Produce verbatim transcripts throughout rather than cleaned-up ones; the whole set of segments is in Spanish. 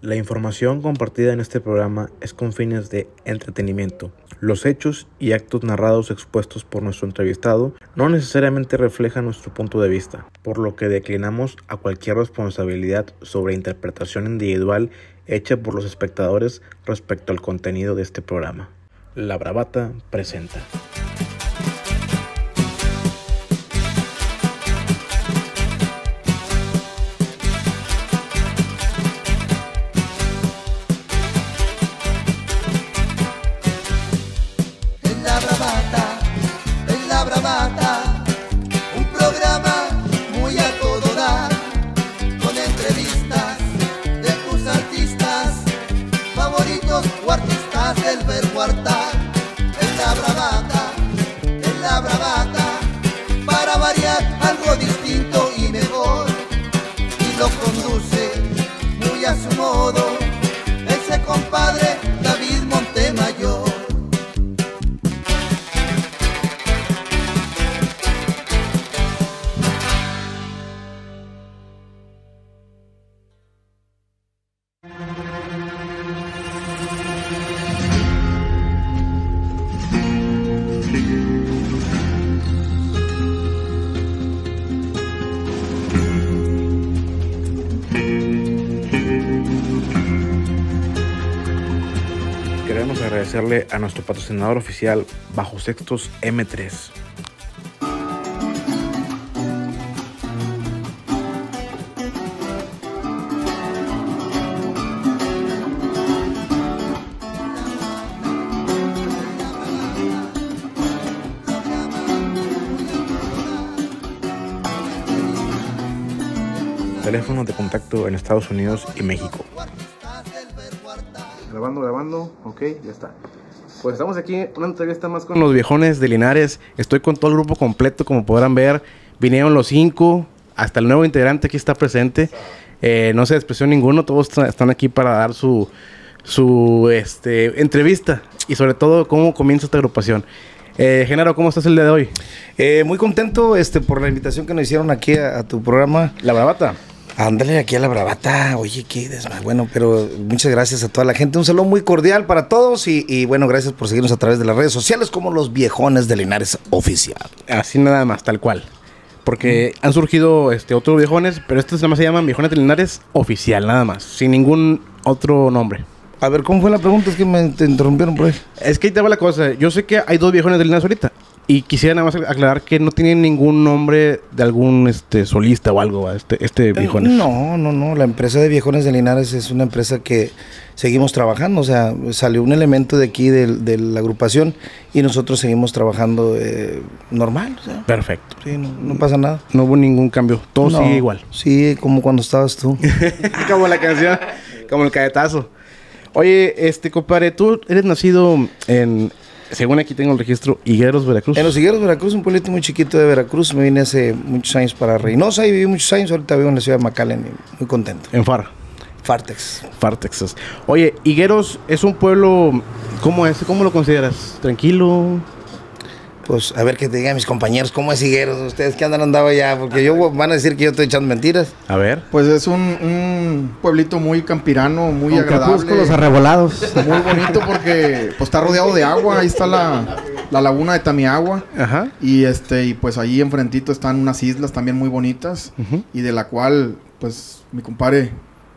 La información compartida en este programa es con fines de entretenimiento. Los hechos y actos narrados expuestos por nuestro entrevistado no necesariamente reflejan nuestro punto de vista, por lo que declinamos a cualquier responsabilidad sobre interpretación individual hecha por los espectadores respecto al contenido de este programa. La Bravata presenta. Compadre David Montemayor. Queremos agradecerle a nuestro patrocinador oficial Bajos Textos eme tres. Teléfonos de contacto en Estados Unidos y México. Grabando, grabando, ok, ya está. Pues estamos aquí en una entrevista más con los viejones de Linares. Estoy con todo el grupo completo, como podrán ver. Vinieron los cinco, hasta el nuevo integrante aquí está presente. Eh, no se despreció ninguno, todos están aquí para dar su, su este, entrevista. Y sobre todo, cómo comienza esta agrupación. Eh, Genaro, ¿cómo estás el día de hoy? Eh, muy contento este, por la invitación que nos hicieron aquí a, a tu programa. La Bravata. Ándale aquí a La Bravata. Oye, qué desma. Bueno, pero muchas gracias a toda la gente. Un saludo muy cordial para todos. Y, y bueno, gracias por seguirnos a través de las redes sociales como los viejones de Linares Oficial. Así nada más, tal cual. Porque mm. han surgido este, otros viejones, pero estos nada más se llaman Viejones de Linares Oficial, nada más. Sin ningún otro nombre. A ver, ¿cómo fue la pregunta? Es que me te interrumpieron por ahí. Es que ahí te va la cosa. Yo sé que hay dos viejones de Linares ahorita. Y quisiera nada más aclarar que no tienen ningún nombre de algún este solista o algo, este, este Viejones. No, no, no. La empresa de Viejones de Linares es una empresa que seguimos trabajando. O sea, salió un elemento de aquí de, de la agrupación y nosotros seguimos trabajando eh, normal. O sea, perfecto. Sí, no, no pasa nada. No hubo ningún cambio. Todo no, sigue igual. Sí, como cuando estabas tú. Como la canción, como el cadetazo. Oye, este compadre, tú eres nacido en... Según aquí tengo el registro, Higueros, Veracruz. En los Higueros, Veracruz, un pueblito muy chiquito de Veracruz. Me vine hace muchos años para Reynosa y viví muchos años. Ahorita vivo en la ciudad de McAllen, muy contento. En Far. Far, Texas. Far, Texas. Oye, Higueros es un pueblo, ¿cómo es? ¿Cómo lo consideras? ¿Tranquilo? Pues a ver que te digan mis compañeros, ¿cómo es Higueros? Ustedes que andan andando allá, porque yo van a decir que yo estoy echando mentiras. A ver. Pues es un, un pueblito muy campirano, muy con agradable. Con los arrebolados. Muy bonito porque pues está rodeado de agua. Ahí está la, la laguna de Tamiagua. Ajá. Y este, y pues ahí enfrentito están unas islas también muy bonitas. Uh-huh. Y de la cual, pues, mi compadre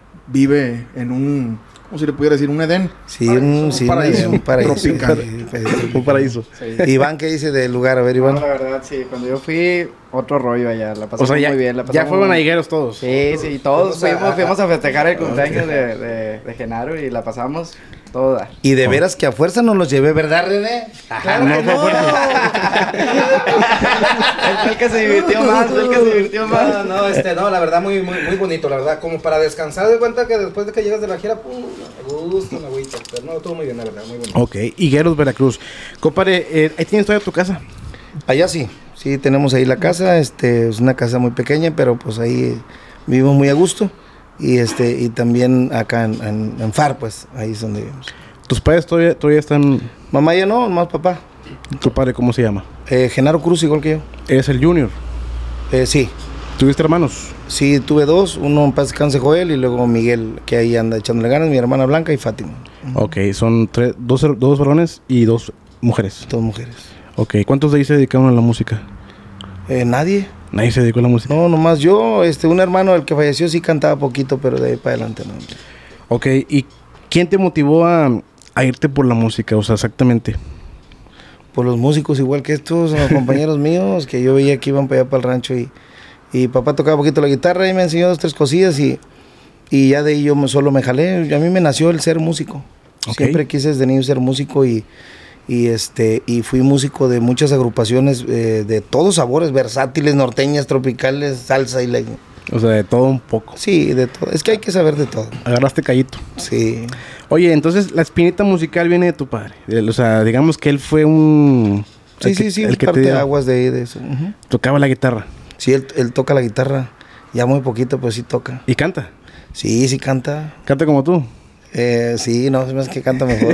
vive en un... ¿Cómo se le pudiera decir? ¿Un Edén? Sí, un, sí, un paraíso. Un paraíso. Tropical. Un paraíso. Sí. Iván, ¿qué dice del lugar? A ver, Iván. No, la verdad, sí. Cuando yo fui, otro rollo allá. La pasamos o sea, ya, muy bien. La ya fueron a Higueros todos. Sí, sí. Todos fuimos a, fuimos a festejar el cumpleaños de, de, de Genaro y la pasamos toda. Y de veras que a fuerza nos los llevé, ¿verdad, René? Ajá, no, no, no. Él fue el que se divirtió más, fue el que se divirtió más. No, no, este, no, la verdad, muy, muy, muy bonito, la verdad. Como para descansar, de cuenta que después de que llegas de la gira, pum, me gusta, me agüita. Pero no, todo muy bien, la verdad, muy bonito. Ok, Higueros, Veracruz. Compadre, eh, ¿ahí tienes todavía tu casa? Allá sí, sí, tenemos ahí la casa. Este, es una casa muy pequeña, pero pues ahí vivimos muy a gusto. Y este y también acá en, en, en Far, pues, ahí es donde vivimos. ¿Tus padres todavía, todavía están...? Mamá ya no, más papá. ¿Tu padre cómo se llama? Eh, Genaro Cruz, igual que yo. ¿Eres el junior? Eh, sí. ¿Tuviste hermanos? Sí, tuve dos, uno en paz descanse, Joel, y luego Miguel, que ahí anda echándole ganas, mi hermana Blanca y Fátima. Ok, son tres, dos, dos varones y dos mujeres. Dos mujeres. Ok, ¿cuántos de ahí se dedicaron a la música? Eh, nadie. Nadie se dedicó a la música. No, nomás yo, este, un hermano, el que falleció, sí cantaba poquito, pero de ahí para adelante no. Ok, ¿y quién te motivó a, a irte por la música? O sea, exactamente. Por los músicos, igual que estos, los compañeros míos, que yo veía que iban para allá para el rancho y, y papá tocaba poquito la guitarra y me enseñó dos, tres cosillas y, y ya de ahí yo me, solo me jalé. A mí me nació el ser músico. Okay. Siempre quise desde niño ser músico y, y, este, y fui músico de muchas agrupaciones eh, de todos sabores, versátiles, norteñas, tropicales, salsa y leña. O sea, de todo un poco. Sí, de todo. Es que hay que saber de todo. Agarraste callito. Sí. Oye, entonces la espinita musical viene de tu padre. O sea, digamos que él fue un... Sí, sí, que, sí, el que parte te de aguas de ahí, de eso. Uh-huh. Tocaba la guitarra. Sí, él, él toca la guitarra. Ya muy poquito, pues sí toca. ¿Y canta? Sí, sí canta. ¿Canta como tú? Eh, sí, no, es que canta mejor.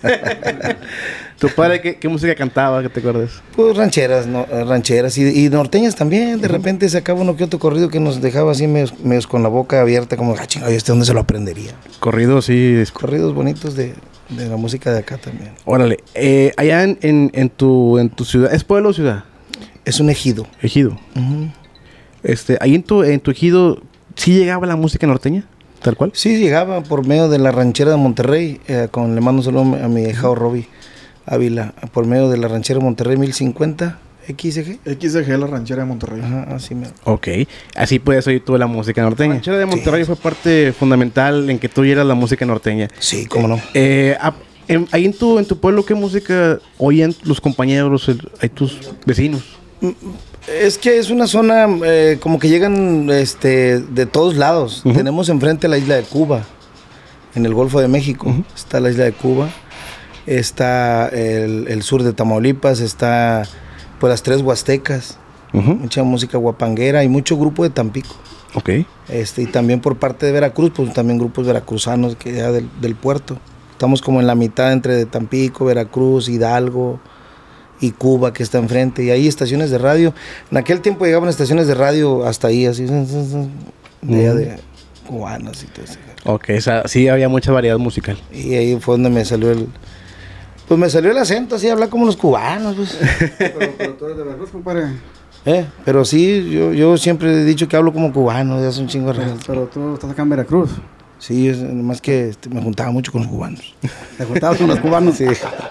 ¿Tu padre qué, qué música cantaba, que te acuerdas? Pues rancheras, no, rancheras y, y norteñas también. De uh-huh. repente sacaba uno que otro corrido que nos dejaba así medios, medios con la boca abierta, como, ah, chingado, ¿y este dónde se lo aprendería? Corridos, sí. Corridos bonitos de, de la música de acá también. Órale, eh, allá en, en, en, tu, en tu ciudad, ¿es pueblo o ciudad? Es un ejido. Ejido. Uh-huh. Este, ahí en tu, en tu ejido, ¿sí llegaba la música norteña? ¿Tal cual? Sí, llegaba por medio de la ranchera de Monterrey, eh, con, le mando un saludo a mi hijao Roby Ávila, por medio de la ranchera de Monterrey mil cincuenta, X G. X G, la ranchera de Monterrey. Ajá, así me... Ok, así puedes oír tú la música norteña. La ranchera de Monterrey sí. Fue parte fundamental en que tú oyeras la música norteña. Sí, cómo no. Eh, a, en, ahí en tu, en tu pueblo, ¿qué música oían los compañeros, el, hay tus vecinos? Es que es una zona eh, como que llegan este, de todos lados. Uh-huh. Tenemos enfrente la isla de Cuba, en el Golfo de México. Uh-huh. Está la isla de Cuba, está el, el sur de Tamaulipas, está pues las tres Huastecas, uh-huh. mucha música guapanguera y mucho grupo de Tampico. Okay. Este, y también por parte de Veracruz, pues también grupos veracruzanos que ya del, del puerto. Estamos como en la mitad entre Tampico, Veracruz, Hidalgo y Cuba, que está enfrente, y ahí estaciones de radio. En aquel tiempo llegaban estaciones de radio hasta ahí, así, de, allá de cubanas y todo eso. Ok, o sea, sí había mucha variedad musical. Y ahí fue donde me salió el... Pues me salió el acento, así, hablar como los cubanos, pues. pero, pero tú eres de Veracruz, compadre. Eh, pero sí, yo, yo siempre he dicho que hablo como cubano, ya es un chingo de pero, pero tú estás acá en Veracruz. Sí, es, más que este, me juntaba mucho con los cubanos. ¿Te juntabas con los cubanos? Sí.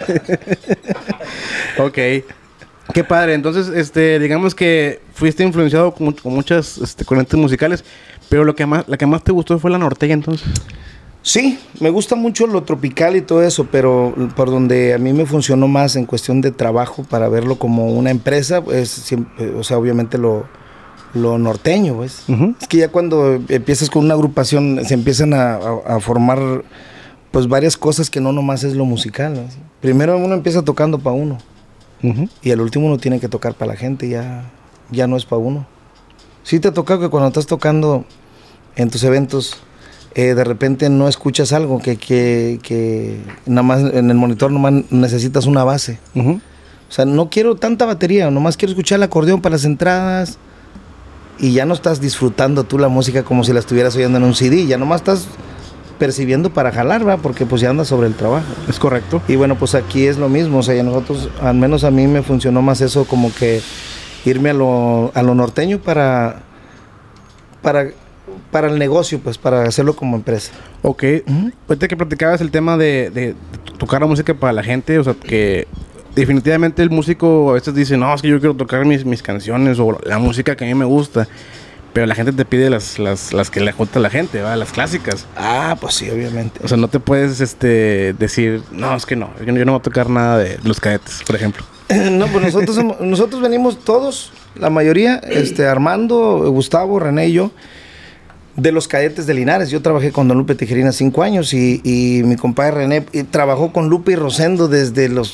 Ok. Qué padre. Entonces, este, digamos que fuiste influenciado con, con muchas este, corrientes musicales, pero lo que más, la que más te gustó fue la norteña, entonces. Sí, me gusta mucho lo tropical y todo eso, pero por donde a mí me funcionó más en cuestión de trabajo para verlo como una empresa, es siempre, o sea, obviamente lo... lo norteño, pues. Uh-huh. Es que ya cuando empiezas con una agrupación se empiezan a, a, a formar pues varias cosas que no nomás es lo musical, ¿no? Primero uno empieza tocando para uno, uh-huh. y al último uno tiene que tocar para la gente, ya, ya no es para uno. Sí te ha tocado que cuando estás tocando en tus eventos eh, de repente no escuchas algo, que, que, que nada más en el monitor nomás necesitas una base. Uh-huh. O sea, no quiero tanta batería, nomás quiero escuchar el acordeón para las entradas. Y ya no estás disfrutando tú la música como si la estuvieras oyendo en un C D, ya nomás estás percibiendo para jalar, ¿va? Porque pues ya andas sobre el trabajo. Es correcto. Y bueno, pues aquí es lo mismo, o sea, ya nosotros, al menos a mí me funcionó más eso, como que irme a lo, a lo norteño para, para, para el negocio, pues, para hacerlo como empresa. Ok. Uh-huh. Ahorita que platicabas el tema de, de, de tocar la música para la gente, o sea, que... definitivamente el músico a veces dice, no, es que yo quiero tocar mis, mis canciones o la música que a mí me gusta. Pero la gente te pide las, las, las que le gusta a la gente, ¿va? Las clásicas. Ah, pues sí, obviamente. O sea, no te puedes este, decir, no, es que no, yo, yo no voy a tocar nada de Los Cadetes, por ejemplo. No, pues nosotros, somos, nosotros venimos todos, la mayoría, este, Armando, Gustavo, René y yo, de Los Cadetes de Linares. Yo trabajé con Don Lupe Tijerina cinco años y, y mi compadre René y trabajó con Lupe y Rosendo desde los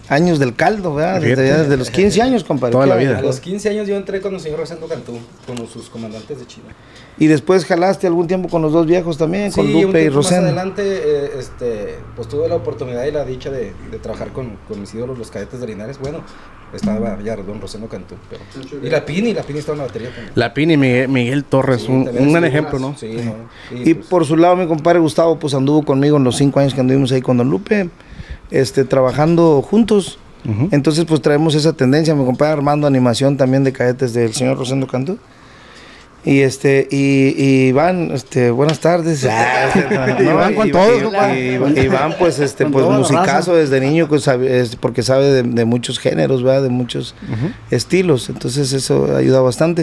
años del caldo, ¿verdad? Desde, Fíjate. desde los quince años, compadre. Toda la ¿Qué? vida. A los quince años yo entré con el señor Rosendo Cantú, con los- sus comandantes de China. Y después jalaste algún tiempo con los dos viejos también, con Sí, un Lupe y tiempo más Rosendo. adelante, eh, este, pues tuve la oportunidad y la dicha de, de trabajar con, con mis ídolos, los Cadetes de Linares. Bueno, estaba ya don Rosendo Cantú. Pero, y la Pini, la Pini estaba en la batería también. La Pini, Miguel, Miguel Torres, Sí, un, también un gran estuvo ejemplo, más- ¿no? Sí, ¿no? Y pues, por su lado, mi compadre Gustavo, pues anduvo conmigo en los cinco años que anduvimos ahí con Don Lupe, este, trabajando juntos. Ujú. Entonces, pues traemos esa tendencia. Mi compadre Armando, animación también de cadetes del señor Rosendo Cantú. Y este, y, y Iván, este, buenas tardes. Ah, este, no, Iván con y- todos, y- compadre. y- Iván, pues, este, Con pues toda la musicazo raza. desde niño, pues, sabe- es porque sabe de, de muchos géneros, ¿verdad? De muchos estilos. Entonces, eso ayuda bastante.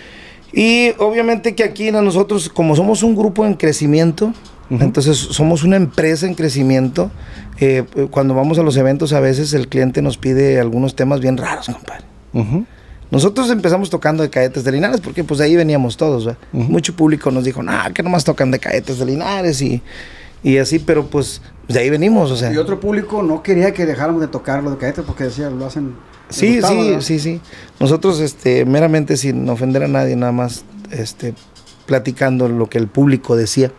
Y obviamente que aquí a nosotros, como somos un grupo en crecimiento, Ujú. entonces somos una empresa en crecimiento, eh, cuando vamos a los eventos a veces el cliente nos pide algunos temas bien raros, compadre. Ujú. Nosotros empezamos tocando de Cadetes de Linares porque pues de ahí veníamos todos, ¿verdad? Ujú. Mucho público nos dijo, nah, que nomás tocan de Cadetes de Linares y, y así, pero pues de ahí venimos, o sea. Y otro público no quería que dejáramos de tocar lo de cadetes porque decía, lo hacen. les Sí, gustaba, sí, ¿verdad? sí, sí. Nosotros, este, meramente sin ofender a nadie, nada más, este, platicando lo que el público decía,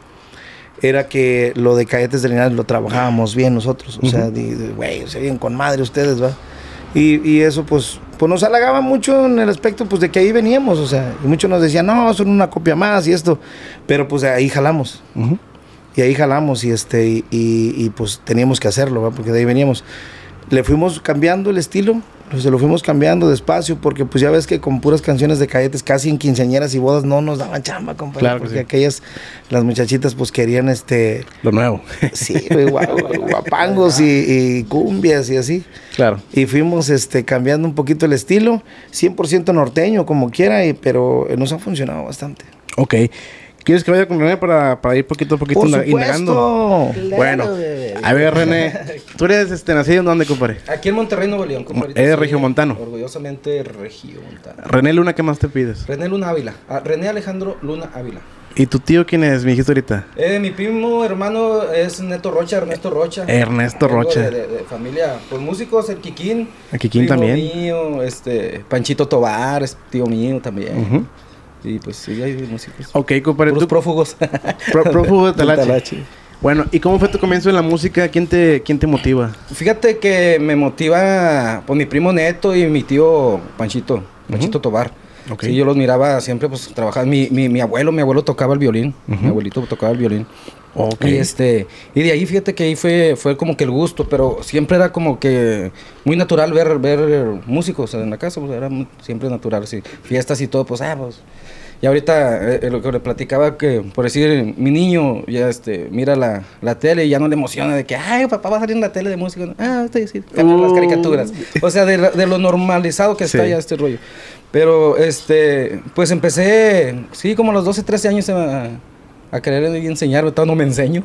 era que lo de Cadetes de Linares lo trabajábamos bien nosotros, o sea, di- di- güey, se vienen con madre ustedes, ¿va? Y, y eso, pues, pues nos halagaba mucho en el aspecto, pues, de que ahí veníamos, o sea, y muchos nos decían, no, son una copia más y esto, pero pues ahí jalamos. Ujú. Y ahí jalamos y este y, y- y, pues teníamos que hacerlo, ¿va? Porque de ahí veníamos. Le fuimos cambiando el estilo, se lo fuimos cambiando despacio, porque pues ya ves que con puras canciones de Cadetes, casi en quinceañeras y bodas no nos daban chamba, compadre. Claro que porque sí. aquellas, las muchachitas pues querían este, Lo nuevo. sí, güey, gua- guapangos y, y cumbias y así. Claro. Y fuimos este, cambiando un poquito el estilo, cien por ciento norteño, como quiera, y, pero eh, nos ha funcionado bastante. Ok. ¿Quieres que vaya con René para, para ir poquito a poquito Por inda- supuesto. indagando? Bueno, a ver, René, tú eres este, nacido en dónde, compadre? aquí en Monterrey, Nuevo León. compadre. Eres Sí, regiomontano. Orgullosamente regiomontano. René Luna, ¿qué más te pides? René Luna Ávila. Ah, René Alejandro Luna Ávila. ¿Y tu tío quién es? Me dijiste ahorita. Eh, mi primo hermano es Neto Rocha, Ernesto Rocha. Ernesto Vengo Rocha. De, de- de familia, pues músicos, el Kikín. El Kikín primo también. mío, este, Panchito Tobar, es tío mío también. Ujú. Y pues sí, hay músicos. Ok, compadre, Puros tú... prófugos. Pro- prófugo de Del Talache. Talache. Bueno, ¿y cómo fue tu comienzo en la música? ¿Quién te, quién te motiva? Fíjate que me motiva pues mi primo Neto y mi tío Panchito, Panchito Tobar. Ok. Sí, yo los miraba siempre pues trabajar. Mi, mi, mi abuelo, mi abuelo tocaba el violín. Ujú. Mi abuelito tocaba el violín. Ok. Y este, y de ahí fíjate que ahí fue, fue como que el gusto, pero siempre era como que muy natural ver, ver músicos en la casa, pues era muy- siempre natural, sí. Fiestas y todo, pues ah, pues. Y ahorita eh, lo que le platicaba que, por decir, mi niño ya este, mira la, la tele y ya no le emociona de que, ay, papá va a salir en la tele de música. Ah, sí, sí, cambian las Uh. caricaturas. O sea, de, la- de lo normalizado que está Sí. ya este rollo. Pero, este, pues empecé, sí, como a los doce, trece años a, a querer enseñarme, todavía no me enseño.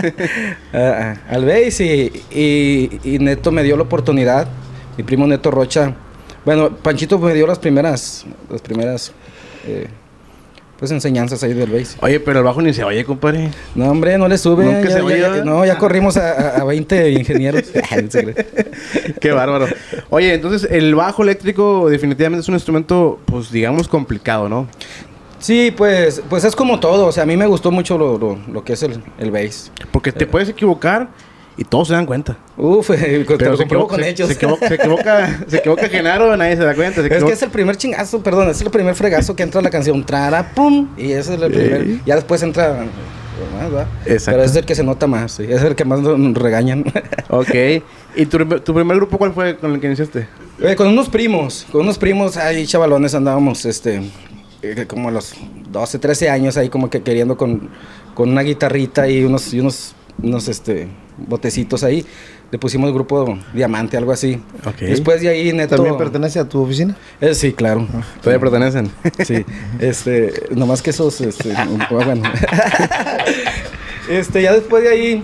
a- a- al bass y, y, y Neto me dio la oportunidad, mi primo Neto Rocha. Bueno, Panchito me dio las primeras, las primeras, eh, pues enseñanzas ahí del bass. Oye, pero el bajo ni se oye, compadre. No, hombre, no le sube. Nunca ya- se ya- oye, ya- ¿verdad? no, ya corrimos a, a- a veinte ingenieros. No se cree. Qué bárbaro. Oye, entonces el bajo eléctrico definitivamente es un instrumento, pues digamos, complicado, ¿no? Sí, pues, pues es como todo. O sea, a mí me gustó mucho lo, lo, lo que es el, el bass. Porque te puedes equivocar y todos se dan cuenta. Uf, te lo se compruebo equivoca, con se, hechos. se equivoca, se equivoca, se equivoca Genaro, nadie se da cuenta. Se Es que equivoca- es el primer chingazo, perdón, es el primer fregazo que entra la canción. Trara, pum. Y ese es el primer. Sí. Ya después entra. Más, ¿va? Exacto. Pero es el que se nota más, sí, es el que más nos regañan. Ok. ¿Y tu, tu primer grupo cuál fue con el que iniciaste? Eh, con unos primos, con unos primos, ahí chavalones andábamos, este, eh, como a los doce, trece años ahí como que queriendo con, con una guitarrita y unos, y unos, unos, este, botecitos ahí. Le pusimos el grupo Diamante, algo así. Ok. Después de ahí, Neto... ¿También pertenece a tu oficina? Eh, sí, claro. Todavía pertenecen. Sí, este, nomás que esos, este, bueno. Este, ya después de ahí,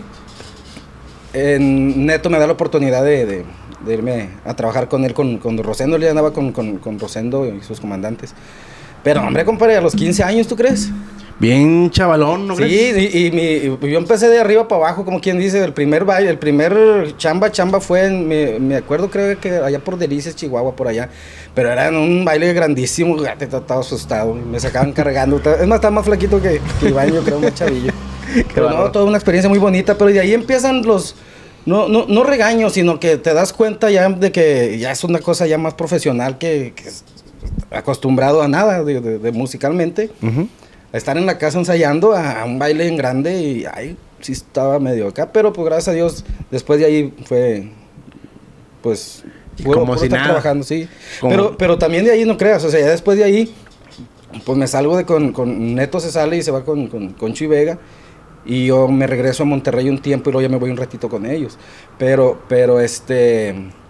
en Neto me da la oportunidad de, de- de irme a trabajar con él, con, con Rosendo. Él ya andaba con, con, con Rosendo y sus comandantes. Pero, hombre, compadre, a los quince años, ¿tú crees? Bien chavalón, ¿no Sí, crees? y, y mi, yo empecé de arriba para abajo, como quien dice, el primer baile, el primer chamba, chamba fue, en, me, me acuerdo creo que allá por Delicias, Chihuahua, por allá, pero era en un baile grandísimo, estaba asustado, me sacaban cargando, es más, estaba más flaquito que, que Iván, yo creo, más chavillo. Pero no, toda una experiencia muy bonita, pero de ahí empiezan los, no, no, no regaños, sino que te das cuenta ya de que ya es una cosa ya más profesional que, que es acostumbrado a nada de, de, de musicalmente. Uh-huh. Estar en la casa ensayando a, a un baile en grande y ay, sí estaba medio acá, pero pues gracias a Dios, después de ahí fue, pues, puedo, como puedo si estar nada. trabajando, sí. Como... Pero, pero también de ahí no creas, o sea, ya después de ahí, pues me salgo de con, con Neto se sale y se va con, con, con Chuy Vega, y yo me regreso a Monterrey un tiempo y luego ya me voy un ratito con ellos, pero, pero este,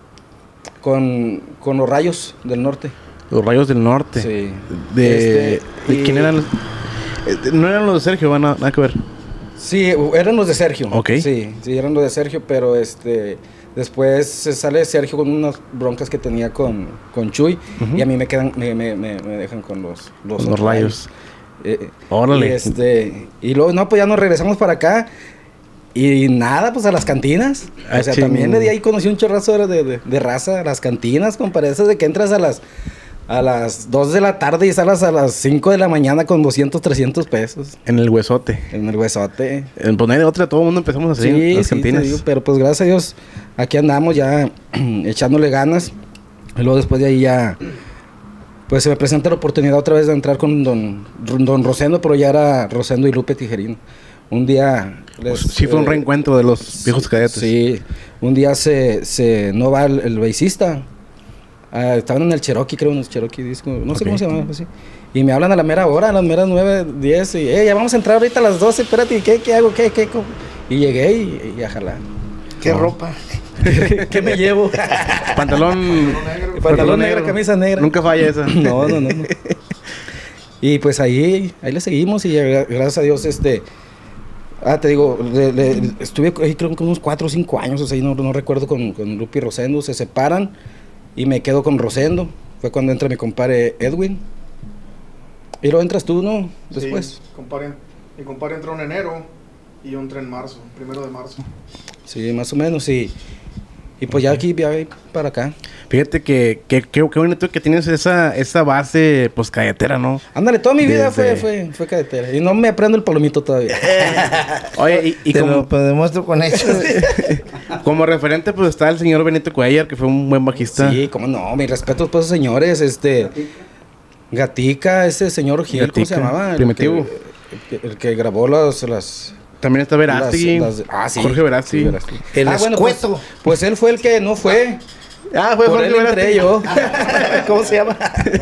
con, con los Rayos del Norte. Los Rayos del Norte. Sí. ¿De, Este, ¿de y... quién eran los...? No eran los de Sergio, van a, nada que ver. Sí, eran los de Sergio. Ok. Sí, sí, eran los de Sergio, pero este... Después se sale Sergio con unas broncas que tenía con, con Chuy, uh-huh. y a mí me quedan, me, me, me, me dejan con los, los, con los Rayos. Eh, Órale. Y, este, y luego, no, pues ya nos regresamos para acá. Y nada, pues a las cantinas. Ah, o sea, ching. también de ahí conocí un chorrazo de, de, de raza, las cantinas, compadre. Esas de que entras a las... A las dos de la tarde y salas a las cinco de la mañana con doscientos, trescientos pesos. En el huesote. En el huesote. En poner otra, todo el mundo empezamos así. Sí, en las sí, cantinas. te digo, pero pues gracias a Dios, aquí andamos ya echándole ganas. Y luego después de ahí ya, pues se me presenta la oportunidad otra vez de entrar con don, don Rosendo, pero ya era Rosendo y Lupe Tijerino. Un día... Les, pues sí fue un eh, reencuentro de los viejos cadetes. Sí, un día se, se no va el, el bassista. Uh, estaban en el Cherokee, creo, en el Cherokee disco, no okay. sé cómo se llama, así. Y me hablan a la mera hora, a las meras nueve, diez, y eh, ya vamos a entrar ahorita a las doce, espérate, ¿qué, qué hago? ¿Qué, qué? Y llegué y, y a jalar. ¿Qué oh. ropa? ¿Qué, ¿Qué me llevo? Pantalón, pantalón, pantalón negro, negro, camisa negra. Nunca falla esa. No, no, no, no. Y pues ahí, ahí le seguimos y gracias a Dios, este... Ah, te digo, le, le, estuve ahí creo que unos cuatro o cinco años, o sea, no, no recuerdo, con, con Lupi y Rosendo, se separan. Y me quedo con Rosendo. Fue cuando entra mi compadre Edwin. Y luego entras tú, ¿no? Después. Sí, compadre, mi compadre entró en enero y yo entré en marzo, primero de marzo. Sí, más o menos, sí. Y pues ya aquí, ya para acá. Fíjate que qué que, que bonito que tienes esa, esa base, pues, cadetera, ¿no? Ándale, toda mi vida Desde... fue, fue, fue cadetera. Y no me aprendo el palomito todavía. Oye, y, y Te como... lo demuestro con hechos. Como referente, pues, está el señor Benito Cuellar, que fue un buen bajista. Sí, cómo no, mis respetos, pues, señores, este... Gatica, ese señor Gil, Gatica, ¿cómo se llamaba? Primitivo. El que, el que grabó las... las También está Verástegui. Las, las, ah, sí. Jorge Verástegui. Sí, Verástegui. El ah, bueno, escueto. Pues, pues él fue el que no fue. Ah, fue Por Jorge él entré yo. ¿Cómo se llama?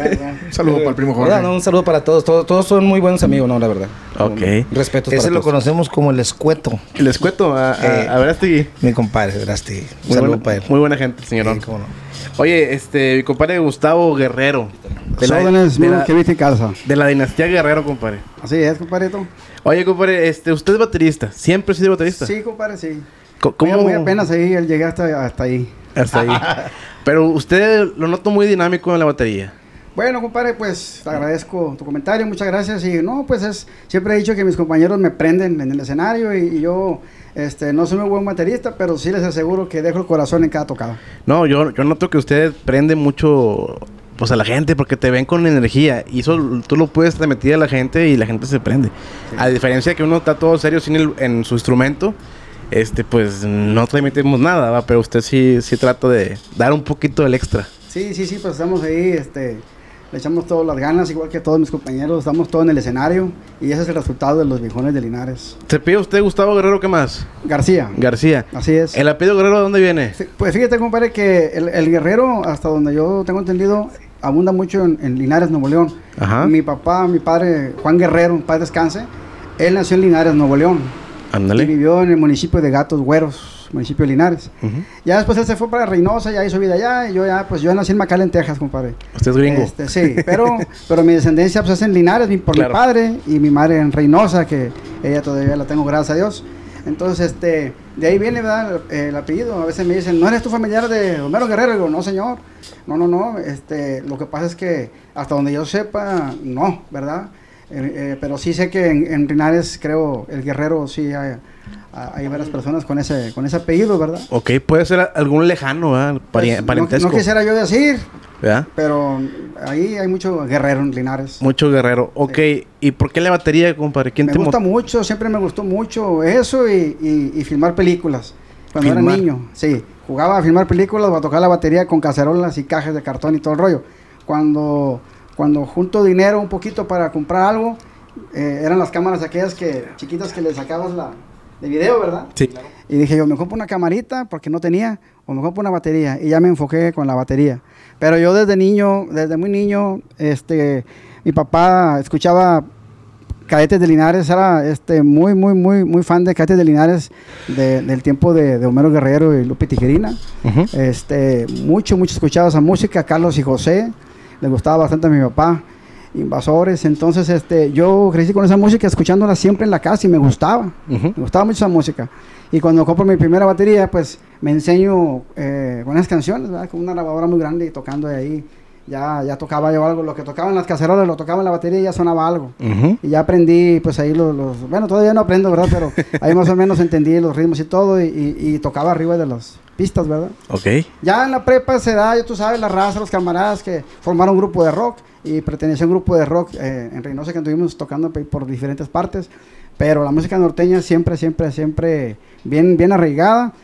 Un saludo para el primo Jorge. No, no, un saludo para todos. todos. Todos son muy buenos amigos, no, la verdad. Ok. Respeto Ese para lo todos. conocemos como el escueto. El escueto a, a, eh, a Verástegui. Mi compadre, Verástegui. Un muy saludo buena, para él. Muy buena gente, señor. Sí, cómo no. Oye, este, mi compadre Gustavo Guerrero. De la, órdenes, de, la, que viste en casa. de la dinastía Guerrero, compadre. Así es, compadrito. Oye, compadre, este, usted es baterista. ¿Siempre ha sido baterista? Sí, compadre, sí. ¿Cómo? Muy, muy apenas ahí, llegué hasta, hasta ahí. Hasta ahí. Pero usted lo noto muy dinámico en la batería. Bueno, compadre, pues te agradezco tu comentario, muchas gracias. Y no, pues es, siempre he dicho que mis compañeros me prenden en el escenario y, y yo este, no soy muy buen baterista, pero sí les aseguro que dejo el corazón en cada tocada. No, yo, yo noto que usted prende mucho pues a la gente porque te ven con energía y eso tú lo puedes transmitir a la gente y la gente se prende. Sí. A diferencia de que uno está todo serio sin el, en su instrumento, este pues no transmitimos nada, ¿va? Pero usted sí, sí trata de dar un poquito del extra. Sí, sí, sí, pues estamos ahí, este... le echamos todas las ganas, igual que todos mis compañeros, estamos todos en el escenario y ese es el resultado de los viejones de Linares. ¿Se pide usted Gustavo Guerrero qué más? García. García. Así es. ¿El apellido Guerrero de dónde viene? Pues fíjate, compadre, que el, el Guerrero, hasta donde yo tengo entendido, abunda mucho en, en Linares, Nuevo León. Ajá. Mi papá, mi padre, Juan Guerrero, paz descanse, él nació en Linares, Nuevo León. Ándale. Y vivió en el municipio de Gatos Güeros, municipio de Linares. Uh-huh. Ya después él se fue para Reynosa, ya hizo vida allá, y yo ya, pues yo nací en McAllen, Texas, compadre. ¿Usted es gringo? Este, sí, pero, pero mi descendencia pues es en Linares, mi, por claro. mi padre, y mi madre en Reynosa, que ella todavía la tengo, gracias a Dios. Entonces, este, de ahí viene, ¿verdad? El, el apellido. A veces me dicen, ¿no eres tú familiar de Homero Guerrero? Y digo, no, señor. No, no, no. Este, lo que pasa es que hasta donde yo sepa, no, ¿verdad? eh, pero sí sé que en, en Linares, creo, el Guerrero, sí hay, hay varias personas con ese con ese apellido, ¿verdad? Ok, puede ser algún lejano, ¿verdad? Pari Pues, parentesco. No, no quisiera yo decir, ¿verdad? pero ahí hay mucho guerrero en Linares. Mucho guerrero. Ok, Sí. ¿Y por qué la batería, compadre? ¿Quién Me te gusta mo- mucho, siempre me gustó mucho eso y, y, y filmar películas. Cuando Filmar. era niño, sí. Jugaba a filmar películas o a tocar la batería con cacerolas y cajas de cartón y todo el rollo. Cuando, cuando junto dinero un poquito para comprar algo, eh, eran las cámaras aquellas que chiquitas que le sacabas la de video, ¿verdad? Sí, claro. Y dije yo, me compro una camarita porque no tenía, o me compro una batería. Y ya me enfoqué con la batería. Pero yo desde niño, desde muy niño, este, mi papá escuchaba Cadetes de Linares, era este, muy, muy, muy, muy fan de Cadetes de Linares de- del tiempo de, de Homero Guerrero y Lupe Tijerina. Ujú. Este, mucho, mucho escuchaba esa música, Carlos y José, le gustaba bastante a mi papá, Invasores. Entonces, este, yo crecí con esa música, escuchándola siempre en la casa y me gustaba, Ujú. me gustaba mucho esa música. Y cuando compro mi primera batería, pues me enseño eh, con esas canciones, ¿verdad? Con una grabadora muy grande y tocando de ahí. Ya, ya tocaba yo algo, lo que tocaba en las cacerolas, lo tocaba en la batería y ya sonaba algo. Ujú. Y ya aprendí, pues ahí los, los- bueno, todavía no aprendo, ¿verdad? Pero ahí más o menos entendí los ritmos y todo y, y- y tocaba arriba de las pistas, ¿verdad? Ok. Ya en la prepa se da, ya tú sabes, la raza, los camaradas que formaron un grupo de rock y pertenecía a un grupo de rock eh, en Reynosa que anduvimos tocando pe- por diferentes partes, pero la música norteña siempre, siempre, siempre bien, bien arraigada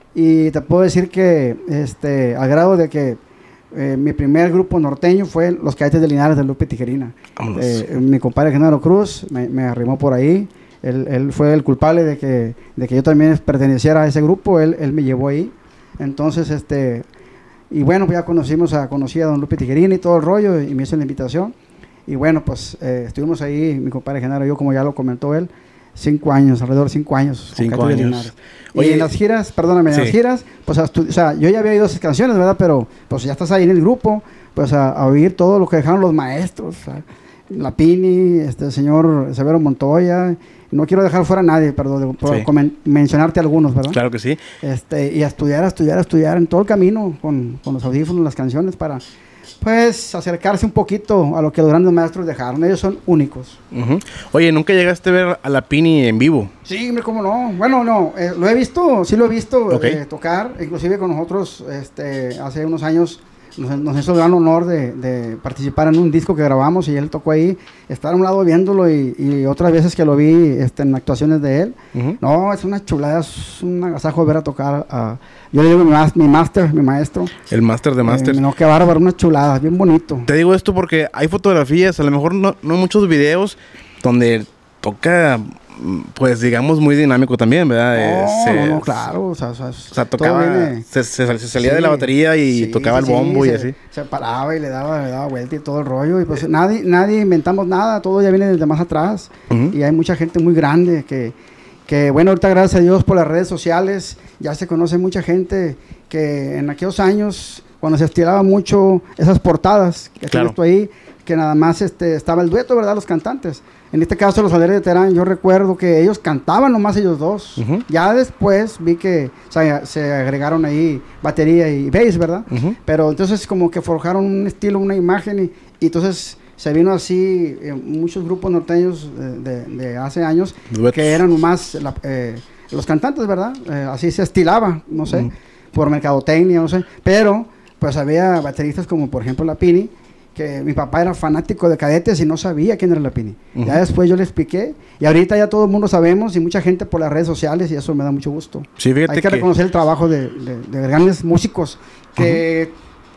y te puedo decir que, este, al grado de que eh, mi primer grupo norteño fue Los Cadetes de Linares de Lupe Tijerina. Vámonos. Eh, mi compadre Genaro Cruz me, me arrimó por ahí. Él, él fue el culpable de que, de que yo también perteneciera a ese grupo. Él, él me llevó ahí. Entonces, este, y bueno, pues ya conocimos a, conocí a don Lupe Tijerina y todo el rollo, y me hizo la invitación. Y bueno, pues eh, estuvimos ahí, mi compadre Genaro y yo, como ya lo comentó él, cinco años, alrededor de cinco años. con Cinco Cadetes de años. Linares. Oye, y en las giras, perdóname, sí. en las giras, pues, a estu- o sea, yo ya había oído esas canciones, ¿verdad? Pero, pues ya estás ahí en el grupo, pues a, a oír todo lo que dejaron los maestros, o sea, La Pini, este el señor Severo Montoya. No quiero dejar fuera a nadie, perdón, por Sí. comen- mencionarte algunos, ¿verdad? Claro que sí. Este, y a estudiar, a estudiar, a estudiar en todo el camino con, con los audífonos, las canciones, para, pues, acercarse un poquito a lo que los grandes maestros dejaron. Ellos son únicos. Ujú. Oye, ¿nunca llegaste a ver a la Pini en vivo? Sí, hombre, cómo no. Bueno, no, eh, lo he visto, sí lo he visto Ok. eh, tocar, inclusive con nosotros, este, hace unos años nos, nos hizo el gran honor de, de participar en un disco que grabamos y él tocó ahí, estar a un lado viéndolo y, y otras veces que lo vi este, en actuaciones de él. Ujú. No, es una chulada, es un agasajo ver a tocar a, yo le digo mi, mas- mi máster, mi maestro. El Master de Masters. Eh, no, qué bárbaro, una chulada, bien bonito. Te digo esto porque hay fotografías, a lo mejor no, no muchos videos donde toca, mm, pues digamos, muy dinámico también, ¿verdad? Eh, No, se- no, no, claro, o sea, o sea, O sea, todo tocaba, viene- se, se- se salía Sí, de la batería y sí, tocaba sí, el bombo sí, y se, así. se paraba y le daba, le daba vuelta y todo el rollo. Y pues nadie, nadie inventamos nada, todo ya viene desde más atrás. Ujú. Y hay mucha gente muy grande que, que, bueno, ahorita gracias a Dios por las redes sociales, ya se conoce mucha gente que en aquellos años, cuando se estiraba mucho esas portadas que Claro. tienes tú ahí, que nada más este, estaba el dueto, ¿verdad? Los cantantes. En este caso, los Alegres de Terán, yo recuerdo que ellos cantaban nomás ellos dos. Ujú. Ya después vi que o sea, se agregaron ahí batería y bass, ¿verdad? Ujú. Pero entonces como que forjaron un estilo, una imagen y, y entonces se vino así eh, muchos grupos norteños de, de- de hace años Duetos. que eran nomás la- eh, los cantantes, ¿verdad? Eh, así se estilaba, no sé, Ujú. por mercadotecnia, no sé. Pero pues había bateristas como por ejemplo La Pini, que mi papá era fanático de Cadetes y no sabía quién era La Pini. Ujú. Ya después yo le expliqué y ahorita ya todo el mundo sabemos y mucha gente por las redes sociales y eso me da mucho gusto. Sí, fíjate Hay que, que... reconocer el trabajo de, de- de grandes músicos que,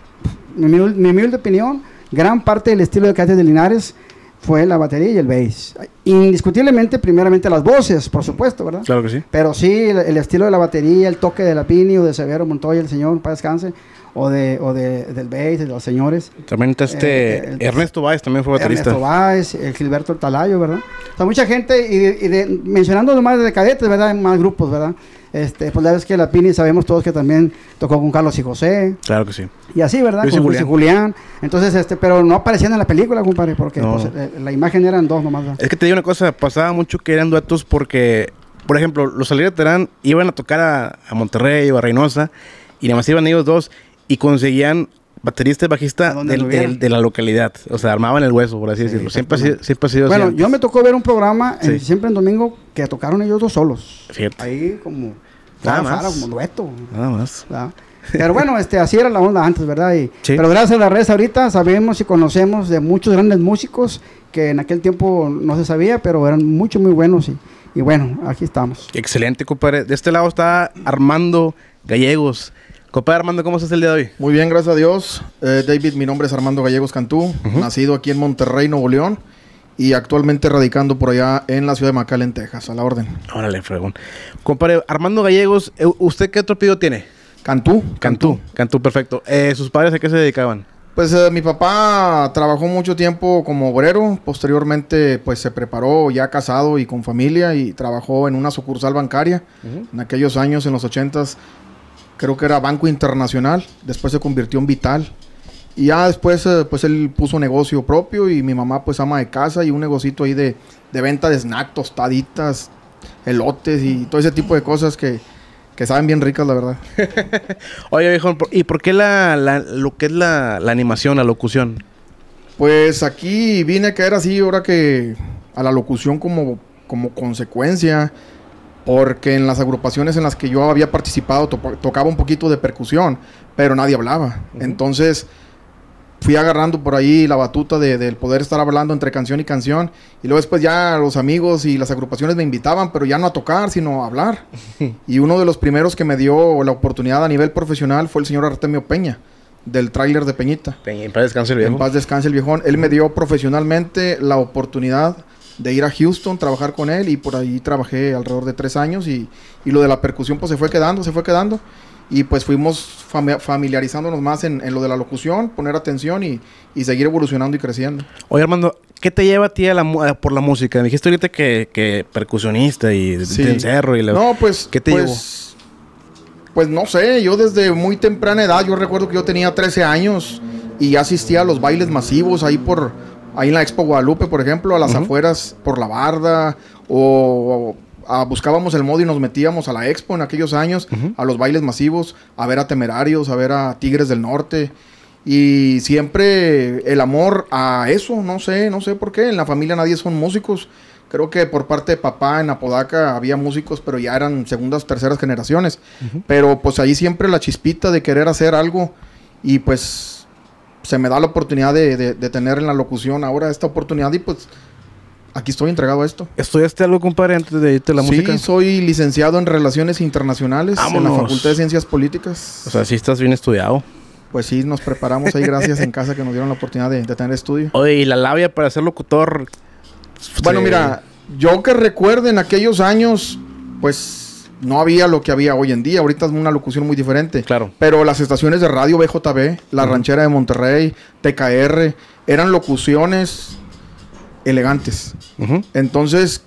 mi, humil- mi humilde opinión, gran parte del estilo de Cadetes de Linares fue la batería y el bass. Indiscutiblemente, primeramente las voces, por supuesto, ¿verdad? Claro que sí. Pero sí, el, el estilo de la batería, el toque de La Pini o de Severo Montoya, el señor, para descanse, o, de, o de, del bass, de los señores. También está este... Eh, el- Ernesto Báez también fue baterista. Ernesto Báez, el Gilberto Talayo, ¿verdad? O sea, mucha gente, y, de- y de- mencionando nomás de Cadetes, ¿verdad? En más grupos, ¿verdad? Este, pues la vez que La Pini sabemos todos que también tocó con Carlos y José, Claro que sí. y así, ¿verdad? Luis y con Luis y Julián. Entonces, este, pero no aparecían en la película, compadre, porque No. pues, eh, la imagen eran dos nomás. ¿verdad? Es que te digo una cosa, pasaba mucho que eran duetos porque, por ejemplo, los Alegres de Terán iban a tocar a, a Monterrey o a Reynosa y nada más iban ellos dos y conseguían baterista y bajista del, del, de la localidad. O sea, armaban el hueso, por así sí, decirlo. Siempre ha, sido, siempre ha sido bueno, así. Yo me tocó ver un programa, sí. en, siempre en domingo, que tocaron ellos dos solos. Fíjate. Ahí como... Nada más. Fara, como dueto. Nada más. ¿Verdad? Pero bueno, este, así era la onda antes, ¿verdad? Y, sí. Pero gracias a la red ahorita sabemos y conocemos de muchos grandes músicos que en aquel tiempo no se sabía, pero eran mucho, muy buenos. Y, y bueno, aquí estamos. Excelente, compadre. De este lado está Armando Gallegos. Compadre Armando, ¿cómo estás el día de hoy? Muy bien, gracias a Dios. Eh, David, mi nombre es Armando Gallegos Cantú, uh-huh. nacido aquí en Monterrey, Nuevo León, y actualmente radicando por allá en la ciudad de McAllen, Texas, a la orden. Órale, fregón. Compadre Armando Gallegos, ¿usted qué otro apellido tiene? Cantú. Cantú, Cantú, perfecto. Eh, ¿Sus padres a qué se dedicaban? Pues eh, mi papá trabajó mucho tiempo como obrero, posteriormente pues se preparó ya casado y con familia y trabajó en una sucursal bancaria. Uh-huh. En aquellos años, en los ochentas, creo que era Banco Internacional, después se convirtió en Vital. Y ya después, eh, pues él puso negocio propio y mi mamá pues ama de casa y un negocito ahí de, de venta de snack, tostaditas, elotes y todo ese tipo de cosas que, que saben bien ricas, la verdad. Oye, viejo, ¿y por qué la, la, lo que es la, la animación, la locución? Pues aquí vine a caer así, ahora que a la locución como, como consecuencia, porque en las agrupaciones en las que yo había participado to tocaba un poquito de percusión, pero nadie hablaba. Uh-huh. Entonces fui agarrando por ahí la batuta de, del poder estar hablando entre canción y canción, y luego después ya los amigos y las agrupaciones me invitaban, pero ya no a tocar, sino a hablar. Y uno de los primeros que me dio la oportunidad a nivel profesional fue el señor Artemio Peña, del tráiler de Peñita. Peña, en paz descanse el viejo. En paz descanse el viejón. Él me dio profesionalmente la oportunidad de ir a Houston, trabajar con él, y por ahí trabajé alrededor de tres años, y, y lo de la percusión pues se fue quedando, se fue quedando. Y pues fuimos fam familiarizándonos más en, en lo de la locución, poner atención y, y seguir evolucionando y creciendo. Oye, Armando, ¿qué te lleva a ti a la, a, por la música? Me dijiste ahorita que, que percusionista y sí. te encerro y la... No, pues... ¿Qué te pues, llevó? Pues no sé, yo desde muy temprana edad, yo recuerdo que yo tenía trece años y asistía a los bailes masivos ahí por... Ahí en la Expo Guadalupe, por ejemplo, a las uh-huh. afueras por la barda, o... A, buscábamos el modo y nos metíamos a la Expo en aquellos años, uh-huh. a los bailes masivos, a ver a Temerarios, a ver a Tigres del Norte. Y siempre el amor a eso, no sé, no sé por qué. En la familia nadie son músicos. Creo que por parte de papá en Apodaca había músicos, pero ya eran segundas, terceras generaciones. Uh-huh. Pero pues ahí siempre la chispita de querer hacer algo. Y pues se me da la oportunidad de, de, de tener en la locución ahora esta oportunidad y pues... Aquí estoy entregado a esto. ¿Estudiaste algo, compadre, antes de irte a la sí, música? Sí, soy licenciado en Relaciones Internacionales. ¡Vámonos! En la Facultad de Ciencias Políticas. O sea, sí estás bien estudiado. Pues sí, nos preparamos ahí gracias en casa que nos dieron la oportunidad de, de tener estudio. Oye, ¿y la labia para ser locutor? Bueno, sí. Mira, yo que recuerde en aquellos años, pues no había lo que había hoy en día. Ahorita es una locución muy diferente. Claro. Pero las estaciones de radio B J B, La uh-huh. Ranchera de Monterrey, T K R, eran locuciones... elegantes. Uh-huh. Entonces,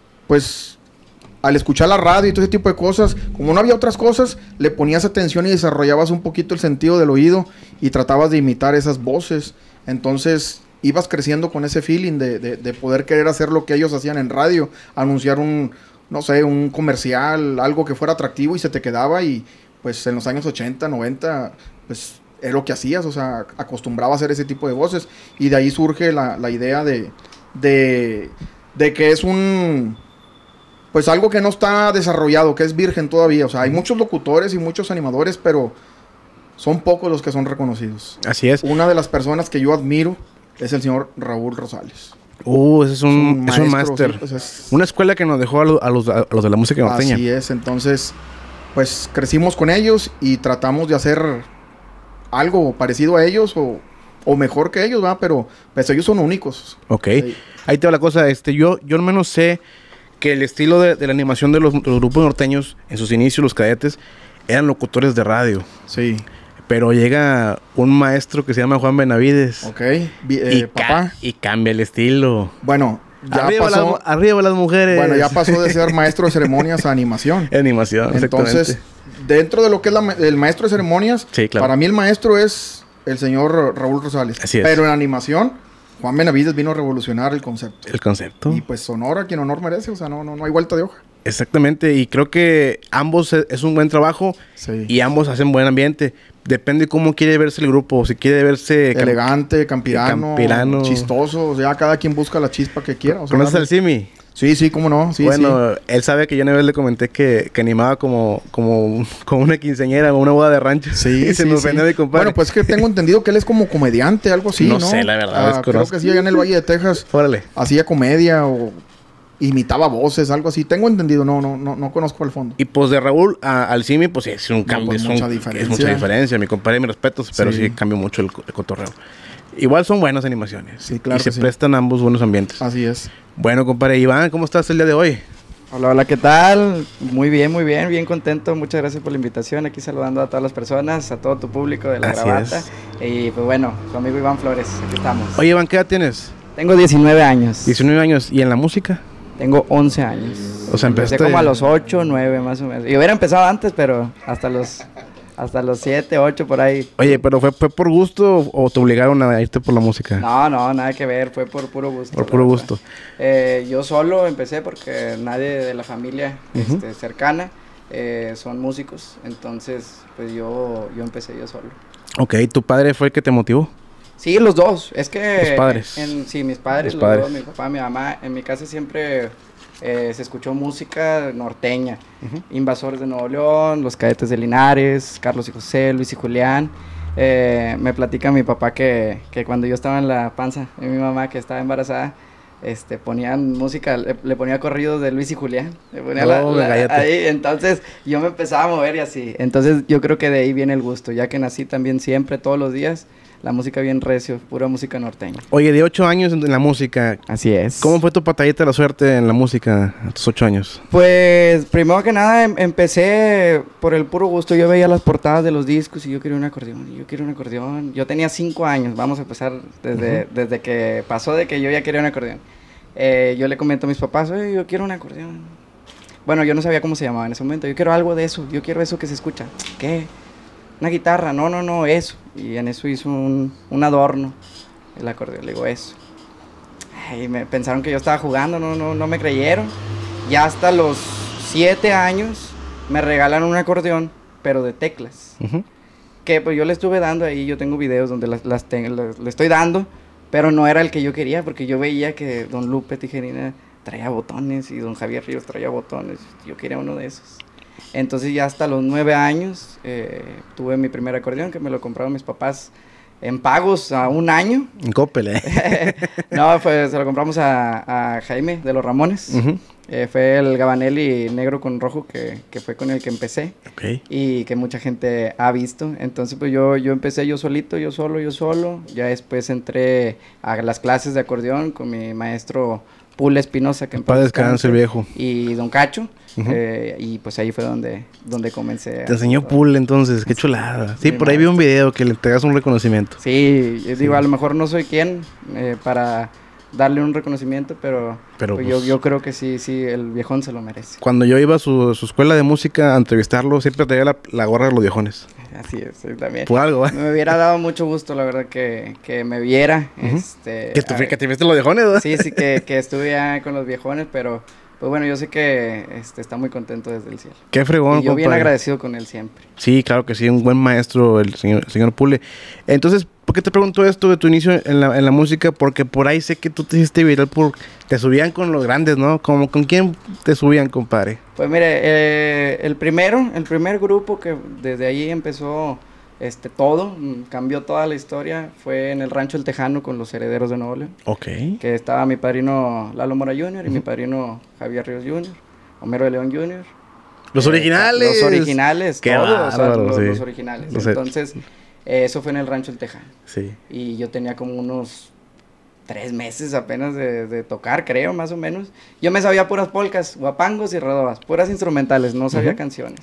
pues, al escuchar la radio y todo ese tipo de cosas, como no había otras cosas, le ponías atención y desarrollabas un poquito el sentido del oído y tratabas de imitar esas voces. Entonces, ibas creciendo con ese feeling de, de, de poder querer hacer lo que ellos hacían en radio, anunciar un, no sé, un comercial, algo que fuera atractivo y se te quedaba y, pues, en los años ochenta, noventa, pues, es lo que hacías, o sea, acostumbraba a hacer ese tipo de voces y de ahí surge la, la idea de... De, de que es un pues algo que no está desarrollado, que es virgen todavía. O sea, hay muchos locutores y muchos animadores, pero son pocos los que son reconocidos. Así es. Una de las personas que yo admiro es el señor Raúl Rosales. Uh, ese es un, es un máster. Sí, pues es... Una escuela que nos dejó a, lo, a, los, a los de la música norteña. Así es, entonces, pues crecimos con ellos y tratamos de hacer algo parecido a ellos o... o mejor que ellos, ¿va? Pero pues ellos son únicos. Ok. Sí. Ahí te va la cosa. Este, yo, yo al menos sé que el estilo de, de la animación de los, de los grupos norteños, en sus inicios, los cadetes, eran locutores de radio. Sí. Pero llega un maestro que se llama Juan Benavides. Ok. Eh, y, papá. Ca y cambia el estilo. Bueno, ya arriba pasó... Las, arriba las mujeres. Bueno, ya pasó de ser maestro de ceremonias a animación. Animación, entonces, dentro de lo que es la, el maestro de ceremonias, sí, claro. Para mí el maestro es... el señor Raúl Rosales. Así es. Pero en animación, Juan Benavides vino a revolucionar el concepto. El concepto. Y pues honor a quien honor merece. O sea, no, no, no hay vuelta de hoja. Exactamente. Y creo que ambos es, es un buen trabajo. Sí. Y ambos hacen buen ambiente. depende cómo quiere verse el grupo. Si quiere verse... Elegante, campirano, campirano, chistoso. O sea, cada quien busca la chispa que quiera. O sea, ¿conoces al Simi? Sí, sí, cómo no. Sí, bueno, sí. él sabe que yo una vez le comenté que, que animaba como, como, como una quinceañera o una boda de rancho. Sí, y se sí, me ofendió sí. mi compadre. Bueno, pues es que tengo entendido que él es como comediante, algo así, ¿no? No sé, la verdad, Ah, creo que sí, allá en el Valle de Texas. Órale. Hacía comedia o imitaba voces, algo así. Tengo entendido, no, no, no, no conozco al fondo. Y pues de Raúl a, al Simi, pues sí, es un cambio. pues, es, mucha un- diferencia. es mucha diferencia. Mi compadre, mis respetos, pero sí, Sí. cambia mucho el, el cotorreo. Igual son buenas animaciones. Sí, claro Y se que sí. prestan ambos buenos ambientes. Así es. Bueno, compadre Iván, ¿cómo estás el día de hoy? Hola, hola, ¿qué tal? Muy bien, muy bien, bien contento. Muchas gracias por la invitación. Aquí saludando a todas las personas, a todo tu público de La Así Gravata. es. Y pues bueno, su amigo Iván Flores, aquí estamos. Oye, Iván, ¿qué edad tienes? Tengo diecinueve años. diecinueve años. ¿Y en la música? Tengo once años. O sea, Empecé empezaste... como a los ocho, nueve más o menos. Y hubiera empezado antes, pero hasta los hasta los siete, ocho por ahí. Oye, ¿pero fue, fue por gusto o te obligaron a irte por la música? No, no, nada que ver, fue por puro gusto. Por la puro verdad. gusto. Eh, yo solo empecé porque nadie de la familia Ujú. este, cercana eh, son músicos, entonces pues yo, yo empecé yo solo. Ok, ¿tu padre fue el que te motivó? Sí, los dos, es que... Tus padres. En, sí, mis padres, Los los padres. dos, mi papá, mi mamá. En mi casa siempre eh, se escuchó música norteña. Ujú. Invasores de Nuevo León, Los Cadetes de Linares, Carlos y José, Luis y Julián. Eh, me platica mi papá que, que cuando yo estaba en la panza de mi mamá, que estaba embarazada, este, ponían música, le, le ponía corridos de Luis y Julián. Le ponía la- Oh, la- galleta. ahí, entonces yo me empezaba a mover y así. Entonces yo creo que de ahí viene el gusto, ya que nací también siempre, todos los días, la música bien recio, pura música norteña. Oye, de ocho años en la música, Así es. ¿cómo fue tu patallita de la suerte en la música a tus ocho años? Pues primero que nada em- empecé por el puro gusto. Yo veía las portadas de los discos y yo quería un acordeón, y yo quiero un acordeón. Yo tenía cinco años, vamos a empezar desde, desde que pasó de que yo ya quería un acordeón. Eh, yo le comento a mis papás, oye, yo quiero un acordeón. Bueno, yo no sabía cómo se llamaba en ese momento. Yo quiero algo de eso, yo quiero eso que se escucha. ¿Qué? Una guitarra, no, no, no, eso. Y en eso hizo un, un adorno, el acordeón, le digo eso. Ay, me pensaron que yo estaba jugando, no, no, no me creyeron. Ya hasta los siete años me regalan un acordeón, pero de teclas. Ujú. Que pues yo le estuve dando ahí, yo tengo videos donde las, las tengo, las- le estoy dando, pero no era el que yo quería, porque yo veía que don Lupe Tijerina traía botones y don Javier Ríos traía botones. Yo quería uno de esos. Entonces ya hasta los nueve años eh, tuve mi primer acordeón, que me lo compraron mis papás en pagos a un año. En Coppel, ¿eh? No, fue, se lo compramos a, a Jaime de los Ramones. Ujú. Eh, fue el Gabanelli negro con rojo que, que fue con el que empecé Ok. y que mucha gente ha visto. Entonces pues yo, yo empecé yo solito, yo solo, yo solo. Ya después entré a las clases de acordeón con mi maestro Pula Espinosa, que en Para paz descanse el viejo. y don Cacho. Ujú. eh, y pues ahí fue donde, donde comencé. Te a- enseñó Pool entonces, qué chulada. Sí, Sí, por ahí vi un video que le entregas un reconocimiento. Sí, yo digo, a lo mejor no soy quien eh, para darle un reconocimiento, pero, Pero, pues, pues, yo, yo creo que sí, sí, el viejón se lo merece. Cuando yo iba a su, su escuela de música a entrevistarlo, siempre traía la, la gorra de los viejones. Así es, sí, también. Por algo, ¿eh? Me hubiera dado mucho gusto, la verdad, que, que me viera. Ujú. este, Que, tú, a- que te viste los viejones, ¿no? Sí, sí, que, que estuve ya con los viejones, pero pues bueno, yo sé que este, está muy contento desde el cielo. Qué fregón, Y yo bien compadre. agradecido con él siempre. Sí, claro que sí, un buen maestro el señor, el señor Pule. Entonces, ¿por qué te pregunto esto de tu inicio en la, en la música? Porque por ahí sé que tú te hiciste viral por... Te subían con los grandes, ¿no? Como, ¿con quién te subían, compadre? Pues mire, eh, el primero, el primer grupo que desde ahí empezó este todo, mm, cambió toda la historia, fue en el Rancho El Tejano con los Herederos de Nuevo León, Ok. que estaba mi padrino Lalo Mora junior y mi padrino Javier Ríos junior, Homero de León junior Los Eh, originales. Los originales, Qué todos, o sea, bárbaro, los, sí. los originales. Los he- Entonces, eh, eso fue en el Rancho El Tejano. Sí. Y yo tenía como unos tres meses apenas de, de tocar, creo, más o menos. Yo me sabía puras polcas, guapangos y rodobas, puras instrumentales, no sabía Ujú. canciones.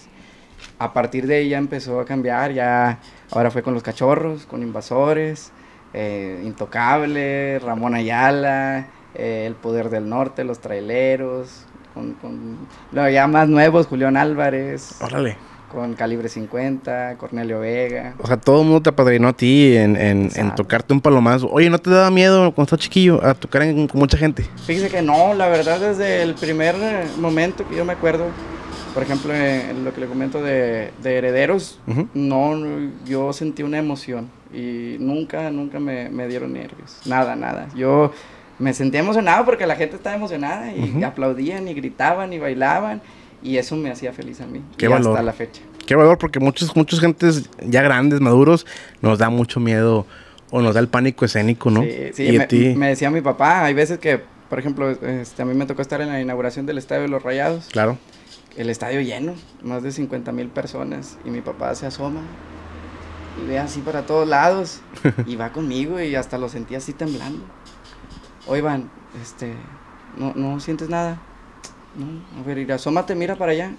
A partir de ahí ya empezó a cambiar, ya ahora fue con Los Cachorros, con Invasores, eh, Intocable, Ramón Ayala, eh, El Poder del Norte, Los Traileros, con, con luego ya más nuevos, Julián Álvarez, Órale. con Calibre cincuenta, Cornelio Vega. O sea, todo el mundo te apadrinó a ti en, en, en Exacto. tocarte un palomazo. Oye, ¿no te daba miedo cuando estabas chiquillo a tocar en- con mucha gente? Fíjese que no, la verdad desde el primer eh, momento que yo me acuerdo, por ejemplo, en lo que le comento de, de Herederos, uh-huh. no, no, yo sentí una emoción y nunca, nunca me, me dieron nervios, nada, nada. Yo me sentía emocionado porque la gente estaba emocionada y uh-huh. aplaudían y gritaban y bailaban y eso me hacía feliz a mí. Qué y valor. Hasta la fecha. Qué valor, porque muchos, muchos gentes ya grandes, maduros, nos da mucho miedo o nos da el pánico escénico, ¿no? Sí, sí, y me, a ti... me decía mi papá, hay veces que, por ejemplo, este, a mí me tocó estar en la inauguración del Estadio de los Rayados. Claro. El estadio lleno, más de cincuenta mil personas, y mi papá se asoma y ve así para todos lados, y va conmigo, y hasta lo sentí así temblando. Oye, Iván, este, ¿no, no sientes nada? No, a ver, ir, asómate, mira para allá.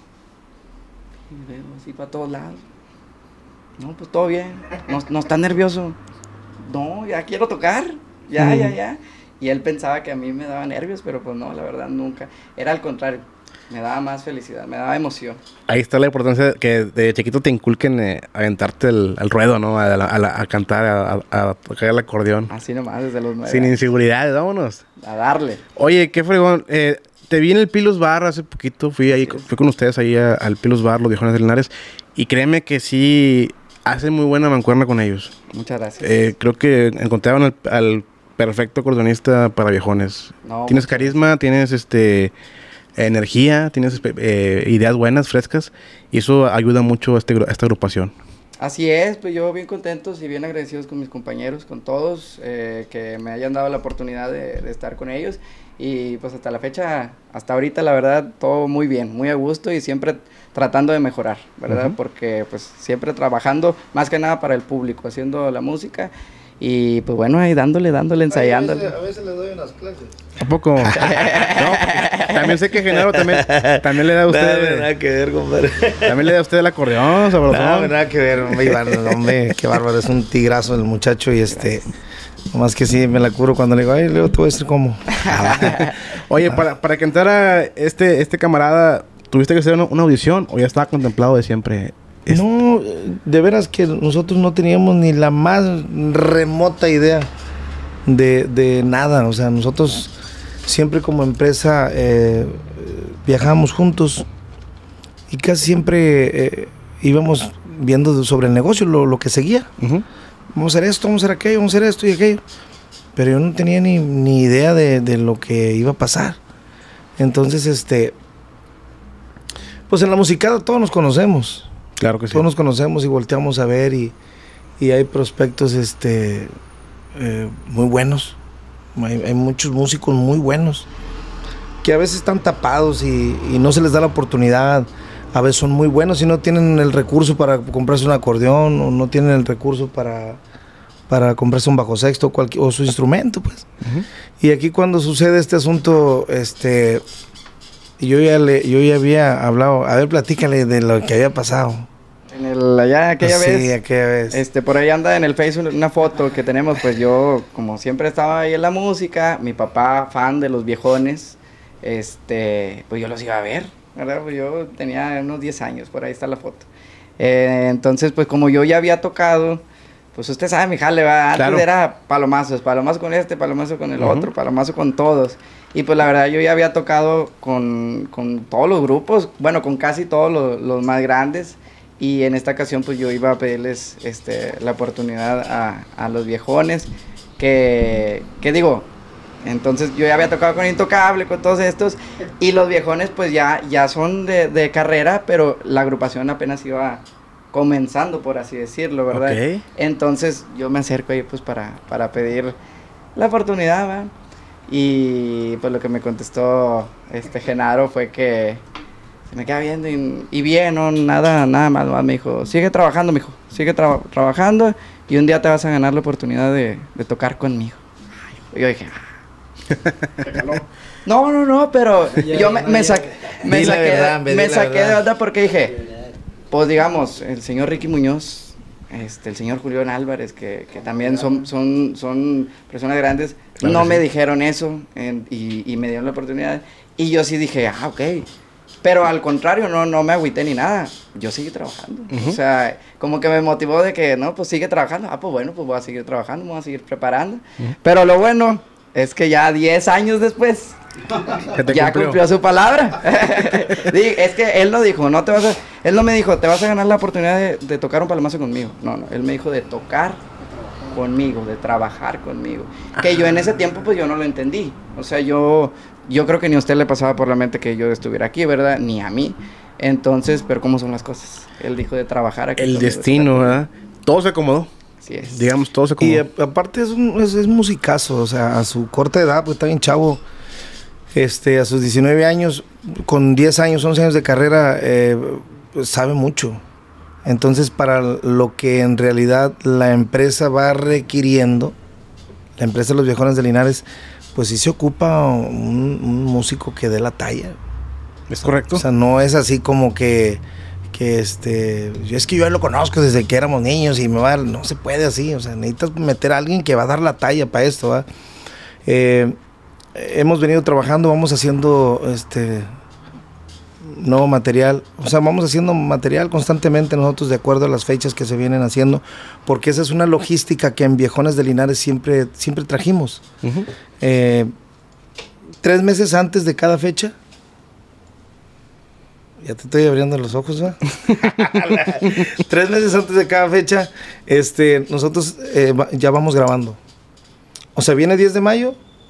Y veo así para todos lados. No, pues todo bien, no, no está nervioso. No, ya quiero tocar, ya, mm. ya, ya. Y él pensaba que a mí me daba nervios, pero pues no, la verdad nunca. Era al contrario. Me daba más felicidad, me daba emoción. Ahí está la importancia de que de chiquito te inculquen eh, aventarte el, al ruedo, ¿no? A, a, a, a cantar, a, a, a tocar el acordeón. Así nomás, desde los nueve Sin años. inseguridades, vámonos. A darle. Oye, qué fregón. Eh, te vi en el Pilus Bar hace poquito. Fui ahí, sí, fui con ustedes ahí a, al Pilus Bar, los Viejones de Linares. Y créeme que sí, hacen muy buena mancuerna con ellos. Muchas gracias. Eh, creo que encontraron al, al perfecto acordeonista para viejones. No, tienes carisma, gracias. Tienes este... energía, tienes eh, ideas buenas, frescas, y eso ayuda mucho a, este, a esta agrupación. Así es, pues yo bien contentos y bien agradecidos con mis compañeros, con todos, eh, que me hayan dado la oportunidad de, de estar con ellos, y pues hasta la fecha, hasta ahorita la verdad, todo muy bien, muy a gusto y siempre tratando de mejorar, ¿verdad? Uh-huh. Porque pues siempre trabajando, más que nada para el público, haciendo la música. Y pues bueno, ahí dándole, dándole, ensayándole. A veces, a veces le doy unas clases. ¿A poco? No, también sé que Genaro también, también le da a usted... Nada, nada que ver, compadre. También le da a usted el acordeón, sabrosón. Nada, nada que ver, hombre, Iván, hombre, qué bárbaro, es un tigrazo el muchacho y este... Nomás que sí, me la curo cuando le digo, ay, Leo, te voy a decir cómo. Oye, para, para que entrara este, este camarada, ¿tuviste que hacer una, una audición o ya estaba contemplado de siempre? Es... No, de veras que nosotros no teníamos ni la más remota idea de, de nada. O sea, nosotros siempre como empresa eh, viajábamos juntos y casi siempre eh, íbamos viendo sobre el negocio, lo, lo que seguía. Uh-huh. Vamos a hacer esto, vamos a hacer aquello, vamos a hacer esto y aquello. Pero yo no tenía ni, ni idea de, de lo que iba a pasar. Entonces, este, pues en la musicada todos nos conocemos. Claro que sí. Todos nos conocemos y volteamos a ver y, y hay prospectos este, eh, muy buenos. Hay, hay muchos músicos muy buenos que a veces están tapados y, y no se les da la oportunidad. A veces son muy buenos y no tienen el recurso para comprarse un acordeón o no tienen el recurso para, para comprarse un bajo sexto cualquier, o su instrumento, pues. Uh-huh. Y aquí cuando sucede este asunto, este... Y yo ya le, yo ya había hablado, a ver, platícale de lo que había pasado. En el, allá aquella sí, vez. Sí, aquella vez. Este, por ahí anda en el Facebook una foto que tenemos, pues yo, como siempre estaba ahí en la música, mi papá, fan de los Viejones, este, pues yo los iba a ver, ¿verdad? Pues yo tenía unos diez años, por ahí está la foto. Eh, entonces, pues como yo ya había tocado, pues usted sabe, mi jale, ¿verdad? Antes claro. Era palomazos, palomazo con este, palomazo con el uh-huh. otro, palomazo con todos. Y pues la verdad yo ya había tocado con, con todos los grupos, bueno, con casi todos los, los más grandes. Y en esta ocasión pues yo iba a pedirles este, la oportunidad a, a los Viejones, que, que digo, entonces yo ya había tocado con Intocable, con todos estos, y los Viejones pues ya, ya son de, de carrera, pero la agrupación apenas iba comenzando, por así decirlo, ¿verdad? Okay. Entonces yo me acerco ahí pues para, para pedir la oportunidad, ¿verdad? Y pues lo que me contestó este Genaro fue que se me queda viendo y, y bien, no, nada, nada más, más, me dijo, sigue trabajando, mijo, sigue tra trabajando y un día te vas a ganar la oportunidad de, de tocar conmigo. Y yo dije, ah. no, no, no, pero yo me, me, sa me saqué, verdad, me saqué de onda porque dije, pues digamos, el señor Ricky Muñoz, este, el señor Julián Álvarez, que, que también son, son, son personas grandes, claro, no me sí. dijeron eso en, y, y me dieron la oportunidad. Y yo sí dije, ah, ok. Pero al contrario, no, no me agüité ni nada. Yo seguí trabajando. Uh-huh. O sea, como que me motivó de que, no, pues sigue trabajando. Ah, pues bueno, pues voy a seguir trabajando, me voy a seguir preparando. Uh-huh. Pero lo bueno es que ya diez años después, Ya cumplió. cumplió su palabra. Es que él no dijo, no te vas a... Él no me dijo, te vas a ganar la oportunidad de, de tocar un palomazo conmigo. No, no, él me dijo de tocar conmigo, de trabajar conmigo. Que yo en ese tiempo, pues yo no lo entendí. O sea, yo, yo creo que ni a usted le pasaba por la mente que yo estuviera aquí, ¿verdad? Ni a mí. Entonces, pero ¿cómo son las cosas? Él dijo de trabajar aquí. El destino, ¿verdad? Todo se acomodó. Así es. Digamos, todo se acomodó. Y a, aparte es un es, es musicazo, o sea, a su corta edad, pues está bien chavo. Este, a sus diecinueve años, con diez años, once años de carrera, eh, pues sabe mucho. Entonces, para lo que en realidad la empresa va requiriendo, la empresa de los Viejones de Linares, pues sí se ocupa un, un músico que dé la talla. ¿Es correcto? O sea, no es así como que, que este, es que yo lo conozco desde que éramos niños y me va a, no se puede así, o sea, necesitas meter a alguien que va a dar la talla para esto, ¿va? Eh, hemos venido trabajando, vamos haciendo este nuevo material, o sea, vamos haciendo material constantemente nosotros de acuerdo a las fechas que se vienen haciendo, porque esa es una logística que en Viejones de Linares siempre, siempre trajimos. Uh-huh. eh, tres meses antes de cada fecha, ya te estoy abriendo los ojos, ¿va? Tres meses antes de cada fecha, este, nosotros eh, ya vamos grabando. O sea, viene diez de mayo,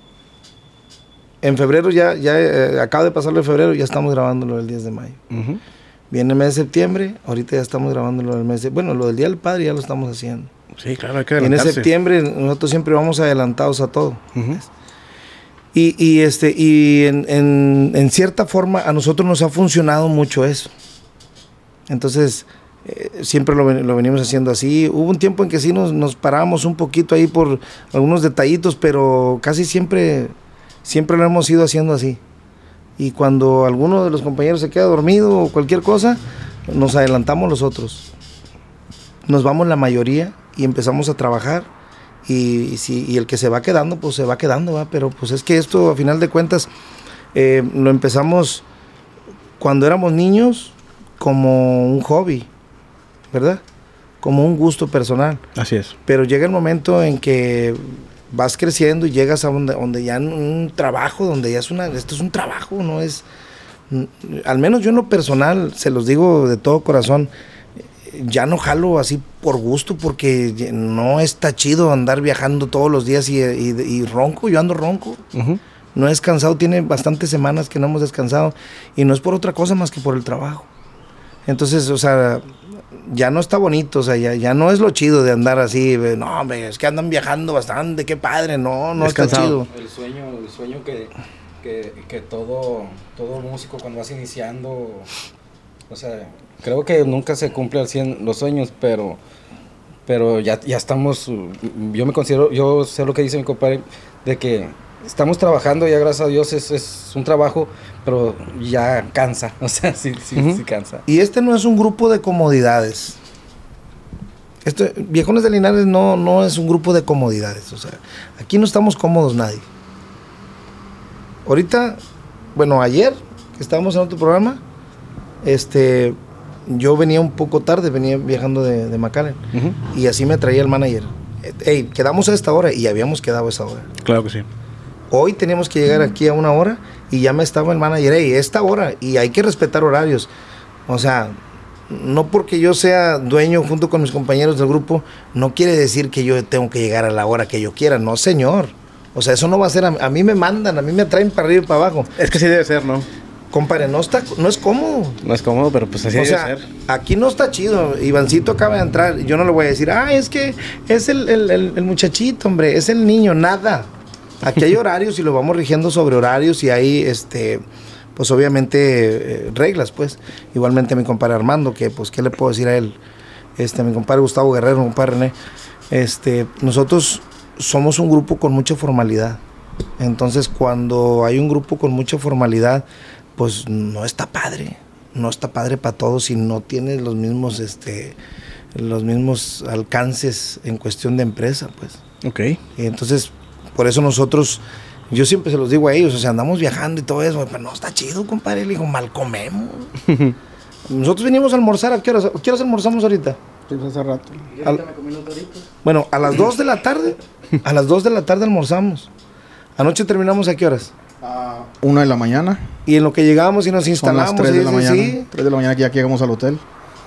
en febrero ya, ya eh, acaba de pasarlo de febrero, ya estamos grabándolo el diez de mayo. Uh-huh. Viene el mes de septiembre, ahorita ya estamos grabándolo el mes de... Bueno, lo del Día del Padre ya lo estamos haciendo. Sí, claro, hay que adelantarse. En septiembre nosotros siempre vamos adelantados a todo. Uh-huh. Y, y, este, y en, en, en cierta forma a nosotros nos ha funcionado mucho eso. Entonces, eh, siempre lo, lo venimos haciendo así. Hubo un tiempo en que sí nos, nos parábamos un poquito ahí por algunos detallitos, pero casi siempre, siempre lo hemos ido haciendo así. Y cuando alguno de los compañeros se queda dormido o cualquier cosa, nos adelantamos los otros. Nos vamos la mayoría y empezamos a trabajar. Y, y, si, y el que se va quedando, pues se va quedando, ¿va? Pero pues es que esto, a final de cuentas, eh, lo empezamos cuando éramos niños como un hobby, ¿verdad? Como un gusto personal. Así es. Pero llega el momento en que vas creciendo y llegas a donde, donde ya un trabajo, donde ya es una, esto es un trabajo, no es, al menos yo en lo personal, se los digo de todo corazón, ya no jalo así por gusto, porque no está chido andar viajando todos los días y, y, y ronco, yo ando ronco. Uh-huh. No he descansado, tiene bastantes semanas que no hemos descansado, y no es por otra cosa más que por el trabajo. Entonces, o sea, ya no está bonito, o sea, ya, ya no es lo chido de andar así, no, hombre, es que andan viajando bastante, qué padre, no, no está chido. El sueño, el sueño que, que, que todo, todo músico cuando vas iniciando, o sea, creo que nunca se cumple al cien los sueños, pero pero ya, ya estamos, yo me considero, yo sé lo que dice mi compadre, de que estamos trabajando, ya gracias a Dios es, es un trabajo, pero ya cansa, o sea, sí, sí, uh-huh. sí cansa. Y este no es un grupo de comodidades. Esto, Viejones de Linares no, no es un grupo de comodidades, o sea, aquí no estamos cómodos nadie. Ahorita, bueno, ayer que estábamos en otro programa, este... yo venía un poco tarde, venía viajando de, de McAllen, uh-huh. y así me traía el manager. Hey, quedamos a esta hora, y habíamos quedado a esa hora. Claro que sí. Hoy teníamos que llegar aquí a una hora, y ya me estaba el manager, hey, esta hora, y hay que respetar horarios. O sea, no porque yo sea dueño junto con mis compañeros del grupo, no quiere decir que yo tengo que llegar a la hora que yo quiera, no señor. O sea, eso no va a ser, a, a mí me mandan, a mí me traen para arriba y para abajo. Es que sí debe ser, ¿no? Compadre, no está, no es cómodo. No es cómodo, pero pues así o debe sea, ser. Aquí no está chido. Ivancito acaba de entrar. Yo no le voy a decir, ah, es que es el, el, el, el muchachito, hombre, es el niño, nada. Aquí hay horarios y lo vamos rigiendo sobre horarios y hay, este, pues obviamente, eh, reglas, pues. Igualmente a mi compadre Armando, que pues, ¿qué le puedo decir a él? Este, a mi compadre Gustavo Guerrero, mi compadre René. Este, nosotros somos un grupo con mucha formalidad. Entonces, cuando hay un grupo con mucha formalidad, pues no está padre, no está padre para todos si no tienes los mismos, este, los mismos alcances en cuestión de empresa, pues. Ok. Y entonces, por eso nosotros, yo siempre se los digo a ellos, o sea, andamos viajando y todo eso, pero no está chido, compadre, le digo, mal comemos. Nosotros venimos a almorzar, ¿a qué horas, ¿a qué horas almorzamos ahorita? Sí, hace rato. Al, bueno, a las dos de la tarde, a las dos de la tarde almorzamos. Anoche terminamos, ¿a qué horas? A una de la mañana. Y en lo que llegamos y nos instalamos. Son las tres de la sí, mañana. sí. tres de la mañana que ya llegamos al hotel.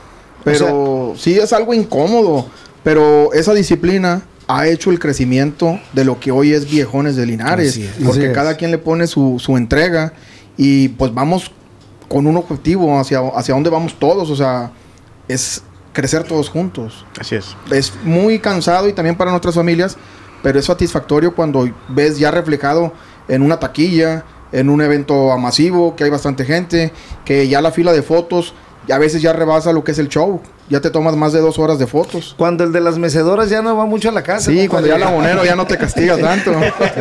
Pero O sí es algo incómodo. Pero esa disciplina ha hecho el crecimiento de lo que hoy es Viejones de Linares. Así es. Porque Así es. cada quien le pone su, su entrega. Y pues vamos con un objetivo hacia, hacia dónde vamos todos. O sea, es crecer todos juntos. Así es. Es muy cansado y también para nuestras familias, pero es satisfactorio cuando ves ya reflejado en una taquilla, en un evento masivo, que hay bastante gente, que ya la fila de fotos y a veces ya rebasa lo que es el show. Ya te tomas más de dos horas de fotos. Cuando el de las mecedoras ya no va mucho a la casa. Sí, ¿no? cuando ya el abonero ya no te castiga tanto.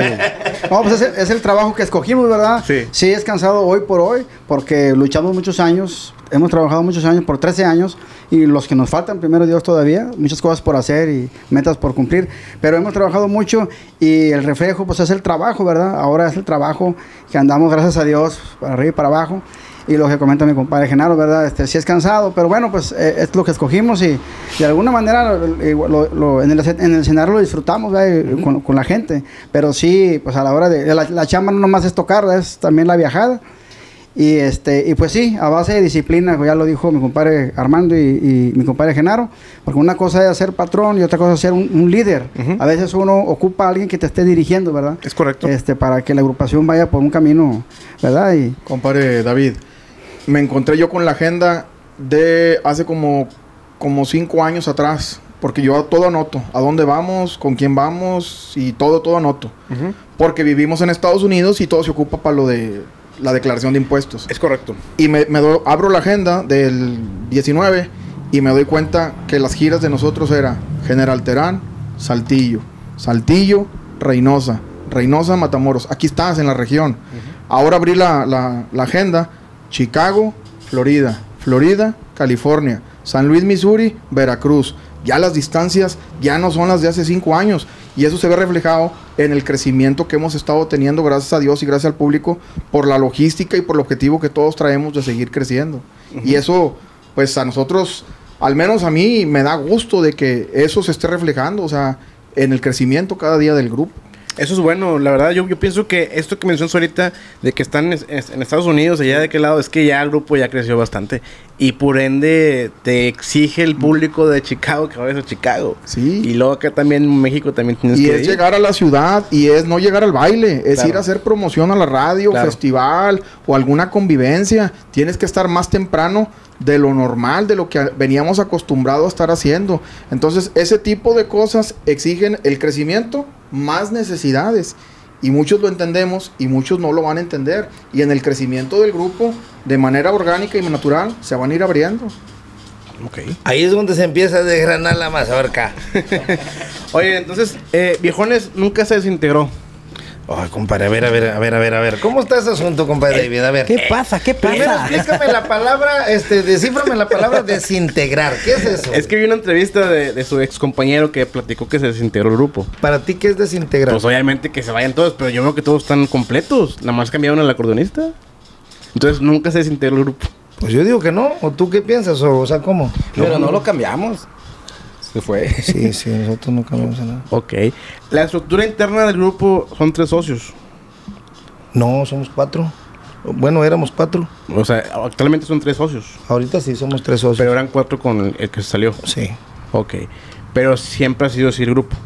No, pues es el, es el trabajo que escogimos, ¿verdad? Sí. Sí, es cansado hoy por hoy, porque luchamos muchos años, hemos trabajado muchos años, por trece años, y los que nos faltan, primero Dios todavía, muchas cosas por hacer y metas por cumplir, pero hemos trabajado mucho y el reflejo, pues es el trabajo, ¿verdad? Ahora es el trabajo que andamos, gracias a Dios, para arriba y para abajo. Y lo que comenta mi compadre Genaro, ¿verdad? Este, sí es cansado, pero bueno, pues eh, es lo que escogimos y de alguna manera eh, lo, lo, en, el, en el escenario lo disfrutamos, ¿verdad? Uh-huh. con, con la gente. Pero sí, pues a la hora de... La, la chamba no nomás es tocar, ¿verdad? Es también la viajada. Y, este, y pues sí, a base de disciplina, pues ya lo dijo mi compadre Armando y, y mi compadre Genaro, porque una cosa es ser patrón y otra cosa es ser un, un líder. Uh-huh. A veces uno ocupa a alguien que te esté dirigiendo, ¿verdad? Es correcto. Este, para que la agrupación vaya por un camino, ¿verdad? Y, compadre David, me encontré yo con la agenda de hace como, como cinco años atrás, porque yo todo anoto, a dónde vamos, con quién vamos y todo, todo anoto. Uh-huh. Porque vivimos en Estados Unidos y todo se ocupa para lo de la declaración de impuestos. Es correcto. Y me, me do, abro la agenda del diecinueve y me doy cuenta que las giras de nosotros era General Terán, Saltillo, Saltillo, Reynosa, Reynosa, Matamoros. Aquí estás en la región. Uh-huh. Ahora abrí la, la, la agenda. Chicago, Florida, Florida, California, San Luis, Missouri, Veracruz. Ya las distancias ya no son las de hace cinco años y eso se ve reflejado en el crecimiento que hemos estado teniendo, gracias a Dios y gracias al público, por la logística y por el objetivo que todos traemos de seguir creciendo. Uh-huh. Y eso, pues a nosotros, al menos a mí, me da gusto de que eso se esté reflejando, o sea, en el crecimiento cada día del grupo. Eso es bueno, la verdad, yo, yo pienso que esto que mencionas ahorita, de que están en, en Estados Unidos, allá de qué lado, es que ya el grupo ya creció bastante. Y por ende, te exige el público de Chicago que vayas a Chicago. Sí. Y luego acá también en México también tienes y que es ir. llegar a la ciudad, y es no llegar al baile, es claro. ir a hacer promoción a la radio, claro. festival, o alguna convivencia. Tienes que estar más temprano de lo normal, de lo que veníamos acostumbrados a estar haciendo. Entonces, ese tipo de cosas exigen el crecimiento, más necesidades, y muchos lo entendemos y muchos no lo van a entender, y en el crecimiento del grupo de manera orgánica y natural se van a ir abriendo. Okay. Ahí es donde se empieza a desgranar la mazorca. Oye, entonces eh, Viejones nunca se desintegró. Ay, compadre, a ver, a ver, a ver, a ver, a ver. ¿Cómo está ese asunto, compadre David? A ver. ¿Qué pasa? ¿Qué pasa? Primero explícame la palabra, este, descíframe la palabra desintegrar. ¿Qué es eso? Es que vi una entrevista de, de su ex compañero que platicó que se desintegró el grupo. ¿Para ti qué es desintegrar? Pues obviamente que se vayan todos, pero yo veo que todos están completos. Nada más cambiaron al acordeonista. Entonces nunca se desintegró el grupo. Pues yo digo que no. ¿O tú qué piensas? O, o sea, ¿cómo? Pero no, no lo cambiamos. Se fue. Sí, sí, nosotros no cambiamos nada. Ok. La estructura interna del grupo son tres socios. No, somos cuatro. Bueno, éramos cuatro. O sea, actualmente son tres socios. Ahorita sí somos tres socios. Pero eran cuatro con el, el que se salió. Sí. Ok. Pero siempre ha sido así el grupo.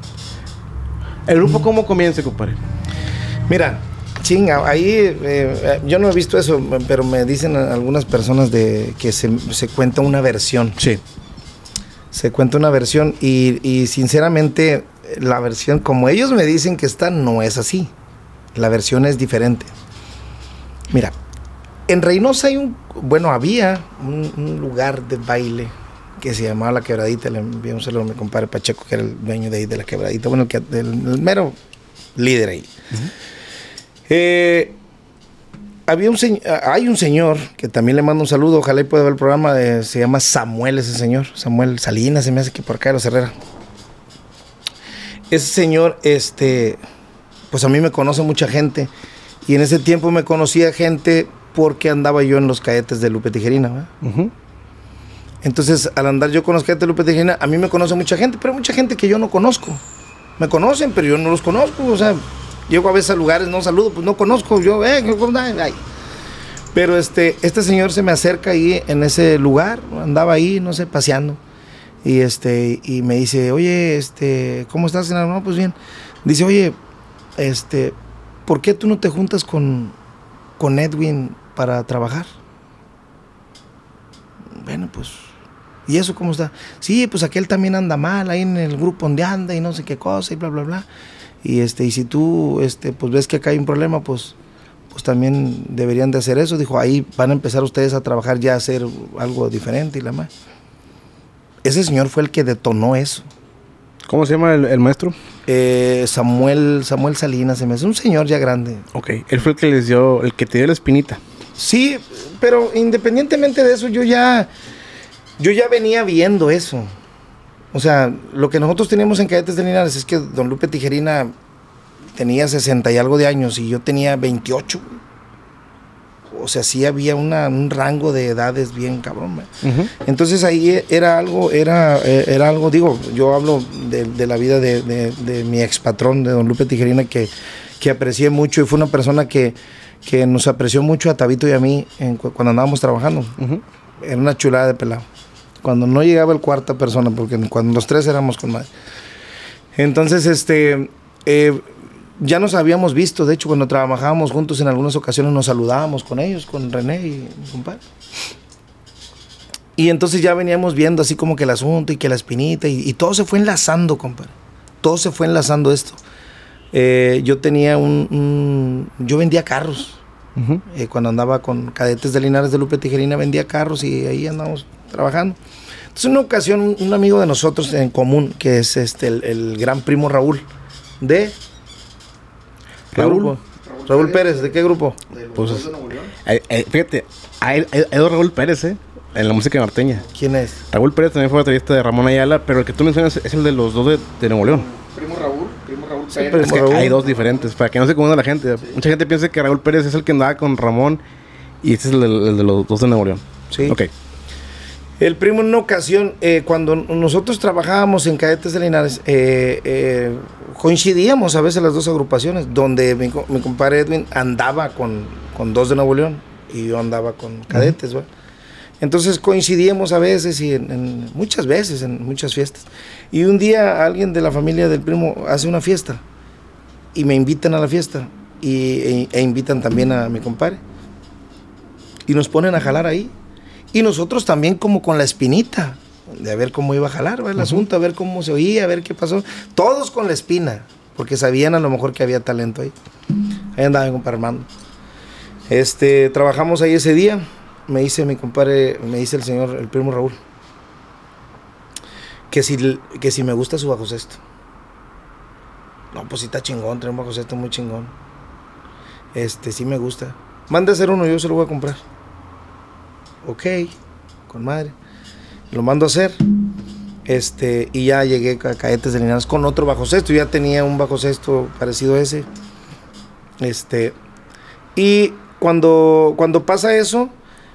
¿El grupo mm. cómo comienza, compadre? Mira, chinga, ahí eh, yo no he visto eso, pero me dicen algunas personas de que se, se cuenta una versión. Sí. Se cuenta una versión y, y sinceramente la versión como ellos me dicen que está no es así. La versión es diferente. Mira, en Reynosa hay un, bueno, había un, un lugar de baile que se llamaba La Quebradita. Le envié un saludo a mi compadre Pacheco, que era el dueño de ahí de La Quebradita. Bueno, el, que, el, el mero líder ahí. Uh-huh. Eh... Había un señor, hay un señor que también le mando un saludo, ojalá y pueda ver el programa, de, se llama Samuel ese señor, Samuel Salinas, se me hace que por acá de los Herrera. Ese señor, este, pues a mí me conoce mucha gente, y en ese tiempo me conocía gente porque andaba yo en los cadetes de Lupe Tijerina, ¿verdad? Uh-huh. Entonces, al andar yo con los cadetes de Lupe Tijerina, a mí me conoce mucha gente, pero mucha gente que yo no conozco. Me conocen, pero yo no los conozco, o sea, Llego a veces a lugares, no saludo, pues no conozco, yo, eh, ¿cómo estás? Ay. Pero este, este señor se me acerca ahí en ese lugar, andaba ahí, no sé, paseando. Y este, y me dice, oye, este, ¿cómo estás? No, pues bien. Dice, oye, este, ¿por qué tú no te juntas con, con Edwin para trabajar? Bueno, pues, ¿y eso cómo está? Sí, pues aquel también anda mal ahí en el grupo donde anda y no sé qué cosa y bla, bla, bla. Y este, y si tú, este, pues ves que acá hay un problema, pues, pues también deberían de hacer eso. Dijo, ahí van a empezar ustedes a trabajar ya a hacer algo diferente y la más. Ese señor fue el que detonó eso. ¿Cómo se llama el, el maestro? Eh, Samuel, Samuel Salinas, se me hace un señor ya grande. Ok, él fue el que les dio, el que te dio la espinita. Sí, pero independientemente de eso, yo ya, yo ya venía viendo eso. O sea, lo que nosotros teníamos en Cadetes de Linares es que don Lupe Tijerina tenía sesenta y algo de años y yo tenía veintiocho. O sea, sí había una, un rango de edades bien cabrón. Uh-huh. Entonces ahí era algo, era, era algo, digo, yo hablo de, de la vida de, de, de mi ex patrón, de don Lupe Tijerina, que, que aprecié mucho y fue una persona que, que nos apreció mucho a Tabito y a mí en, cuando andábamos trabajando. Uh-huh. Era una chulada de pelado. Cuando no llegaba el cuarta persona, porque cuando los tres éramos con madre. Entonces, este... Eh, ya nos habíamos visto, de hecho, cuando trabajábamos juntos en algunas ocasiones nos saludábamos con ellos, con René y mi compadre. Y entonces ya veníamos viendo así como que el asunto y que la espinita y, y todo se fue enlazando, compadre. Todo se fue enlazando esto. Eh, yo tenía un, un... Yo vendía carros. Uh-huh. eh, cuando andaba con Cadetes de Linares de Lupe Tijerina vendía carros y ahí andábamos trabajando. Entonces en una ocasión un, un amigo de nosotros en común, que es este el, el gran primo Raúl, de... Raúl, Raúl, Raúl Pérez, ¿de qué grupo? Pues, eh, eh, fíjate, hay, hay, hay Raúl Pérez, ¿eh? En la música norteña. ¿Quién es? Raúl Pérez también fue baterista de Ramón Ayala, pero el que tú mencionas es el de los dos de, de Nuevo León. Primo Raúl, primo Raúl Pérez. Sí, pero es que Raúl. hay dos diferentes, para que no se confunda la gente. Sí. Mucha gente piensa que Raúl Pérez es el que andaba con Ramón y este es el de, el de los dos de Nuevo León. Sí. Ok. El primo en una ocasión, eh, cuando nosotros trabajábamos en Cadetes de Linares, eh, eh, coincidíamos a veces las dos agrupaciones, donde mi, mi compadre Edwin andaba con, con dos de Nuevo León y yo andaba con Cadetes, ¿verdad? Entonces coincidíamos a veces y en, en muchas veces, en muchas fiestas. Y un día alguien de la familia del primo hace una fiesta y me invitan a la fiesta y, e, e invitan también a mi compadre y nos ponen a jalar ahí. Y nosotros también como con la espinita, de a ver cómo iba a jalar, ¿verdad? El uh-huh. asunto, a ver cómo se oía, a ver qué pasó. Todos con la espina, porque sabían a lo mejor que había talento ahí. Ahí andaba mi compadre Armando. Este, trabajamos ahí ese día, me dice mi compadre, me dice el señor, el primo Raúl, que si, que si me gusta su bajo sexto. No, pues sí está chingón, trae un bajo sexto muy chingón. Este, sí me gusta. Mande a hacer uno, yo se lo voy a comprar. Ok, con madre. Lo mando a hacer. Este, y ya llegué a Cadetes de Linares con otro bajo sexto. Ya tenía un bajo sexto parecido a ese. Este, y cuando, cuando pasa eso,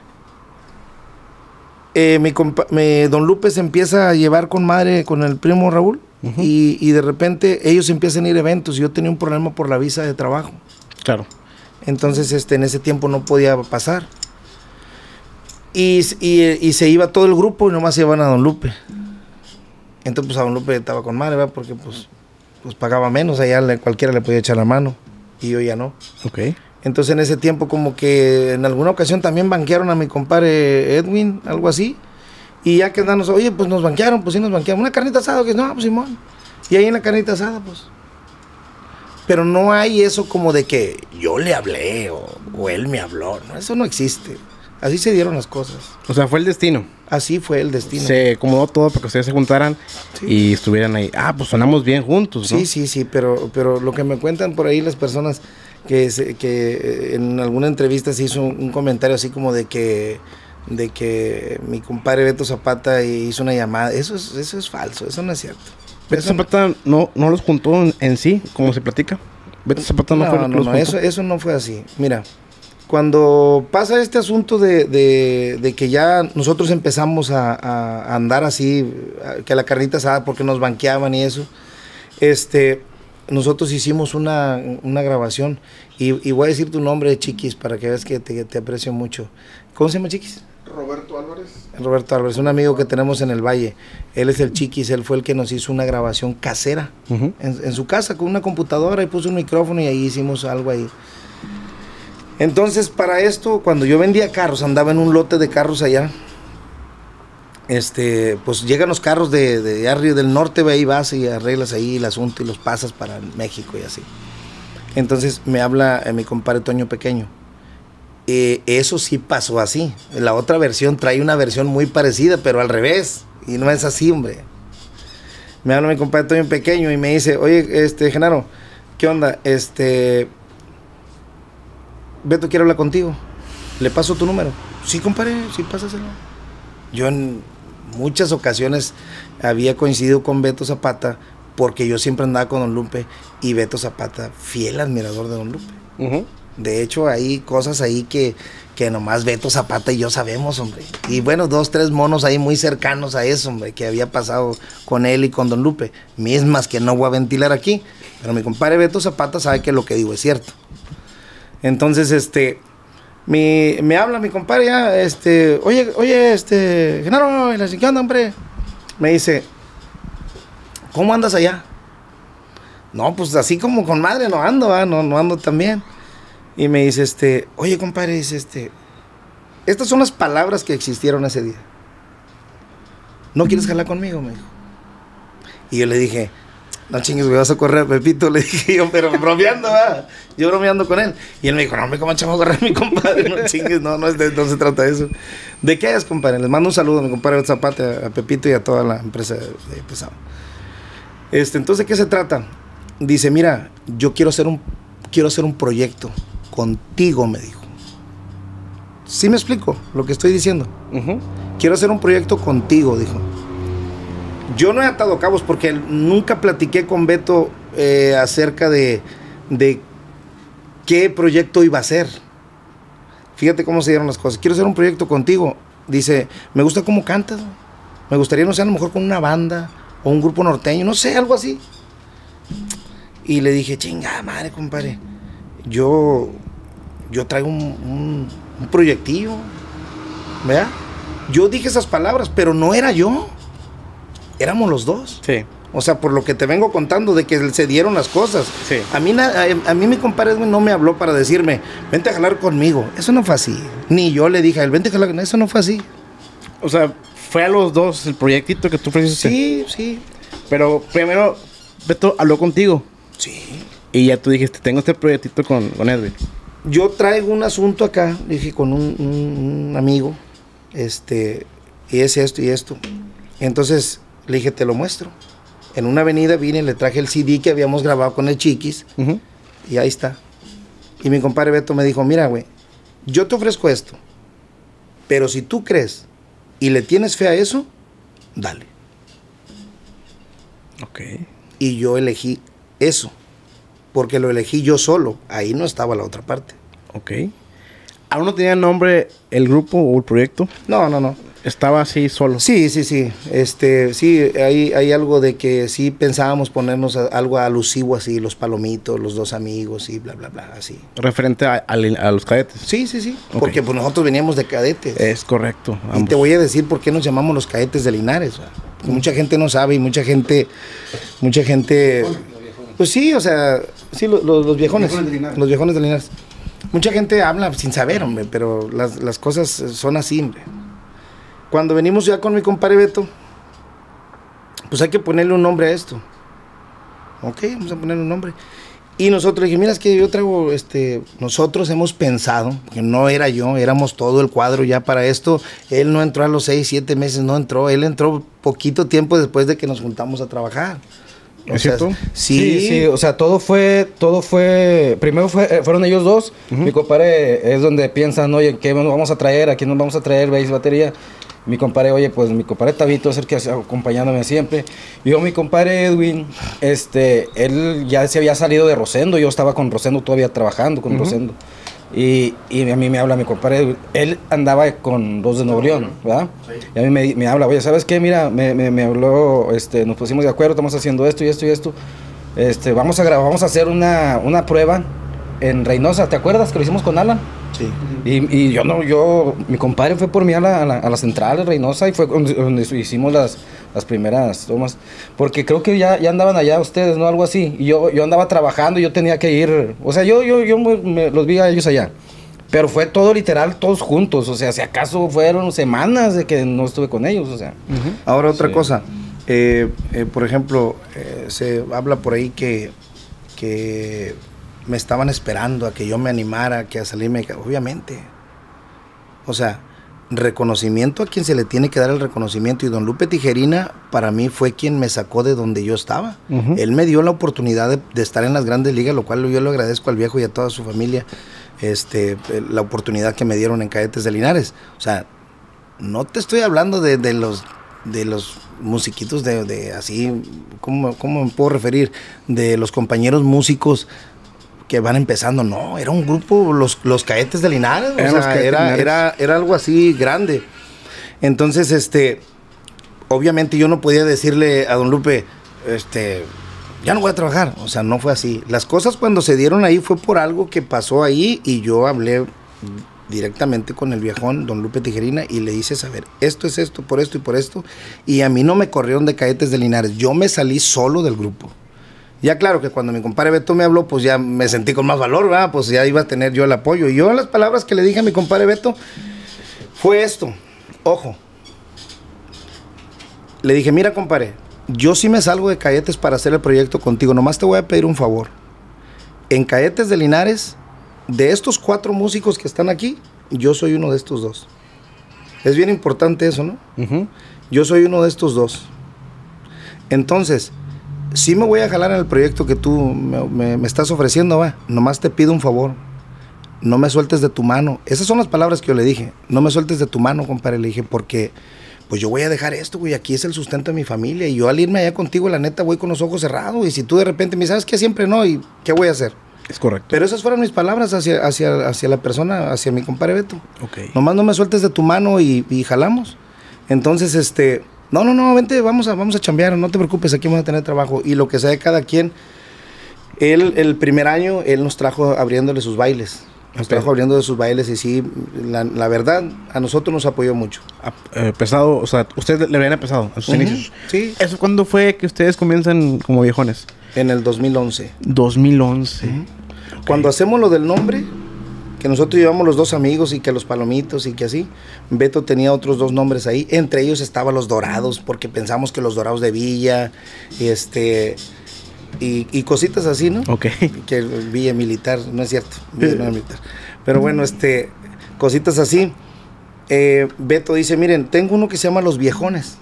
eh, mi, compa- mi don Lupe se empieza a llevar con madre con el primo Raúl. Uh-huh. y, y de repente ellos empiezan a ir a eventos. Y yo tenía un problema por la visa de trabajo. Claro. Entonces, este, en ese tiempo no podía pasar. Y, y, y se iba todo el grupo y nomás se iban a don Lupe. Entonces, pues a don Lupe estaba con madre, ¿verdad? Porque pues, pues pagaba menos, allá le, cualquiera le podía echar la mano. Y yo ya no. Ok. Entonces, en ese tiempo, como que en alguna ocasión también banquearon a mi compadre Edwin, algo así. Y ya que andanos, oye, pues nos banquearon, pues sí nos banquearon. Una carnita asada, que no, pues Simón. Y ahí en la carnita asada, pues. Pero no hay eso como de que yo le hablé o, o él me habló. No, eso no existe. Así se dieron las cosas. O sea, fue el destino. Así fue el destino. Se acomodó todo para que ustedes se juntaran sí. y estuvieran ahí. Ah, pues sonamos bien juntos, ¿no? Sí, sí, sí, pero, pero lo que me cuentan por ahí las personas que, se, que en alguna entrevista se hizo un, un comentario así como de que de que mi compadre Beto Zapata hizo una llamada. Eso es, eso es falso, eso no es cierto. Beto eso Zapata no, no los juntó en, en sí, como se platica. Beto Zapata no, no fue no, el que no, los no, juntó. eso, eso no fue así. Mira, cuando pasa este asunto de, de, de que ya nosotros empezamos a, a, a andar así, a, que la carnita asada porque nos banqueaban y eso, este, nosotros hicimos una, una grabación y, y voy a decir tu nombre, Chiquis, para que veas que te, que te aprecio mucho. ¿Cómo se llama, Chiquis? Roberto Álvarez. Roberto Álvarez, un amigo que tenemos en el Valle. Él es el Chiquis, él fue el que nos hizo una grabación casera uh-huh. en, en su casa con una computadora y puso un micrófono y ahí hicimos algo ahí. Entonces, para esto, cuando yo vendía carros, andaba en un lote de carros allá. Este, pues llegan los carros de, de arriba del norte, ve ahí vas y arreglas ahí el asunto y los pasas para México y así. Entonces me habla eh, mi compadre Toño Pequeño. Eh, eso sí pasó así. La otra versión trae una versión muy parecida, pero al revés. Y no es así, hombre. Me habla mi compadre Toño Pequeño y me dice, oye, este, Genaro, ¿qué onda? Este, Beto quiere hablar contigo. ¿Le paso tu número? Sí, compadre, sí, pásaselo. Yo en muchas ocasiones había coincidido con Beto Zapata porque yo siempre andaba con Don Lupe y Beto Zapata, fiel admirador de Don Lupe. Uh-huh. De hecho, hay cosas ahí que, que nomás Beto Zapata y yo sabemos, hombre. Y bueno, dos, tres monos ahí muy cercanos a eso, hombre, que había pasado con él y con Don Lupe. Mismas que no voy a ventilar aquí, pero mi compadre Beto Zapata sabe que lo que digo es cierto. Entonces, este... Mi, me habla mi compadre ya, este, oye, oye, este, Genaro, ¿qué onda, hombre? Me dice, ¿cómo andas allá? No, pues así como con madre no ando, ¿eh? no, no ando tan bien. Y me dice, este, oye, compadre, dice, este, estas son las palabras que existieron ese día. ¿No quieres jalar conmigo? Me dijo. Y yo le dije, no chingues, me vas a correr a Pepito, le dije yo, pero bromeando, ¿verdad? Yo bromeando con él. Y él me dijo, no, hombre, ¿cómo chamo a correr a mi compadre? No chingues, no, no, es de, no se trata de eso. ¿De qué es, compadre? Les mando un saludo a mi compadre Zapata, a Pepito y a toda la empresa de, de Pesado. Este, entonces, ¿de qué se trata? Dice, mira, yo quiero hacer un, quiero hacer un proyecto contigo, me dijo. ¿Sí me explico lo que estoy diciendo? Uh-huh. Quiero hacer un proyecto contigo, dijo. Yo no he atado cabos porque nunca platiqué con Beto eh, acerca de, de qué proyecto iba a hacer. Fíjate cómo se dieron las cosas. Quiero hacer un proyecto contigo. Dice, me gusta cómo cantas. Me gustaría, no sé, a lo mejor con una banda o un grupo norteño, no sé, algo así. Y le dije, chingada madre, compadre. Yo, yo traigo un, un, un proyectillo. ¿Verdad? Yo dije esas palabras, pero no era yo. Éramos los dos. Sí. O sea, por lo que te vengo contando de que se dieron las cosas. Sí. A mí, a, a mí mi compadre no me habló para decirme, vente a jalar conmigo. Eso no fue así. Ni yo le dije a él, vente a jalar conmigo. Eso no fue así. O sea, fue a los dos el proyectito que tú ofreciste. Sí, sí. Pero primero, Beto habló contigo. Sí. Y ya tú dijiste, tengo este proyectito con, con Edwin. Yo traigo un asunto acá, dije, con un, un, un amigo. Este, y es esto y esto. Entonces le dije, te lo muestro. En una avenida vine, le traje el C D que habíamos grabado con el Chiquis. Uh-huh. Y ahí está. Y mi compadre Beto me dijo, mira, güey, yo te ofrezco esto. Pero si tú crees y le tienes fe a eso, dale. Ok. Y yo elegí eso. Porque lo elegí yo solo. Ahí no estaba la otra parte. Ok. ¿Aún no tenía nombre el grupo o el proyecto? No, no, no. Estaba así solo. Sí, sí, sí. Este, sí, hay, hay algo de que sí pensábamos ponernos a, algo alusivo así, los palomitos, los dos amigos y bla, bla, bla, así. Referente a, a, a los cadetes. Sí, sí, sí. Okay. Porque pues nosotros veníamos de cadetes. Es correcto. Ambos. Y te voy a decir por qué nos llamamos los cadetes de Linares. Mm. Mucha gente no sabe y mucha gente, mucha gente, pues sí, o sea, sí, los, los, los viejones, los viejones de, los viejones de Linares. Mucha gente habla sin saber, hombre, pero las, las cosas son así, hombre. Cuando venimos ya con mi compadre Beto, pues hay que ponerle un nombre a esto. Ok, vamos a ponerle un nombre. Y nosotros le dije, mira, es que yo traigo, este, nosotros hemos pensado, porque no era yo, éramos todo el cuadro ya para esto. Él no entró a los seis, siete meses, no entró. Él entró poquito tiempo después de que nos juntamos a trabajar. ¿Es cierto? Sí, sí, sí, o sea, todo fue, todo fue, primero fue, fueron ellos dos. Uh-huh. Mi compadre es donde piensan, oye, ¿qué nos vamos a traer? ¿A quién nos vamos a traer? ¿Veis batería? Mi compadre, oye, pues mi compadre Tabito es el que acompañándome siempre. Y yo, mi compadre Edwin, este, él ya se había salido de Rosendo, yo estaba con Rosendo todavía trabajando con uh-huh. Rosendo. Y, y a mí me habla mi compadre Edwin, él andaba con dos de Nuevo León, ¿verdad? Sí. Y a mí me, me habla, oye, ¿sabes qué? Mira, me, me, me habló, este, nos pusimos de acuerdo, estamos haciendo esto y esto y esto. este, vamos a grabar, vamos a hacer una, una prueba en Reynosa, ¿te acuerdas que lo hicimos con Alan? Sí. Y, y yo no, yo, mi compadre fue por mí a la, a la, a la central de Reynosa y fue donde, donde hicimos las, las primeras tomas. Porque creo que ya, ya andaban allá ustedes, ¿no? Algo así. Y yo, yo andaba trabajando y yo tenía que ir, o sea, yo, yo, yo me, me, los vi a ellos allá. Pero fue todo literal, todos juntos, o sea, si acaso fueron semanas de que no estuve con ellos, o sea. Uh-huh. Ahora otra sí. cosa, eh, eh, por ejemplo, eh, se habla por ahí que, que me estaban esperando a que yo me animara, que a salirme, obviamente. O sea, reconocimiento a quien se le tiene que dar el reconocimiento, y don Lupe Tijerina para mí fue quien me sacó de donde yo estaba. Uh-huh. Él me dio la oportunidad de, de estar en las grandes ligas, lo cual yo le agradezco al viejo y a toda su familia, este, la oportunidad que me dieron en Cadetes de Linares. O sea, no te estoy hablando de, de los de los musiquitos de, de así, ¿cómo, ¿cómo me puedo referir? De los compañeros músicos que van empezando, no, era un grupo, los, los Cadetes de Linares, o sea, era, Linares. Era, era algo así grande. Entonces, este, obviamente yo no podía decirle a don Lupe, este, ya no voy a trabajar, o sea, no fue así. Las cosas cuando se dieron ahí fue por algo que pasó ahí, y yo hablé directamente con el viejón, don Lupe Tijerina, y le hice saber, esto es esto, por esto y por esto, y a mí no me corrieron de Cadetes de Linares, yo me salí solo del grupo. Ya claro que cuando mi compadre Beto me habló, pues ya me sentí con más valor, ¿verdad? Pues ya iba a tener yo el apoyo. Y yo las palabras que le dije a mi compadre Beto fue esto. Ojo. Le dije, mira compadre, yo sí me salgo de Cadetes para hacer el proyecto contigo. Nomás te voy a pedir un favor. En Cadetes de Linares, de estos cuatro músicos que están aquí, yo soy uno de estos dos. Es bien importante eso, ¿no? Uh-huh. Yo soy uno de estos dos. Entonces, sí me voy a jalar en el proyecto que tú me, me, me estás ofreciendo, va. Nomás te pido un favor. No me sueltes de tu mano. Esas son las palabras que yo le dije. No me sueltes de tu mano, compadre. Le dije, porque pues yo voy a dejar esto, güey. Aquí es el sustento de mi familia. Y yo al irme allá contigo, la neta, voy con los ojos cerrados. Y si tú de repente me dices, ¿sabes qué? Siempre no. ¿Y qué voy a hacer? Es correcto. Pero esas fueron mis palabras hacia, hacia, hacia la persona, hacia mi compadre Beto. Okay. Nomás no me sueltes de tu mano y, y jalamos. Entonces, este... No, no, no, vente, vamos a, vamos a chambear, no te preocupes, aquí vamos a tener trabajo. Y lo que sea de cada quien, él, el primer año, él nos trajo abriéndole sus bailes. Nos okay. trajo abriendo de sus bailes y sí, la, la verdad, a nosotros nos apoyó mucho. Eh, pesado, o sea, usted le habían pesado a sus uh-huh. inicios. Sí. ¿Eso cuándo fue que ustedes comienzan como viejones? En el dos mil once. dos mil once. Uh-huh. Okay. Cuando hacemos lo del nombre, que nosotros llevamos los dos amigos y que los palomitos y que así, Beto tenía otros dos nombres ahí, entre ellos estaban los Dorados, porque pensamos que los Dorados de Villa, este, y, y cositas así, ¿no? Ok. Que Villa Militar, no es cierto, Villa no es militar, pero bueno, este, cositas así. eh, Beto dice, miren, tengo uno que se llama Los Viejones,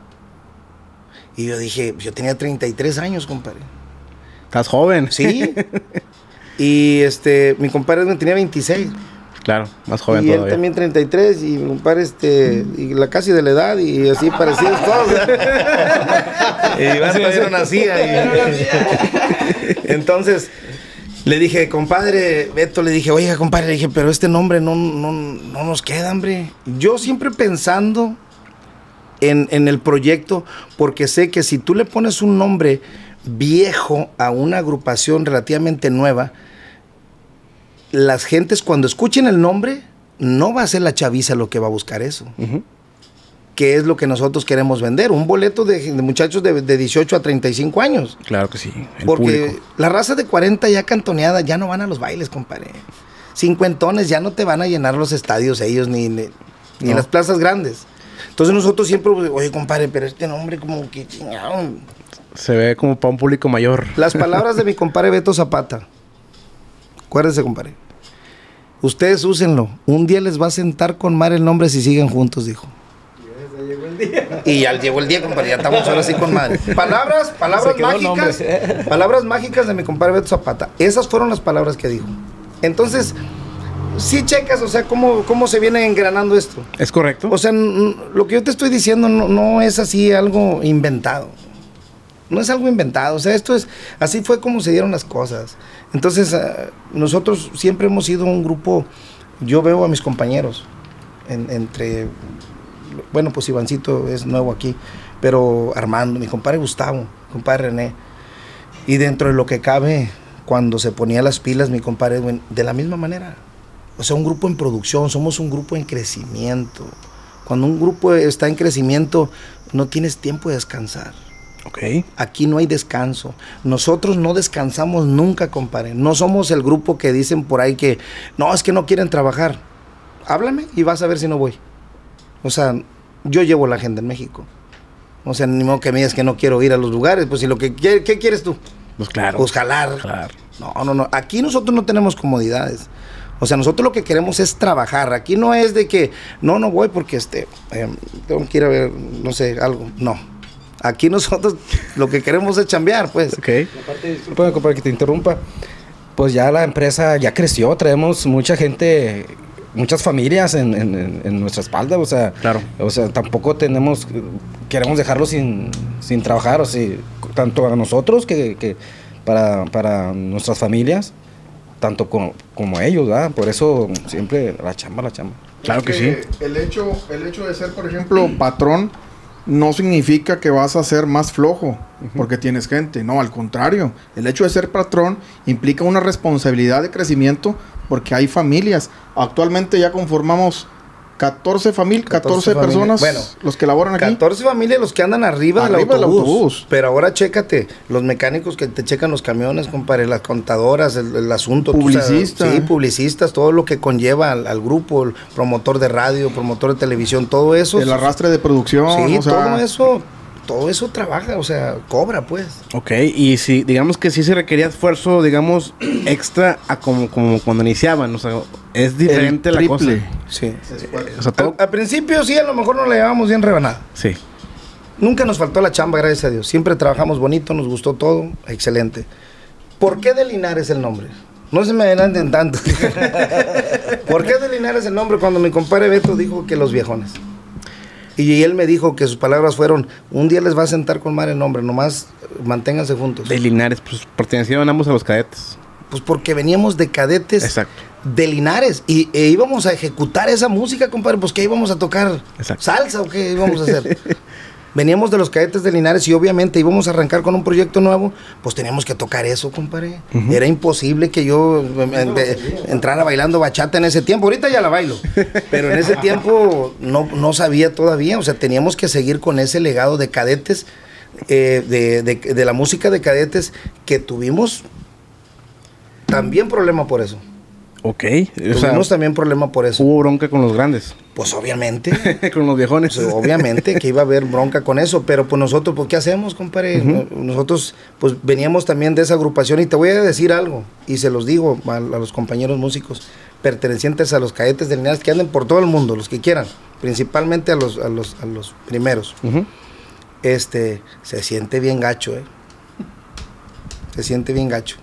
y yo dije, yo tenía treinta y tres años, compadre. ¿Estás joven? Sí. Y este, mi compadre tenía veintiséis. Claro, más joven y todavía. Y él también treinta y tres, y mi compadre, este, y la casi de la edad, y así parecidos todos. Y Iván todavía no nacía. Y... Entonces, le dije, compadre, Beto, le dije, oiga, compadre, le dije, pero este nombre no, no, no nos queda, hombre. Yo siempre pensando en, en el proyecto, porque sé que si tú le pones un nombre viejo a una agrupación relativamente nueva, las gentes cuando escuchen el nombre, no va a ser la chaviza lo que va a buscar eso. Uh-huh. Que es lo que nosotros queremos vender, un boleto de, de muchachos de, de dieciocho a treinta y cinco años. Claro que sí, el porque público. La raza de cuarenta ya cantoneada ya no van a los bailes, compadre. Cincuentones ya no te van a llenar los estadios ellos, ni, ni, ni no. las plazas grandes. Entonces nosotros siempre, oye, compadre, pero este nombre como que... Se ve como para un público mayor. Las palabras de mi compadre Beto Zapata. Acuérdense, compadre. Ustedes úsenlo. Un día les va a sentar con madre el nombre si siguen juntos, dijo. Y ya llegó el día. Y ya llegó el día, compadre. Ya estamos ahora así con madre. Palabras, palabras mágicas. Palabras mágicas de mi compadre Beto Zapata. Esas fueron las palabras que dijo. Entonces, sí checas, o sea, cómo, cómo se viene engranando esto. ¿Es correcto? O sea, lo que yo te estoy diciendo no, no es así algo inventado. No es algo inventado, o sea, esto es, así fue como se dieron las cosas. Entonces, uh, nosotros siempre hemos sido un grupo, yo veo a mis compañeros, en, entre, bueno, pues Ivancito es nuevo aquí, pero Armando, mi compadre Gustavo, mi compadre René, Y dentro de lo que cabe, cuando se ponía las pilas, mi compadre, de la misma manera. O sea, un grupo en producción, somos un grupo en crecimiento. Cuando un grupo está en crecimiento, no tienes tiempo de descansar. Okay. Aquí no hay descanso. Nosotros no descansamos nunca, compadre. No somos el grupo que dicen por ahí que, no, es que no quieren trabajar. Háblame y vas a ver si no voy. O sea, yo llevo la agenda en México. O sea, ni modo que me digas que no quiero ir a los lugares. Pues si lo que ¿qué, qué quieres tú? Pues claro. Pues jalar. Claro. No, no, no. Aquí nosotros no tenemos comodidades. O sea, nosotros lo que queremos es trabajar. Aquí no es de que, no, no voy porque este, eh, tengo que ir a ver, no sé, algo. No. Aquí nosotros lo que queremos es chambear, pues. Ok. Aparte, disculpa, compadre, que te interrumpa. Pues ya la empresa ya creció, traemos mucha gente, muchas familias en, en, en nuestra espalda, o sea, claro. O sea, tampoco tenemos, queremos dejarlo sin, sin trabajar, o sea, tanto a nosotros que, que para, para nuestras familias, tanto como, como a ellos, ¿verdad? Por eso siempre la chamba, la chamba. Claro que sí. El hecho, el hecho de ser, por ejemplo, patrón, no significa que vas a ser más flojo porque tienes gente. No, al contrario. El hecho de ser patrón implica una responsabilidad de crecimiento porque hay familias. Actualmente ya conformamos catorce familias, catorce, catorce personas, bueno, los que laboran aquí. catorce familias los que andan arriba, arriba del, autobús. del autobús. Pero ahora chécate, los mecánicos que te checan los camiones, compadre, las contadoras, el, el asunto. Publicistas. Sí, publicistas, todo lo que conlleva al, al grupo, el promotor de radio, promotor de televisión, todo eso. El arrastre de producción. Sí, o sea, todo eso, todo eso trabaja, o sea, cobra, pues. Ok, y si, digamos que sí se requería esfuerzo, digamos, extra a como, como cuando iniciaban, o sea, es diferente la cosa. Sí. O sea, todo... al, al principio sí, a lo mejor no la llevábamos bien rebanada. Sí. Nunca nos faltó la chamba, gracias a Dios. Siempre trabajamos bonito, nos gustó todo, excelente. ¿Por qué de Linares el nombre? No se me adelanten tanto. ¿Por qué de Linares el nombre? Cuando mi compadre Beto dijo que los viejones. Y él me dijo que sus palabras fueron, un día les va a sentar con madre el nombre, nomás manténganse juntos. De Linares, pues pertenecían ambos a los cadetes. Pues porque veníamos de cadetes. Exacto. De Linares y e íbamos a ejecutar esa música, compadre, pues que íbamos a tocar. Exacto. Salsa o qué íbamos a hacer. Veníamos de los cadetes de Linares y obviamente íbamos a arrancar con un proyecto nuevo, pues teníamos que tocar eso, compadre. Uh-huh. Era imposible que yo en, de, entrara bailando bachata en ese tiempo. Ahorita ya la bailo, pero en ese tiempo no, no sabía todavía. O sea, teníamos que seguir con ese legado de cadetes, eh, de, de, de la música de cadetes que tuvimos también problema por eso. Ok. O sea, tuvimos también problema por eso. ¿Hubo bronca con los grandes? Pues obviamente. Con los viejones. Pues, obviamente que iba a haber bronca con eso, pero pues nosotros, pues ¿qué hacemos, compadre? Uh-huh. Nosotros pues veníamos también de esa agrupación y te voy a decir algo, y se los digo a, a los compañeros músicos pertenecientes a los cadetes de Linares que anden por todo el mundo, los que quieran, principalmente a los, a los, a los primeros. Uh-huh. Este, se siente bien gacho, ¿eh? Se siente bien gacho.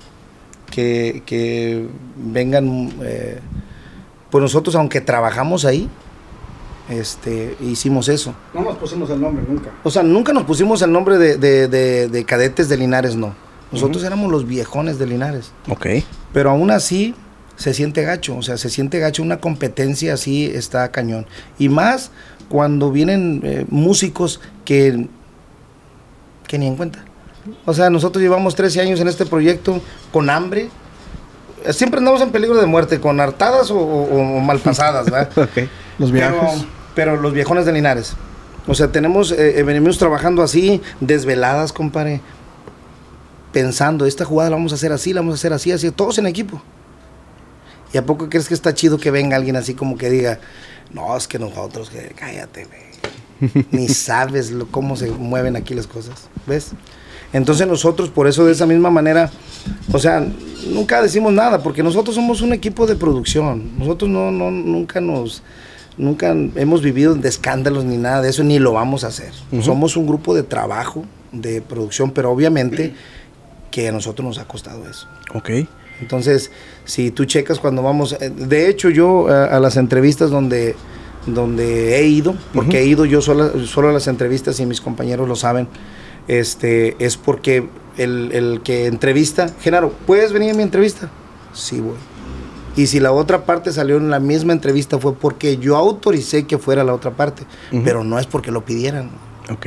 Que, que vengan, eh, pues nosotros aunque trabajamos ahí, este, hicimos eso. No nos pusimos el nombre nunca. O sea, nunca nos pusimos el nombre de, de, de, de cadetes de Linares, no. Nosotros uh-huh. éramos los viejones de Linares. Ok. Pero aún así se siente gacho, o sea, se siente gacho, una competencia así está cañón. Y más cuando vienen eh, músicos que, que ni en cuenta. O sea, nosotros llevamos trece años en este proyecto con hambre. Siempre andamos en peligro de muerte, con hartadas o, o, o malpasadas, ¿verdad? Okay. Los viajes. Pero, pero los viejones de Linares. O sea, tenemos, eh, venimos trabajando así, desveladas, compadre. Pensando, esta jugada la vamos a hacer así, la vamos a hacer así, así, todos en equipo. ¿Y a poco crees que está chido que venga alguien así como que diga, no, es que nosotros, que cállate, güey. Ni sabes lo, cómo se mueven aquí las cosas, ¿ves? Entonces nosotros, por eso de esa misma manera, o sea, nunca decimos nada, porque nosotros somos un equipo de producción. Nosotros no, no, nunca nos, nunca hemos vivido de escándalos ni nada de eso, ni lo vamos a hacer. Uh-huh. Somos un grupo de trabajo, de producción, pero obviamente que a nosotros nos ha costado eso. Ok. Entonces, si tú checas cuando vamos, de hecho yo a, a las entrevistas donde, donde he ido, porque uh-huh. he ido yo solo, solo a las entrevistas y mis compañeros lo saben, Este, es porque el, el que entrevista, Genaro, ¿puedes venir a mi entrevista? Sí, voy. Y si la otra parte salió en la misma entrevista fue porque yo autoricé que fuera la otra parte, uh-huh. pero no es porque lo pidieran. Ok.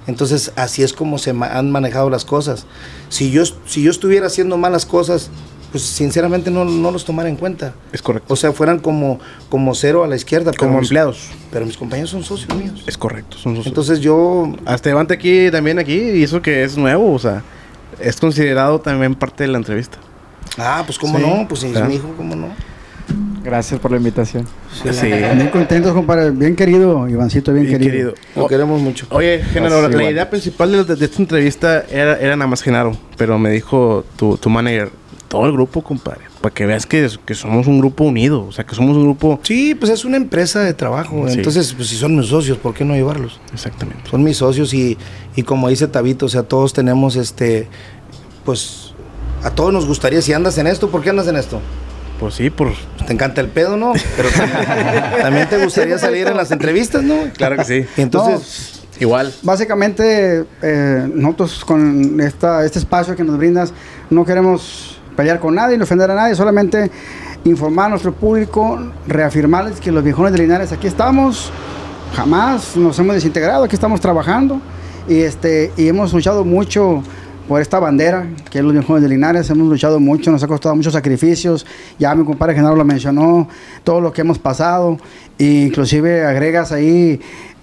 Entonces, así es como se ma han manejado las cosas. Si yo, si yo estuviera haciendo malas cosas, pues sinceramente no, no los tomara en cuenta. Es correcto. O sea, fueran como, como cero a la izquierda. Como mis, empleados. Pero mis compañeros son socios míos. Es correcto, son socios. Entonces yo... Hasta levante aquí, también aquí, y eso que es nuevo, o sea, es considerado también parte de la entrevista. Ah, pues cómo sí, no, pues si es claro. mi hijo, cómo no. Gracias por la invitación. Sí. sí. Bien contentos, compadre. Bien querido, Ivancito, bien, Bien querido. querido. Lo queremos mucho. Oye, Genaro, Así, la bueno. idea principal de, de, de esta entrevista era, era nada más Genaro, pero me dijo tu, tu manager, todo el grupo, compadre, para que veas que, que somos un grupo unido, o sea, que somos un grupo... Sí, pues es una empresa de trabajo. Sí. Entonces, pues si son mis socios, ¿por qué no llevarlos? Exactamente. Son mis socios y, y como dice Tabito, o sea, todos tenemos este, pues, a todos nos gustaría, si andas en esto, ¿por qué andas en esto? Pues sí, por... Pues te encanta el pedo, ¿no? Pero también, también te gustaría salir en las entrevistas, ¿no? Claro que sí. Y entonces, Igual. Básicamente, eh, nosotros con esta, este espacio que nos brindas, no queremos pelear con nadie, ni ofender a nadie, solamente informar a nuestro público, reafirmarles que los viejones de Linares aquí estamos, jamás nos hemos desintegrado, aquí estamos trabajando y, este, y hemos luchado mucho por esta bandera, que es los viejones de Linares. Hemos luchado mucho, nos ha costado muchos sacrificios, ya mi compadre Genaro lo mencionó, todo lo que hemos pasado, e inclusive agregas ahí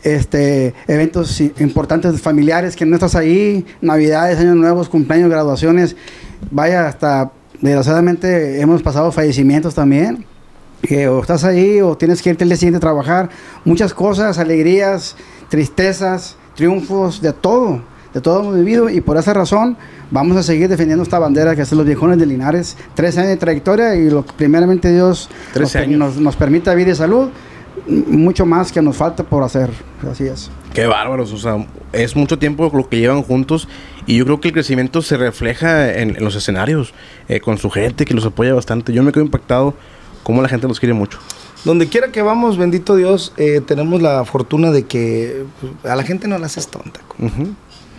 este eventos importantes familiares que no estás ahí, navidades, años nuevos, cumpleaños, graduaciones, vaya, hasta desgraciadamente hemos pasado fallecimientos también, que o estás ahí o tienes que irte el día siguiente a trabajar, muchas cosas, alegrías, tristezas, triunfos, de todo, de todo hemos vivido, y por esa razón vamos a seguir defendiendo esta bandera que son los viejones de Linares. trece años de trayectoria y lo que primeramente Dios nos, nos, nos permita vida y salud, mucho más que nos falta por hacer. Así es. Qué bárbaros, o sea, es mucho tiempo lo que llevan juntos y yo creo que el crecimiento se refleja en, en los escenarios, eh, con su gente que los apoya bastante. Yo me quedo impactado cómo la gente los quiere mucho. donde quiera que vamos, bendito Dios, eh, tenemos la fortuna de que a la gente no la haces tonta. Uh-huh.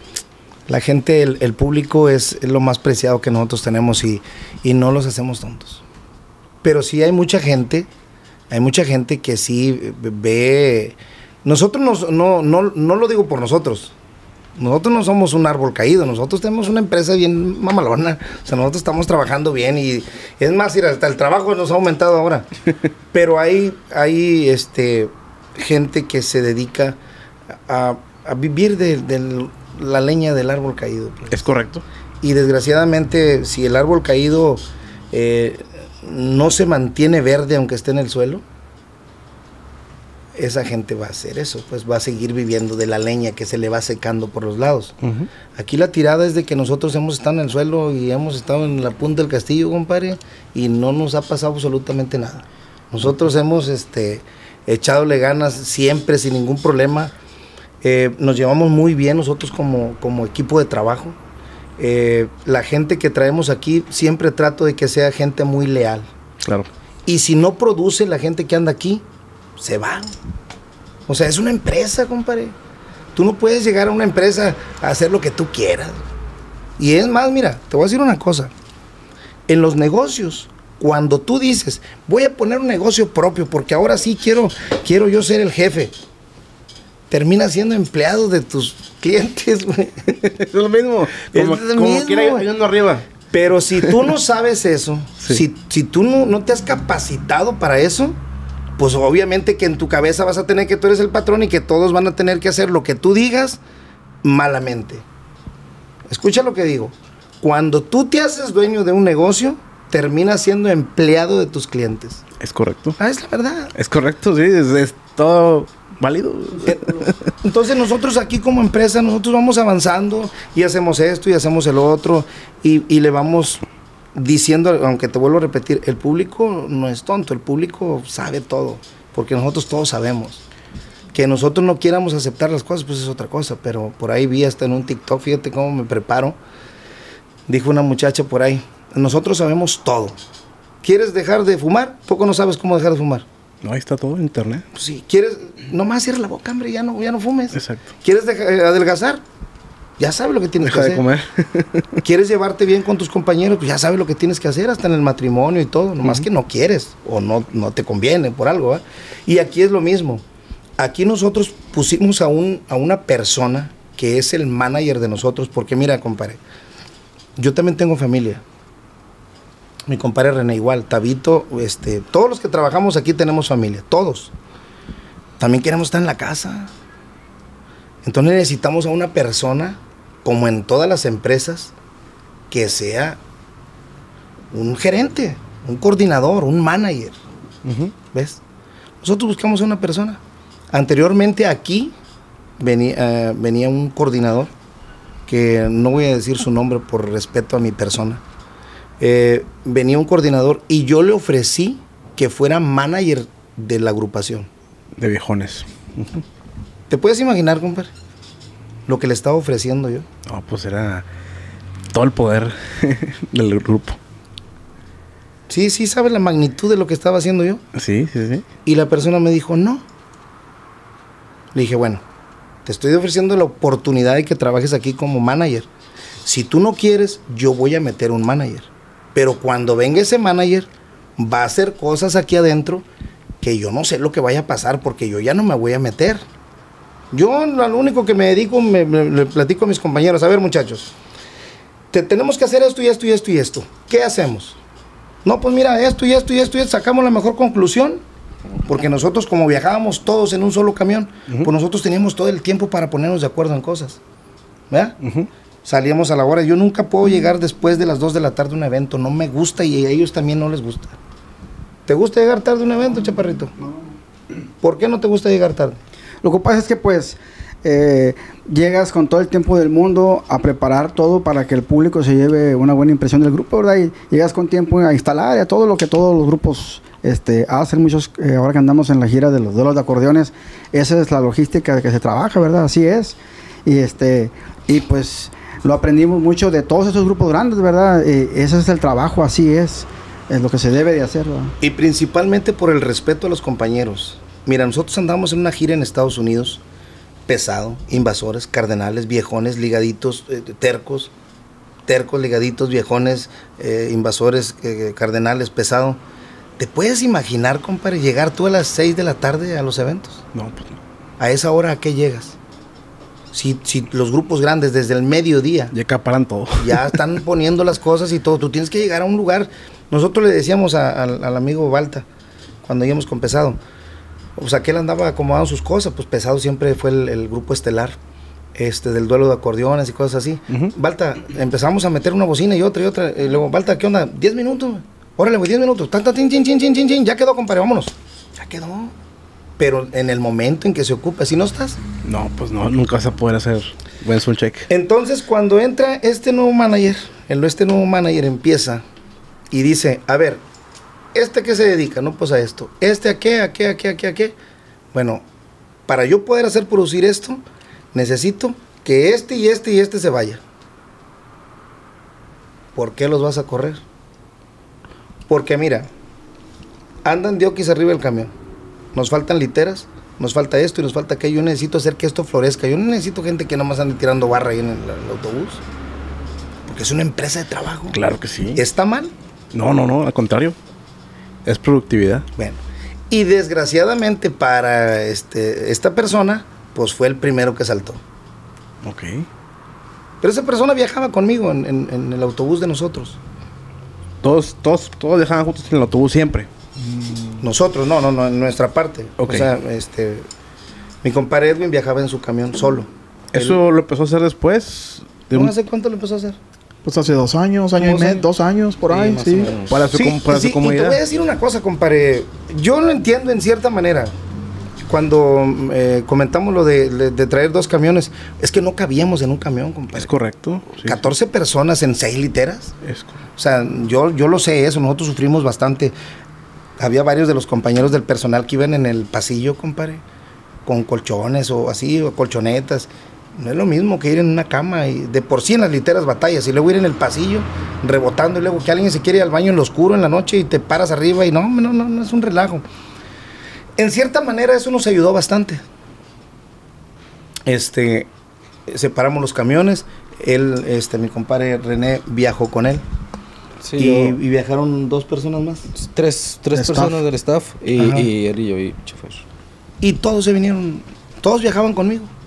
La gente, el, el público es, es lo más preciado que nosotros tenemos y, y no los hacemos tontos. Pero sí hay mucha gente, hay mucha gente que sí ve... Nosotros nos, no, no, no lo digo por nosotros. Nosotros no somos un árbol caído, nosotros tenemos una empresa bien mamalona. O sea, nosotros estamos trabajando bien y es más, hasta el trabajo nos ha aumentado ahora. Pero hay, hay este, gente que se dedica a, a vivir de, de la leña del árbol caído. Pues. Es correcto. Y desgraciadamente, si el árbol caído eh, no se mantiene verde aunque esté en el suelo, esa gente va a hacer eso, pues va a seguir viviendo de la leña que se le va secando por los lados. Uh-huh. Aquí la tirada es de que nosotros hemos estado en el suelo y hemos estado en la punta del castillo, compadre, y no nos ha pasado absolutamente nada. Nosotros hemos este, echadole ganas siempre, sin ningún problema. Eh, nos llevamos muy bien nosotros como, como equipo de trabajo. Eh, la gente que traemos aquí, siempre trato de que sea gente muy leal. Claro. Y si no produce la gente que anda aquí, se van. O sea, es una empresa, compadre. Tú no puedes llegar a una empresa a hacer lo que tú quieras. Y es más, mira, te voy a decir una cosa. En los negocios, cuando tú dices, voy a poner un negocio propio porque ahora sí quiero, quiero yo ser el jefe, terminas siendo empleado de tus clientes, güey. Es lo mismo. Como, es lo como mismo, quiera ir yendo arriba. Pero si tú no sabes eso, sí. si, si tú no, no te has capacitado para eso, pues obviamente que en tu cabeza vas a tener que tú eres el patrón y que todos van a tener que hacer lo que tú digas malamente. Escucha lo que digo. Cuando tú te haces dueño de un negocio, terminas siendo empleado de tus clientes. Es correcto. Ah, es la verdad. Es correcto, sí. Es, es todo válido. Entonces nosotros aquí como empresa, nosotros vamos avanzando y hacemos esto y hacemos el otro y, y le vamos... diciendo, aunque te vuelvo a repetir, el público no es tonto, el público sabe todo, porque nosotros todos sabemos. Que nosotros no quieramos aceptar las cosas, pues es otra cosa, pero por ahí vi hasta en un TikTok, fíjate cómo me preparo, dijo una muchacha por ahí, nosotros sabemos todo. ¿Quieres dejar de fumar? ¿Poco no sabes cómo dejar de fumar? No, ahí está todo en internet. Pues sí, ¿quieres? Nomás cierra la boca, hombre, ya no, ya no fumes. Exacto. ¿Quieres dejar, adelgazar? Ya sabes lo que tienes Deja que de hacer. comer. ¿Quieres llevarte bien con tus compañeros? Pues ya sabes lo que tienes que hacer, hasta en el matrimonio y todo. Nomás uh-huh. que no quieres o no, no te conviene por algo. ¿eh? Y aquí es lo mismo. Aquí nosotros pusimos a, un, a una persona que es el manager de nosotros, porque mira, compadre, yo también tengo familia. Mi compadre René igual, Tabito, este, todos los que trabajamos aquí tenemos familia, todos. También queremos estar en la casa. Entonces necesitamos a una persona, como en todas las empresas, que sea un gerente, un coordinador, un manager. Uh-huh. ¿Ves? Nosotros buscamos a una persona. Anteriormente aquí venía, uh, venía un coordinador, que no voy a decir su nombre por respeto a mi persona. Eh, venía un coordinador y yo le ofrecí que fuera manager de la agrupación. De viejones. Uh-huh. ¿Te puedes imaginar, compadre? Lo que le estaba ofreciendo yo. No, pues era todo el poder del grupo. Sí, sí, ¿sabes la magnitud de lo que estaba haciendo yo? Sí, sí, sí. Y la persona me dijo, no. Le dije, bueno, te estoy ofreciendo la oportunidad de que trabajes aquí como manager. Si tú no quieres, yo voy a meter un manager. Pero cuando venga ese manager, va a hacer cosas aquí adentro que yo no sé lo que vaya a pasar, porque yo ya no me voy a meter. Yo lo único que me dedico, me, me, le platico a mis compañeros, a ver, muchachos, te, tenemos que hacer esto y esto y esto y esto. ¿Qué hacemos? No, pues mira, esto y esto y esto y esto, sacamos la mejor conclusión, porque nosotros como viajábamos todos en un solo camión, uh-huh. pues nosotros teníamos todo el tiempo para ponernos de acuerdo en cosas, ¿verdad? Uh-huh. Salíamos a la hora. Yo nunca puedo llegar después de las dos de la tarde a un evento, no me gusta y a ellos también no les gusta. ¿Te gusta llegar tarde a un evento, chaparrito? No. ¿Por qué no te gusta llegar tarde? Lo que pasa es que pues eh, llegas con todo el tiempo del mundo a preparar todo para que el público se lleve una buena impresión del grupo, ¿verdad? Y llegas con tiempo a instalar y a todo lo que todos los grupos este, hacen, muchos, eh, ahora que andamos en la gira de los duelos de acordeones, esa es la logística que se trabaja, ¿verdad? Así es. Y este, y pues lo aprendimos mucho de todos esos grupos grandes, ¿verdad? Eh, ese es el trabajo, así es, es lo que se debe de hacer, ¿verdad? Y principalmente por el respeto a los compañeros. Mira, nosotros andamos en una gira en Estados Unidos, pesado, invasores, cardenales, viejones, ligaditos, eh, tercos, tercos, ligaditos, viejones, eh, invasores, eh, cardenales, pesado. ¿Te puedes imaginar, compadre, llegar tú a las seis de la tarde a los eventos? No, pues no. ¿A esa hora a qué llegas? Si, si los grupos grandes desde el mediodía ya acaparan todo, ya están poniendo las cosas y todo, tú tienes que llegar a un lugar. Nosotros le decíamos a, a, al amigo Balta, cuando íbamos con Pesado, pues aquel andaba acomodando sus cosas, pues Pesado siempre fue el, el grupo estelar este del duelo de acordeones y cosas así. Uh-huh. Balta, empezamos a meter una bocina y otra y otra, y luego, Balta, ¿qué onda? diez minutos, órale, güey, diez minutos, tan, tan, chin, chin, chin, chin, chin, chin, ya quedó, compadre, vámonos. Ya quedó. Pero en el momento en que se ocupa, si no estás, no, pues no, nunca vas a poder hacer buen sound check. Entonces, cuando entra este nuevo manager, el, este nuevo manager empieza y dice, a ver, ¿este a qué se dedica? No, pues a esto. ¿Este a qué? ¿A qué? ¿A qué? ¿A qué? ¿A qué? Bueno, para yo poder hacer producir esto, necesito que este y este y este se vaya. ¿Por qué los vas a correr? Porque mira, andan de oquis arriba del camión. Nos faltan literas, nos falta esto y nos falta aquello. Yo necesito hacer que esto florezca. Yo no necesito gente que nomás ande tirando barra ahí en el, el autobús. Porque es una empresa de trabajo. Claro que sí. ¿Está mal? No, no, no, al contrario. Es productividad. Bueno, y desgraciadamente para este, esta persona, pues fue el primero que saltó. Ok. Pero esa persona viajaba conmigo en, en, en el autobús de nosotros. Todos, todos, todos viajaban juntos en el autobús siempre. Nosotros, no, no, no, en nuestra parte. Okay. O sea, este, mi compadre Edwin viajaba en su camión solo. ¿Eso Él, lo empezó a hacer después? De ¿No un... hace cuánto lo empezó a hacer? Pues hace dos años, año y medio, dos años, por ahí, sí. sí. Para su, sí, para sí, su comunidad. Y te voy a decir una cosa, compadre. Yo lo entiendo en cierta manera. Cuando eh, comentamos lo de, de, de traer dos camiones, es que no cabíamos en un camión, compadre. Es correcto. Sí, catorce sí. personas en seis literas. Es correcto. O sea, yo, yo lo sé eso, nosotros sufrimos bastante. Había varios de los compañeros del personal que iban en el pasillo, compadre, con colchones o así, o colchonetas. No es lo mismo que ir en una cama y de por sí en las literas batallas y luego ir en el pasillo rebotando y luego que alguien se quiere ir al baño en lo oscuro en la noche y te paras arriba y no, no, no, no es un relajo. En cierta manera eso nos ayudó bastante. Este, separamos los camiones, él, este, mi compadre René viajó con él. Sí, y, yo, y viajaron dos personas más. Tres, tres personas staff. del staff y, y él y yo y chofer. Y todos se vinieron, todos viajaban conmigo.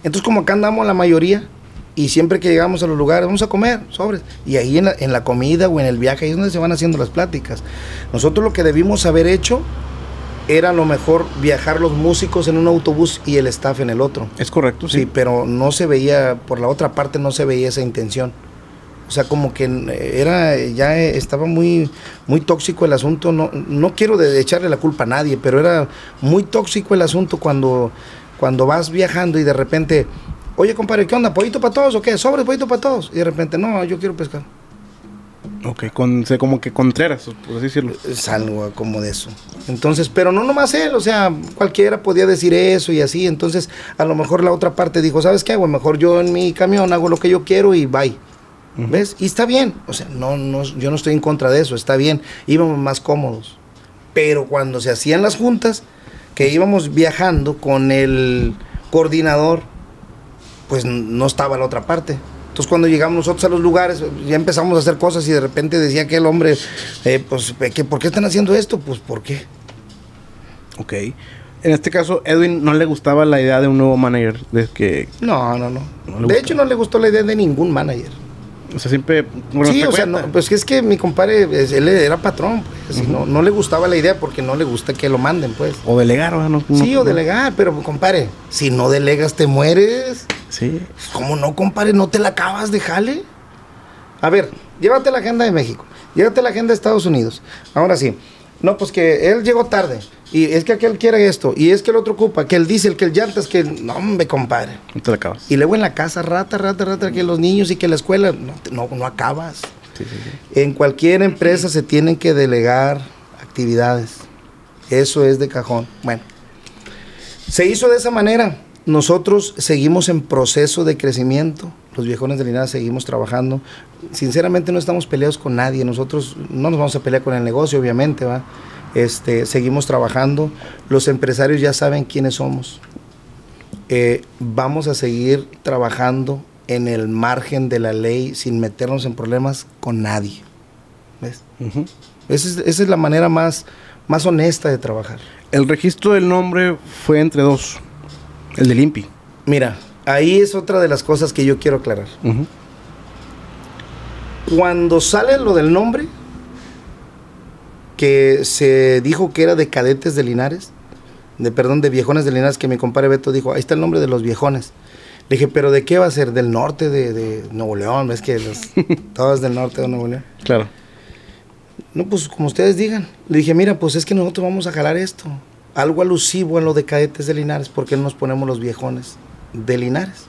Entonces, como acá andamos la mayoría, y siempre que llegamos a los lugares, vamos a comer, sobres. Y ahí en la, en la comida o en el viaje, ahí es donde se van haciendo las pláticas. Nosotros lo que debimos haber hecho era a lo mejor viajar los músicos en un autobús y el staff en el otro. Es correcto, sí. Sí, pero no se veía, por la otra parte no se veía esa intención. O sea, como que era, ya estaba muy, muy tóxico el asunto. No, no quiero de, de echarle la culpa a nadie, pero era muy tóxico el asunto cuando, cuando vas viajando y de repente, oye, compadre, ¿qué onda? ¿Pollito para todos o qué? ¿Sobre pollito para todos? Y de repente, no, yo quiero pescar. Ok, con, como que Contreras, por así decirlo. Es algo como de eso. Entonces, pero no nomás él, o sea, cualquiera podía decir eso y así. Entonces, a lo mejor la otra parte dijo, ¿sabes qué hago? Mejor yo en mi camión hago lo que yo quiero y bye. Uh-huh. ¿Ves? Y está bien. O sea, no, no, yo no estoy en contra de eso, está bien. Íbamos más cómodos. Pero cuando se hacían las juntas, que íbamos viajando con el coordinador, pues no estaba la otra parte. Entonces cuando llegamos nosotros a los lugares, ya empezamos a hacer cosas y de repente decía aquel hombre, eh, pues, ¿qué, ¿por qué están haciendo esto? Pues, ¿por qué? Ok. En este caso, Edwin no le gustaba la idea de un nuevo manager. De que no, no, no. no de hecho, no le gustó la idea de ningún manager. O sea, siempre... Bueno, sí, o sea, no, pues es que mi compadre, él era patrón, pues. Uh-huh. no, no le gustaba la idea porque no le gusta que lo manden, pues. O delegar, ¿no? no sí, no, o delegar, pero compadre, si no delegas te mueres. Sí. ¿Cómo no, compadre? ¿No te la acabas de jale? A ver, llévate la agenda de México, llévate la agenda de Estados Unidos. Ahora sí, no, pues que él llegó tarde, y es que aquel quiere esto, y es que el otro ocupa, que el diésel, que el llantas, que... No, hombre, compadre. No te la acabas. Y luego en la casa, rata, rata, rata, que los niños y que la escuela, no, no, no acabas. Sí, sí, sí. En cualquier empresa se tienen que delegar actividades. Eso es de cajón. Bueno, se hizo de esa manera. Nosotros seguimos en proceso de crecimiento. Los viejones de Linares seguimos trabajando. Sinceramente no estamos peleados con nadie. Nosotros no nos vamos a pelear con el negocio, obviamente, ¿va? Este, seguimos trabajando. Los empresarios ya saben quiénes somos. Eh, vamos a seguir trabajando en el margen de la ley sin meternos en problemas con nadie. ¿Ves? Uh-huh. Esa es, esa es la manera más, más honesta de trabajar. El registro del nombre fue entre dos. El del I N P I. Mira, ahí es otra de las cosas que yo quiero aclarar. Uh-huh. Cuando sale lo del nombre, que se dijo que era de Cadetes de Linares, de perdón, de Viejones de Linares, que mi compadre Beto dijo, ahí está el nombre de los viejones. Le dije, ¿pero de qué va a ser? ¿Del norte de, de Nuevo León? Es que los, todos del norte de Nuevo León. Claro. No, pues como ustedes digan. Le dije, mira, pues es que nosotros vamos a jalar esto. Algo alusivo en lo de Cadetes de Linares, ¿por qué no nos ponemos los Viejones de Linares?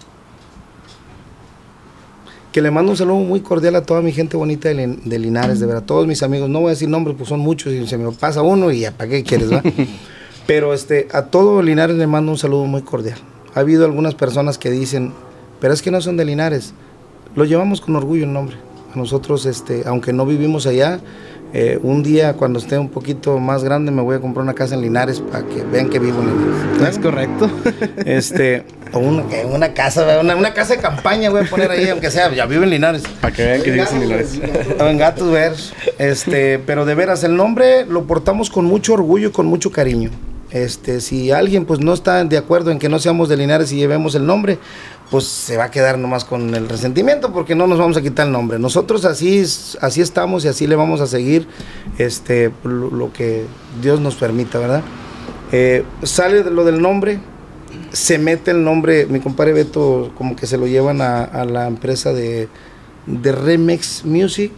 Que le mando un saludo muy cordial a toda mi gente bonita de, de Linares, de ver a todos mis amigos. No voy a decir nombres, pues son muchos y se me pasa uno y ya, ¿para qué quieres, va? Pero este, a todo Linares le mando un saludo muy cordial. Ha habido algunas personas que dicen, pero es que no son de Linares. Lo llevamos con orgullo el nombre. A nosotros, este, aunque no vivimos allá, eh, un día cuando esté un poquito más grande me voy a comprar una casa en Linares para que vean que vivo en Linares. Es correcto. Este, o una, una casa, una, una casa de campaña voy a poner ahí, aunque sea, ya vivo en Linares. Para que vean que vives en Linares. En Gatos ver. Este, pero de veras, el nombre lo portamos con mucho orgullo y con mucho cariño. Este, si alguien pues no está de acuerdo en que no seamos de Linares y llevemos el nombre, pues se va a quedar nomás con el resentimiento porque no nos vamos a quitar el nombre. Nosotros así, así estamos y así le vamos a seguir este, lo, lo que Dios nos permita, ¿verdad? Eh, sale lo del nombre, se mete el nombre, mi compadre Beto como que se lo llevan a, a la empresa de, de Remix Music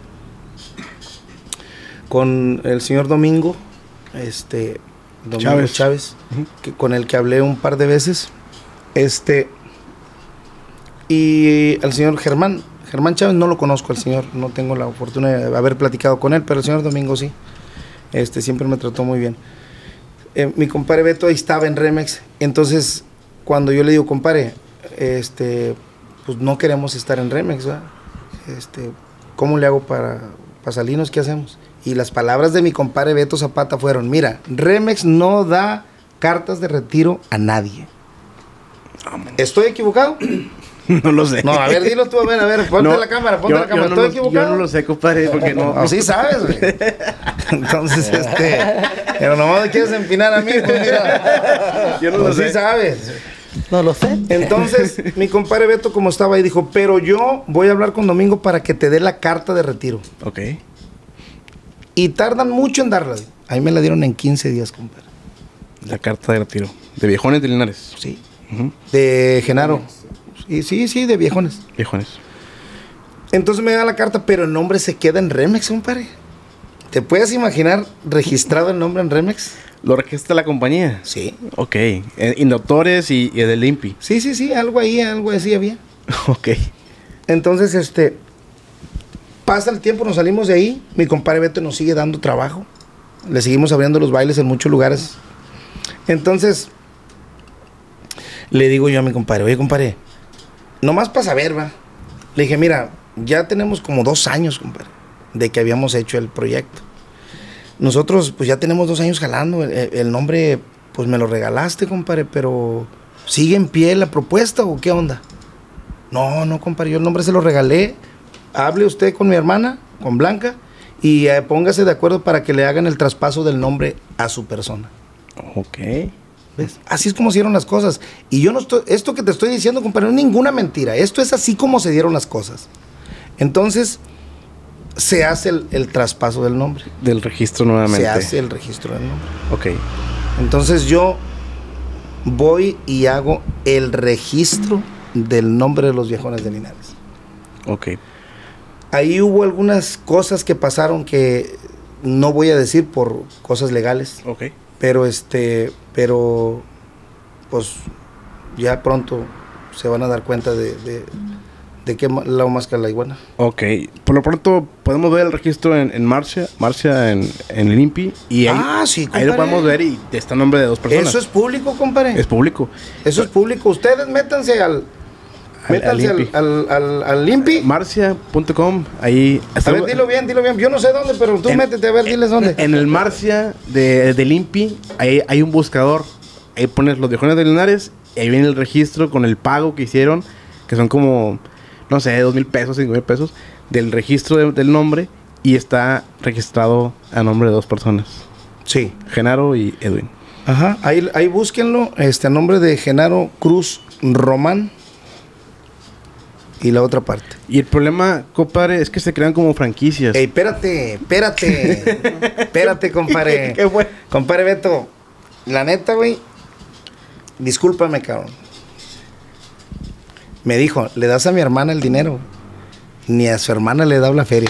con el señor Domingo, este... Domingo Chávez, Chávez uh-huh. que, con el que hablé un par de veces, este, y el señor Germán, Germán Chávez no lo conozco al señor, no tengo la fortuna de haber platicado con él, pero el señor Domingo sí, este, siempre me trató muy bien. Eh, mi compadre Beto ahí estaba en Remex, entonces cuando yo le digo, compadre, este, pues no queremos estar en Remex, ¿verdad? Este, ¿cómo le hago para, para salirnos? ¿Qué hacemos? Y las palabras de mi compadre Beto Zapata fueron, mira, Remex no da cartas de retiro a nadie. ¿Estoy equivocado? No lo sé. No, a ver, dilo tú, a ver, a ver, ponte no, la cámara, ponte yo, la cámara. No ¿Estoy lo, equivocado? Yo no lo sé, compadre, porque no. Así sabes, güey. Entonces, este, pero nomás me quieres empinar a mí, pues mira. Yo no lo pues sé. Sí sabes. No lo sé. Entonces, mi compadre Beto, como estaba ahí, dijo, pero yo voy a hablar con Domingo para que te dé la carta de retiro. Ok. Y tardan mucho en darla. Ahí me la dieron en quince días, compadre. La carta de retiro. ¿De Viejones de Linares? Sí. Uh-huh. De Genaro. Sí, sí, sí, de Viejones. Viejones. Entonces me da la carta, pero el nombre se queda en Remex, compadre. ¿Te puedes imaginar registrado el nombre en Remex? ¿Lo registra la compañía? Sí. Ok. Eh, Indoctores y, y del INPI. Sí, sí, sí, algo ahí, algo así había. Ok. Entonces, este... pasa el tiempo, nos salimos de ahí. Mi compadre Beto nos sigue dando trabajo. Le seguimos abriendo los bailes en muchos lugares. Entonces, le digo yo a mi compadre, oye, compadre, nomás para saber, va. Le dije, mira, ya tenemos como dos años, compadre, de que habíamos hecho el proyecto. Nosotros, pues ya tenemos dos años jalando. El, el nombre, pues me lo regalaste, compadre, pero ¿sigue en pie la propuesta o qué onda? No, no, compadre, yo el nombre se lo regalé. Hable usted con mi hermana, con Blanca, y eh, póngase de acuerdo para que le hagan el traspaso del nombre a su persona. Ok. ¿Ves? Así es como se dieron las cosas. Y yo no estoy, esto que te estoy diciendo, compadre, no es ninguna mentira. Esto es así como se dieron las cosas. Entonces, se hace el, el traspaso del nombre. Del registro nuevamente. Se hace el registro del nombre. Ok. Entonces yo voy y hago el registro del nombre de los Viejones de Linares. Ok. Ahí hubo algunas cosas que pasaron que no voy a decir por cosas legales. Ok. Pero este, pero pues ya pronto se van a dar cuenta de, de, de qué lado más que la iguana. Ok. Por lo pronto podemos ver el registro en, en Marcia, Marcia en, en el INPI. Y ahí, ah, sí, compadre. Ahí lo podemos ver y está el nombre de dos personas. Eso es público, compadre. Es público. Eso es público. Ustedes métanse al... Métanse al, al, al, al INPI. Marcia punto com. Ahí. A ver, dilo bien, dilo bien. Yo no sé dónde, pero tú en, métete a ver, diles dónde. En el Marcia de, del INPI, ahí hay un buscador. Ahí pones los Viejones de Linares. Y ahí viene el registro con el pago que hicieron. Que son como, no sé, dos mil pesos, cinco mil pesos. Del registro de, del nombre. Y está registrado a nombre de dos personas. Sí. Genaro y Edwin. Ajá. Ahí, ahí búsquenlo. Este, a nombre de Genaro Cruz Román. Y la otra parte. Y el problema, compadre, es que se crean como franquicias. Ey, espérate, espérate. Espérate, compadre. ¿Qué fue? Compadre Beto, la neta, güey, discúlpame, cabrón. Me dijo, le das a mi hermana el dinero. Ni a su hermana le he dado la feria.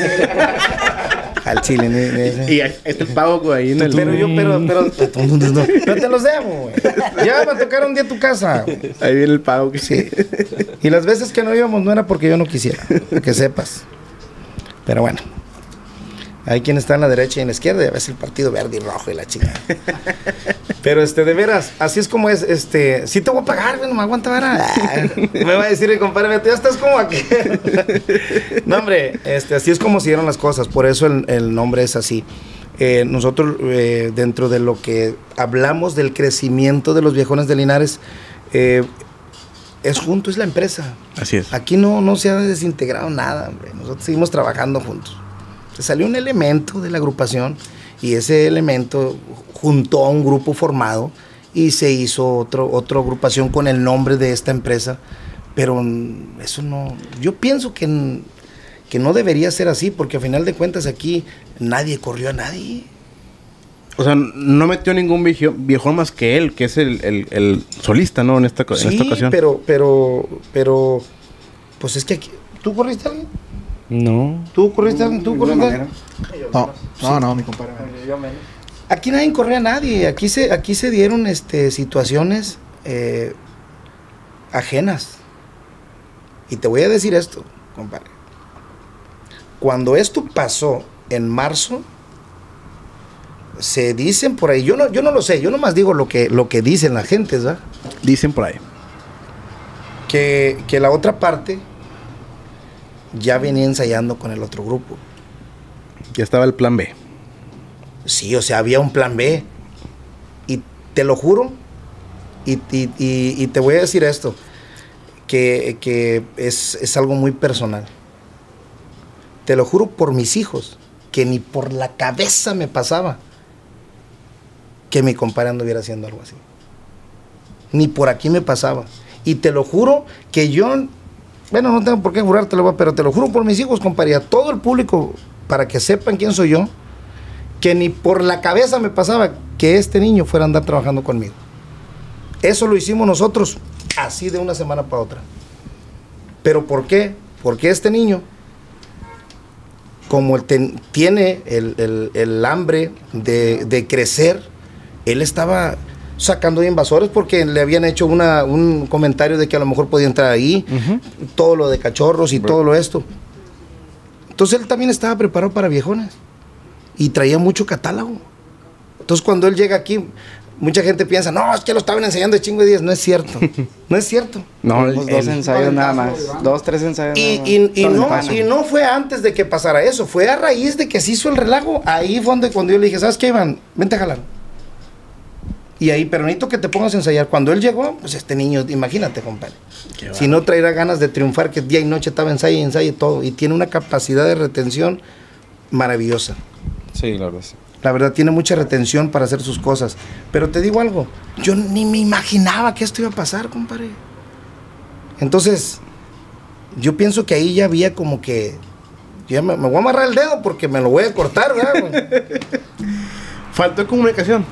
Al chile. Ni, ni, y ahí está el pago ahí en el... Pero yo, pero, pero, pero te los debo, güey. Ya va a tocar un día a tu casa. Ahí viene el pago. Que... Sí. Y las veces que no íbamos no era porque yo no quisiera, que sepas. Pero bueno. Hay quien está en la derecha y en la izquierda, y a veces el partido verde y rojo y la chingada. Pero este, de veras, así es como es, este, sí te voy a pagar, güey, no me aguanta, vara. Me va a decir el compadre, Beto, ya estás como aquí. No, hombre, este, así es como se dieron las cosas, por eso el, el nombre es así. Eh, nosotros, eh, dentro de lo que hablamos del crecimiento de los Viejones de Linares, eh, es junto, es la empresa. Así es. Aquí no, no se ha desintegrado nada, hombre. Nosotros seguimos trabajando juntos. Se salió un elemento de la agrupación y ese elemento juntó a un grupo formado y se hizo otro, otra agrupación con el nombre de esta empresa. Pero eso no... Yo pienso que, que no debería ser así, porque a final de cuentas aquí nadie corrió a nadie. O sea, no metió ningún viejo, viejón más que él, que es el, el, el solista, ¿no? En esta, sí, en esta ocasión. pero, pero, pero... Pues es que aquí... ¿Tú corriste a alguien? No. ¿Tú corriste a alguien? ¿Tú corriste a alguien? No, no, no, mi compadre. Aquí nadie corría a nadie. Aquí se, aquí se dieron este, situaciones eh, ajenas. Y te voy a decir esto, compadre. Cuando esto pasó en marzo, se dicen por ahí, yo no, yo no lo sé, yo nomás digo lo que, lo que dicen la gente, ¿verdad? Dicen por ahí. Que, que la otra parte ya venía ensayando con el otro grupo. Ya estaba el plan B. Sí, o sea, había un plan B. Y te lo juro, y, y, y, y te voy a decir esto, que, que es, es algo muy personal. Te lo juro por mis hijos, que ni por la cabeza me pasaba que mi compadre anduviera haciendo algo así. ni por aquí me pasaba. Y te lo juro que yo, bueno, no tengo por qué jurártelo, pero te lo juro por mis hijos, compadre, a todo el público, para que sepan quién soy yo, que ni por la cabeza me pasaba que este niño fuera a andar trabajando conmigo. Eso lo hicimos nosotros, así de una semana para otra. ¿Pero por qué? Porque este niño, como ten, tiene el, el, el hambre de, de crecer, él estaba sacando invasores porque le habían hecho una, un comentario de que a lo mejor podía entrar ahí, uh-huh. todo lo de cachorros y bueno. todo lo esto. Entonces él también estaba preparado para viejones y traía mucho catálogo. Entonces cuando él llega aquí, mucha gente piensa, no, es que lo estaban enseñando de chingo de días. No es cierto, no es cierto. No, el, dos el, ensayos el, nada más, dos, tres ensayos y, nada y, y, no, y no fue antes de que pasara eso, fue a raíz de que se hizo el relajo. Ahí fue donde cuando yo le dije, ¿sabes qué, Iván? Vente a jalar. Y ahí, pero necesito que te pongas a ensayar. Cuando él llegó, pues este niño, imagínate, compadre. Qué si no traerá ganas de triunfar, que día y noche estaba ensayo y ensayo y todo. Y tiene una capacidad de retención maravillosa. Sí, la verdad. Sí. La verdad, tiene mucha retención para hacer sus cosas. Pero te digo algo, yo ni me imaginaba que esto iba a pasar, compadre. Entonces, yo pienso que ahí ya había como que... Ya me, me voy a amarrar el dedo porque me lo voy a cortar, ¿verdad? ¿Faltó comunicación?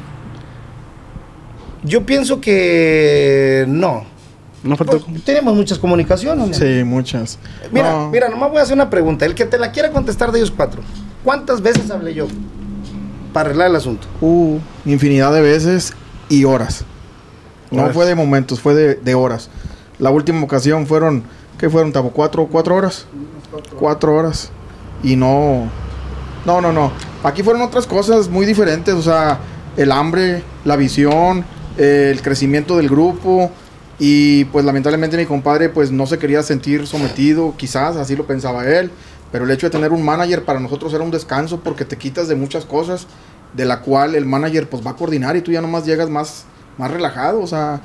Yo pienso que no. No faltó. Pues, tenemos muchas comunicaciones, ¿no? Sí, muchas. Mira, no. mira, nomás voy a hacer una pregunta. El que te la quiera contestar de ellos cuatro. ¿Cuántas veces hablé yo para arreglar el asunto? Uh, infinidad de veces y horas. No horas. Fue de momentos, fue de, de horas. La última ocasión fueron, ¿qué fueron, Tabo? ¿Cuatro, cuatro horas? Cuatro, cuatro horas. Y no... No, no, no. Aquí fueron otras cosas muy diferentes. O sea, el hambre, la visión, eh, el crecimiento del grupo. Y pues lamentablemente mi compadre pues no se quería sentir sometido. Quizás así lo pensaba él. Pero el hecho de tener un manager para nosotros era un descanso porque te quitas de muchas cosas de la cual el manager pues va a coordinar y tú ya nomás llegas más, más relajado, o sea,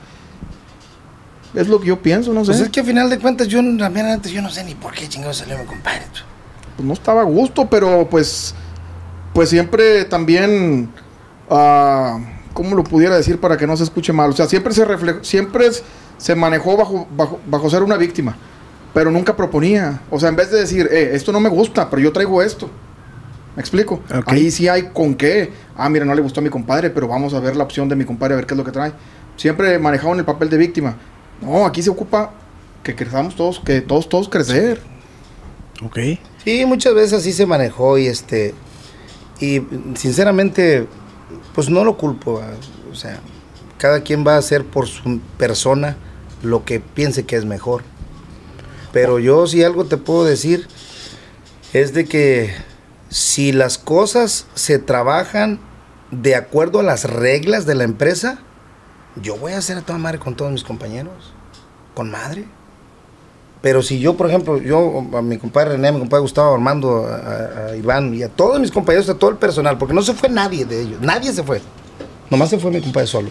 es lo que yo pienso, no sé. Pues es que al final de cuentas yo, antes yo no sé ni por qué chingados salió mi compadre. Pues no estaba a gusto, pero pues, pues siempre también, uh, ¿cómo lo pudiera decir para que no se escuche mal? O sea, siempre se reflejó, siempre se manejó bajo, bajo, bajo ser una víctima. Pero nunca proponía. O sea, en vez de decir, eh, esto no me gusta, pero yo traigo esto. ¿Me explico? Okay. Ahí sí hay con qué. Ah, mira, no le gustó a mi compadre, pero vamos a ver la opción de mi compadre, a ver qué es lo que trae. Siempre manejaban el papel de víctima. No, aquí se ocupa que crezamos todos, que todos, todos crecer. Ok. Sí, muchas veces así se manejó y este... Y sinceramente, pues no lo culpo. O sea, cada quien va a hacer por su persona lo que piense que es mejor. Pero yo si algo te puedo decir es de que si las cosas se trabajan de acuerdo a las reglas de la empresa, yo voy a hacer a toda madre con todos mis compañeros, con madre. Pero si yo, por ejemplo, yo a mi compadre René, a mi compadre Gustavo, Armando, a, a Iván y a todos mis compañeros, a todo el personal, porque no se fue nadie de ellos, nadie se fue, nomás se fue mi compadre solo.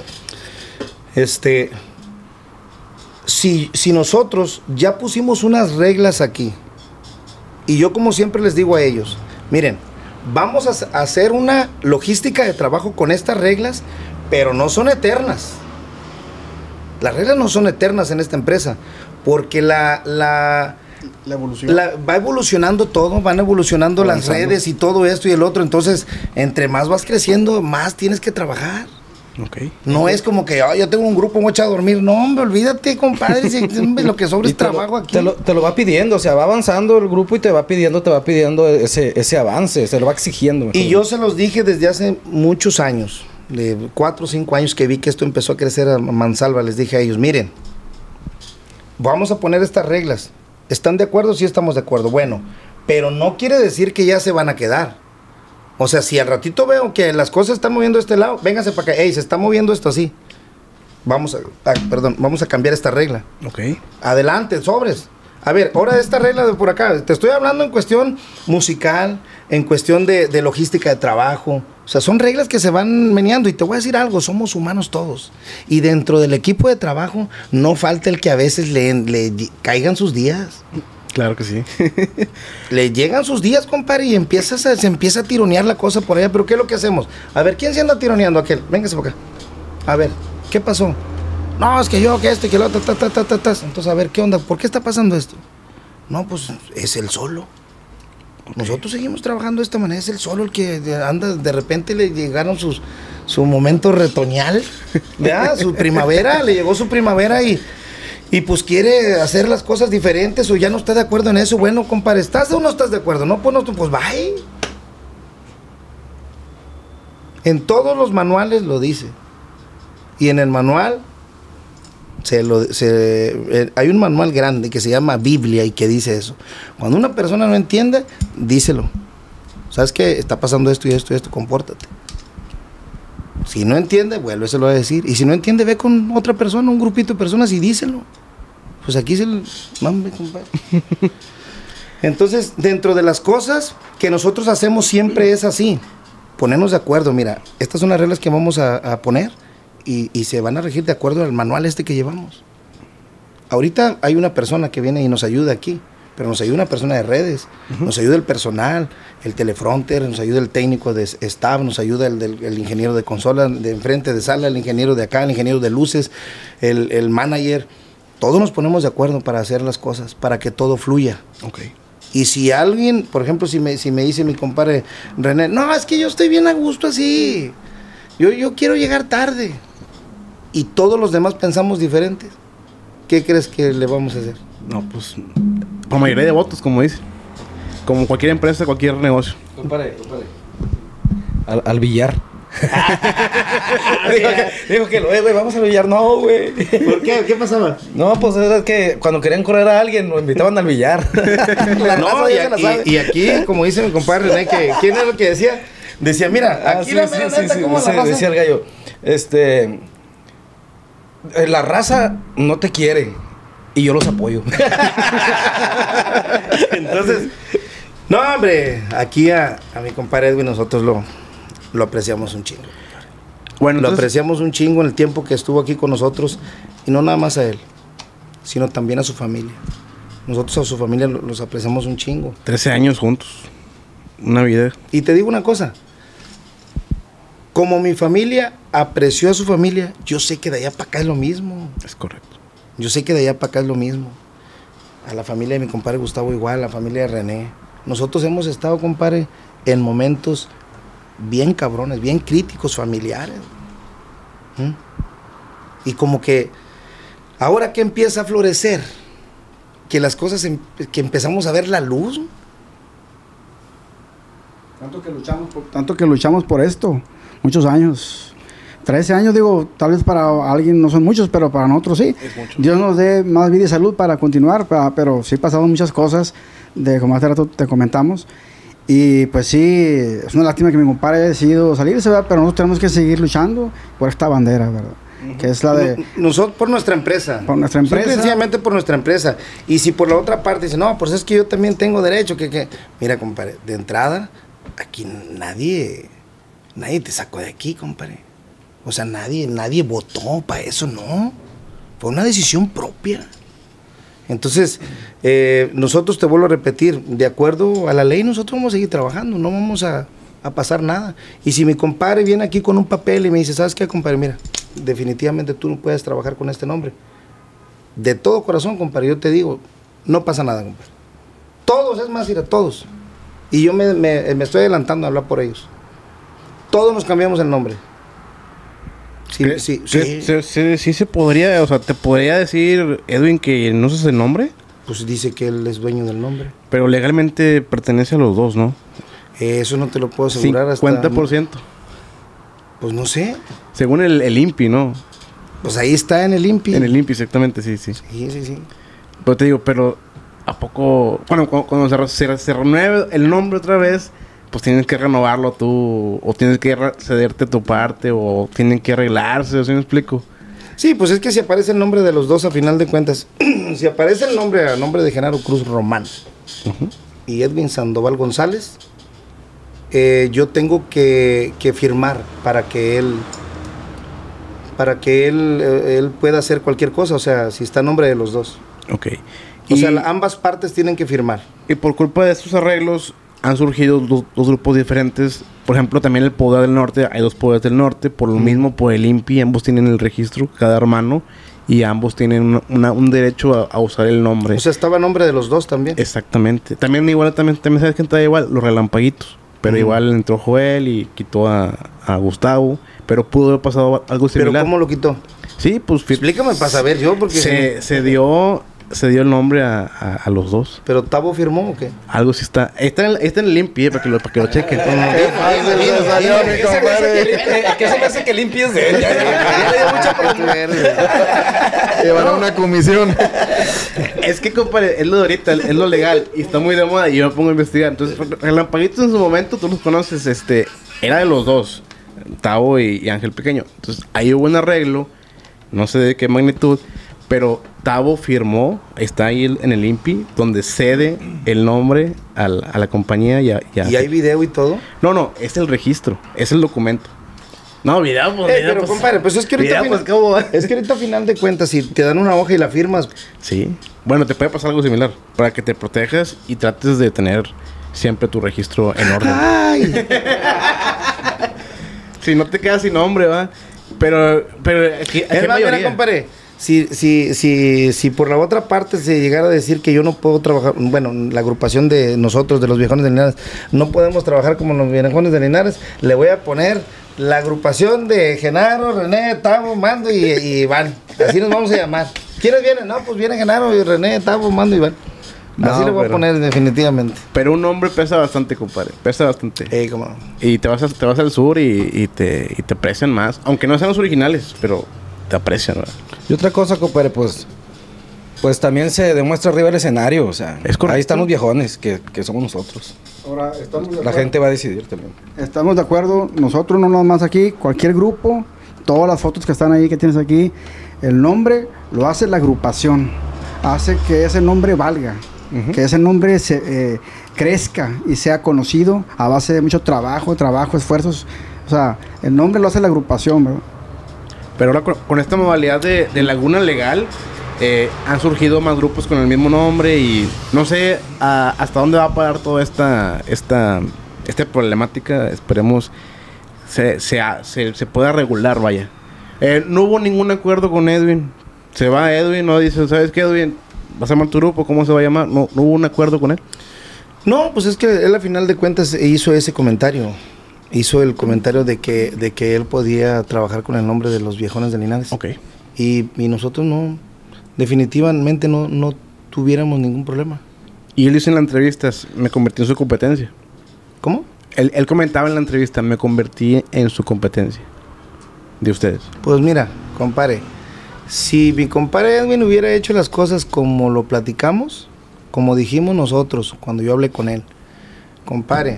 Este... Si, si nosotros ya pusimos unas reglas aquí, y yo como siempre les digo a ellos, miren, vamos a, a hacer una logística de trabajo con estas reglas, pero no son eternas. Las reglas no son eternas en esta empresa, porque la, la, la evolución la, va evolucionando todo, van evolucionando las redes y todo esto y el otro, entonces entre más vas creciendo, más tienes que trabajar. Okay. No es como que oh, yo tengo un grupo, voy a echar a dormir. No, hombre, olvídate, compadre. Si, lo que sobra es trabajo aquí. Te lo, te lo va pidiendo, o sea, va avanzando el grupo y te va pidiendo, te va pidiendo ese, ese avance, se lo va exigiendo. Y yo se los dije desde hace muchos años, de cuatro o cinco años que vi que esto empezó a crecer a mansalva. Les dije a ellos, miren, vamos a poner estas reglas. ¿Están de acuerdo? Sí, estamos de acuerdo. Bueno, pero no quiere decir que ya se van a quedar. O sea, si al ratito veo que las cosas están moviendo de este lado, véngase para acá. Ey, se está moviendo esto así. Vamos a, ah, perdón, vamos a cambiar esta regla. Ok. Adelante, sobres. A ver, ahora esta regla de por acá. Te estoy hablando en cuestión musical, en cuestión de, de logística de trabajo. O sea, son reglas que se van meneando. Y te voy a decir algo, somos humanos todos. Y dentro del equipo de trabajo no falta el que a veces le, le caigan sus días. Claro que sí. Le llegan sus días, compadre, y empiezas a, se empieza a tironear la cosa por allá. Pero ¿qué es lo que hacemos? A ver, ¿quién se anda tironeando aquel? Véngase por acá. A ver, ¿qué pasó? No, es que yo, que esto y que lo otro, ta, ta, ta, ta, ta. Entonces, a ver, ¿qué onda? ¿Por qué está pasando esto? No, pues es el solo. Okay. Nosotros seguimos trabajando de esta manera, es el solo el que anda, de repente le llegaron sus, su momento retoñal, ¿verdad? Su primavera, le llegó su primavera y, y pues quiere hacer las cosas diferentes o ya no está de acuerdo en eso. Bueno, compadre, ¿estás o no estás de acuerdo? No, pues no, pues bye. En todos los manuales lo dice. Y en el manual, se lo, se, eh, hay un manual grande que se llama Biblia y que dice eso. Cuando una persona no entiende, díselo. ¿Sabes qué? Está pasando esto y esto y esto, compórtate. Si no entiende, vuélveselo a decir. Y si no entiende, ve con otra persona, un grupito de personas y díselo. Pues aquí se lo... Mame, compadre. Entonces, dentro de las cosas que nosotros hacemos siempre es así. Ponernos de acuerdo, mira, estas son las reglas que vamos a, a poner. Y, y se van a regir de acuerdo al manual este que llevamos. Ahorita hay una persona que viene y nos ayuda aquí, pero nos ayuda una persona de redes, uh-huh. nos ayuda el personal, el telefronter, nos ayuda el técnico de staff, nos ayuda el, el, el ingeniero de consola de enfrente de sala, el ingeniero de acá, el ingeniero de luces, el, el manager. Todos nos ponemos de acuerdo para hacer las cosas, para que todo fluya. Okay. Y si alguien, por ejemplo, si me, si me dice mi compadre René, no, es que yo estoy bien a gusto así, yo, yo quiero llegar tarde. Y todos los demás pensamos diferentes, ¿qué crees que le vamos a hacer? No, pues, por mayoría de votos, como dice. Como cualquier empresa, cualquier negocio. Compadre, compadre. Al, al billar. dijo, que, dijo que lo es, güey, vamos al billar. No, güey. ¿Por qué? ¿Qué pasaba? No, pues es que cuando querían correr a alguien, lo invitaban al billar. No, y, y, y aquí, como dice mi compadre René, que, ¿quién es lo que decía? Decía, mira, aquí ah, sí, la mera sí, neta, sí, ¿cómo sí, la raza? Decía el gallo, este... la raza no te quiere y yo los apoyo. Entonces, no, hombre, aquí a, a mi compadre Edwin nosotros lo, lo apreciamos un chingo. Bueno, lo entonces... apreciamos un chingo en el tiempo que estuvo aquí con nosotros y no nada más a él, sino también a su familia. Nosotros a su familia los apreciamos un chingo. trece años juntos, una vida. Y te digo una cosa. Como mi familia apreció a su familia, yo sé que de allá para acá es lo mismo. Es correcto. Yo sé que de allá para acá es lo mismo. A la familia de mi compadre Gustavo igual, a la familia de René. Nosotros hemos estado, compadre, en momentos bien cabrones, bien críticos familiares. ¿Mm? Y como que ahora que empieza a florecer, que las cosas, em que empezamos a ver la luz. Tanto que luchamos por, tanto que luchamos por esto. Muchos años, trece años, digo, tal vez para alguien no son muchos, pero para nosotros sí. Dios nos dé más vida y salud para continuar, para, pero sí pasaron muchas cosas, de como hace rato te comentamos. Y pues sí, es una lástima que mi compadre haya decidido salirse, ¿verdad? Pero nosotros tenemos que seguir luchando por esta bandera, ¿verdad? Uh-huh. Que es la de... Nosotros por nuestra empresa. Por nuestra empresa. Sencillamente por nuestra empresa. Y si por la otra parte dice, no, pues es que yo también tengo derecho, que... que... Mira, compadre, de entrada, aquí nadie... Nadie te sacó de aquí, compadre. O sea, nadie, nadie votó para eso, no. Fue una decisión propia. Entonces, eh, nosotros, te vuelvo a repetir, de acuerdo a la ley, nosotros vamos a seguir trabajando, no vamos a, a pasar nada. Y si mi compadre viene aquí con un papel y me dice, ¿sabes qué, compadre? Mira, definitivamente tú no puedes trabajar con este nombre. De todo corazón, compadre, yo te digo, no pasa nada, compadre. Todos, es más, mira, todos. Y yo me, me, me estoy adelantando a hablar por ellos. Todos nos cambiamos el nombre. Sí, sí, sí. Sí, sí, sí se podría, o sea, ¿te podría decir, Edwin, que no usas el nombre? Pues dice que él es dueño del nombre. Pero legalmente pertenece a los dos, ¿no? Eso no te lo puedo asegurar cincuenta por ciento. hasta... Pues no sé. Según el, el I N P I, ¿no? Pues ahí está en el I N P I. En el I N P I, exactamente, sí, sí. Sí, sí, sí. Pero te digo, pero ¿a poco? Bueno, cuando, cuando se, se, se renueve el nombre otra vez, pues tienes que renovarlo tú, o tienes que cederte tu parte, o tienen que arreglarse, ¿sí me explico? Sí, pues es que si aparece el nombre de los dos, a final de cuentas, si aparece el nombre a nombre de Genaro Cruz Román uh-huh. y Edwin Sandoval González, eh, yo tengo que, que firmar para que él para que él, eh, él pueda hacer cualquier cosa, o sea, si está a nombre de los dos. Ok. O y, sea, la, ambas partes tienen que firmar. Y por culpa de estos arreglos, han surgido dos, dos grupos diferentes. Por ejemplo, también el Poder del Norte, hay dos Poderes del Norte, por lo mm. mismo, por el I N P I, ambos tienen el registro, cada hermano, y ambos tienen una, una, un derecho a, a usar el nombre. O sea, estaba el nombre de los dos también. Exactamente. También igual, también, también sabes quién trae igual, los Relampaguitos. Pero mm. igual entró Joel y quitó a, a Gustavo, pero pudo haber pasado algo similar. ¿Pero cómo lo quitó? Sí, pues... Explícame para saber yo, porque... Se, se dio... Se dio el nombre a, a, a los dos. ¿Pero Tavo firmó o qué? Algo sí está. Está en, está en el I N P I, para que lo, para que lo chequen. ¿Qué se me hace que limpies de él? Ya le Llevar a una comisión. Es que, compadre, es lo de ahorita, es lo legal. Y está muy de moda y yo me pongo a investigar. Entonces, Relampaguitos en su momento, tú los conoces, este... Era de los dos. Tavo y, y Ángel Pequeño. Entonces, ahí hubo un arreglo. No sé de qué magnitud. Pero Tavo firmó, está ahí en el I N P I, donde cede el nombre a la, a la compañía. Y, a, y, a, ¿Y hay video y todo? No, no, es el registro, es el documento. No, video, pues. Eh, video, pero pues, compadre, pues es que ahorita. video, final, pues, ¿cómo va? Es que ahorita, a final de cuentas, si te dan una hoja y la firmas. Sí. Bueno, te puede pasar algo similar. Para que te protejas y trates de tener siempre tu registro en orden. ¡Ay! Si no te quedas sin nombre, va. Pero, pero aquí, aquí es más, mira, compadre. Si, si, si, si por la otra parte se llegara a decir que yo no puedo trabajar, bueno, la agrupación de nosotros, de los Viejones de Linares, no podemos trabajar como los Viejones de Linares, le voy a poner la agrupación de Genaro, René, Tavo, Mando y, y Iván. Así nos vamos a llamar. ¿Quiénes vienen? No, pues vienen Genaro y René, Tavo, Mando y Iván. Así no, le voy pero, a poner definitivamente. Pero un nombre pesa bastante, compadre. Pesa bastante. Eh, ¿cómo no? Y te vas, a, te vas al sur y, y, te, y te aprecian más. Aunque no sean los originales, pero te aprecian, ¿verdad? Y otra cosa, compadre, pues... Pues también se demuestra arriba el escenario, o sea... Es ahí están los viejones, que, que somos nosotros. Ahora, estamos de La gente va a decidir también. Estamos de acuerdo, nosotros no nada más aquí, cualquier grupo, todas las fotos que están ahí, que tienes aquí, el nombre lo hace la agrupación, hace que ese nombre valga. Uh-huh. Que ese nombre se, eh, crezca y sea conocido a base de mucho trabajo, trabajo, esfuerzos. O sea, el nombre lo hace la agrupación, ¿verdad? Pero ahora con, con esta modalidad de, de Laguna Legal, eh, han surgido más grupos con el mismo nombre y no sé a, hasta dónde va a parar toda esta, esta, esta problemática. Esperemos se, se, se, se pueda regular, vaya. Eh, no hubo ningún acuerdo con Edwin. Se va Edwin, no dice, ¿sabes qué, Edwin? ¿Vas a llamar tu grupo? ¿Cómo se va a llamar? ¿No, no hubo un acuerdo con él? No, pues es que él a final de cuentas hizo ese comentario. Hizo el comentario de que, de que él podía trabajar con el nombre de los Viejones de Linares. Ok. Y, y nosotros no, definitivamente no, no tuviéramos ningún problema. Y él dice en la entrevista, me convertí en su competencia. ¿Cómo? Él, él comentaba en la entrevista, me convertí en su competencia. De ustedes. Pues mira, compadre. Si mi compadre Edwin hubiera hecho las cosas como lo platicamos, como dijimos nosotros cuando yo hablé con él, compadre,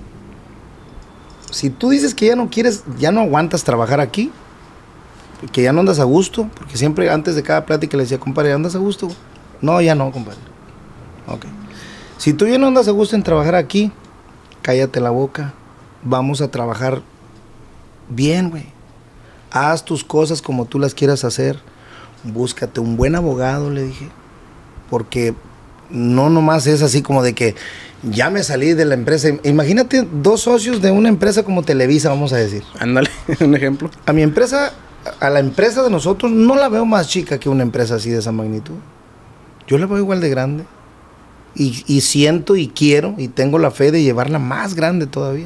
si tú dices que ya no quieres, ya no aguantas trabajar aquí, que ya no andas a gusto, porque siempre antes de cada plática le decía, compadre, ¿andas a gusto? No, ya no, compadre. Ok. Si tú ya no andas a gusto en trabajar aquí, cállate la boca, vamos a trabajar bien, güey. Haz tus cosas como tú las quieras hacer. Búscate un buen abogado, le dije. Porque no nomás es así como de que ya me salí de la empresa. Imagínate dos socios de una empresa como Televisa, vamos a decir. Ándale, un ejemplo. A mi empresa, a la empresa de nosotros, no la veo más chica que una empresa así de esa magnitud. Yo la veo igual de grande. Y, y siento y quiero y tengo la fe de llevarla más grande todavía.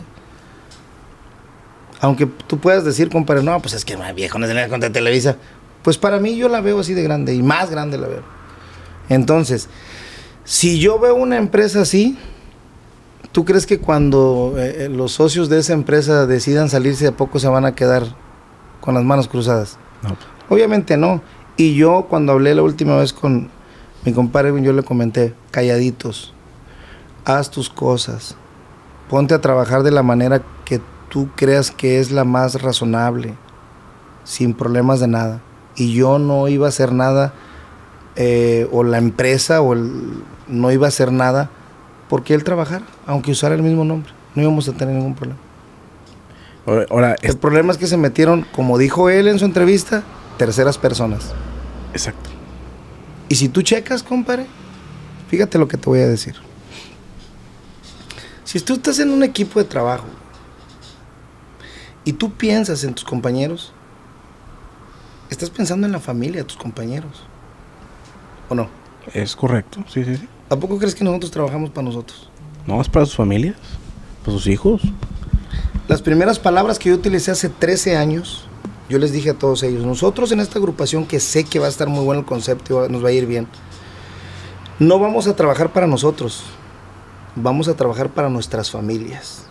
Aunque tú puedas decir, compadre, no, pues es que viejo, no es contra Televisa. Pues para mí yo la veo así de grande y más grande la veo. Entonces, si yo veo una empresa así, ¿tú crees que cuando eh, los socios de esa empresa decidan salirse, a poco se van a quedar con las manos cruzadas? No. Obviamente no. Y yo cuando hablé la última vez con mi compadre, yo le comenté, calladitos, haz tus cosas, ponte a trabajar de la manera que tú creas que es la más razonable, sin problemas de nada. Y yo no iba a hacer nada, eh, o la empresa, o el, no iba a hacer nada porque él trabajara, aunque usara el mismo nombre. No íbamos a tener ningún problema. Ahora, ahora el problema es que se metieron, como dijo él en su entrevista, terceras personas. Exacto. Y si tú checas, compadre, fíjate lo que te voy a decir. Si tú estás en un equipo de trabajo y tú piensas en tus compañeros, estás pensando en la familia de tus compañeros, ¿o no? Es correcto, sí, sí, sí. ¿A poco crees que nosotros trabajamos para nosotros? No, es para sus familias, para sus hijos. Las primeras palabras que yo utilicé hace trece años, yo les dije a todos ellos, nosotros en esta agrupación, que sé que va a estar muy bueno el concepto y nos va a ir bien, no vamos a trabajar para nosotros, vamos a trabajar para nuestras familias.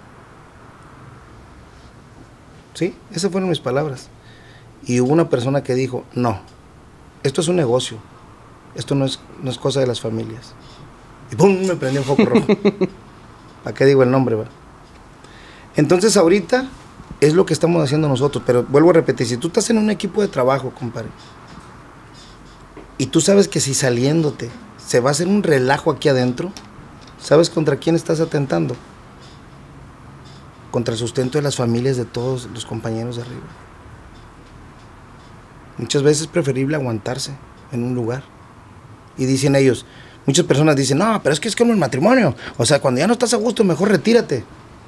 ¿Sí? Esas fueron mis palabras. Y hubo una persona que dijo, no, esto es un negocio, esto no es, no es cosa de las familias. Y ¡pum! Me prendió un foco rojo. ¿Para qué digo el nombre, va? Entonces ahorita es lo que estamos haciendo nosotros, pero vuelvo a repetir, si tú estás en un equipo de trabajo, compadre, y tú sabes que si saliéndote se va a hacer un relajo aquí adentro, ¿sabes contra quién estás atentando? Contra el sustento de las familias de todos los compañeros de arriba. Muchas veces es preferible aguantarse en un lugar. Y dicen ellos, muchas personas dicen, no, pero es que es como el matrimonio. O sea, cuando ya no estás a gusto, mejor retírate.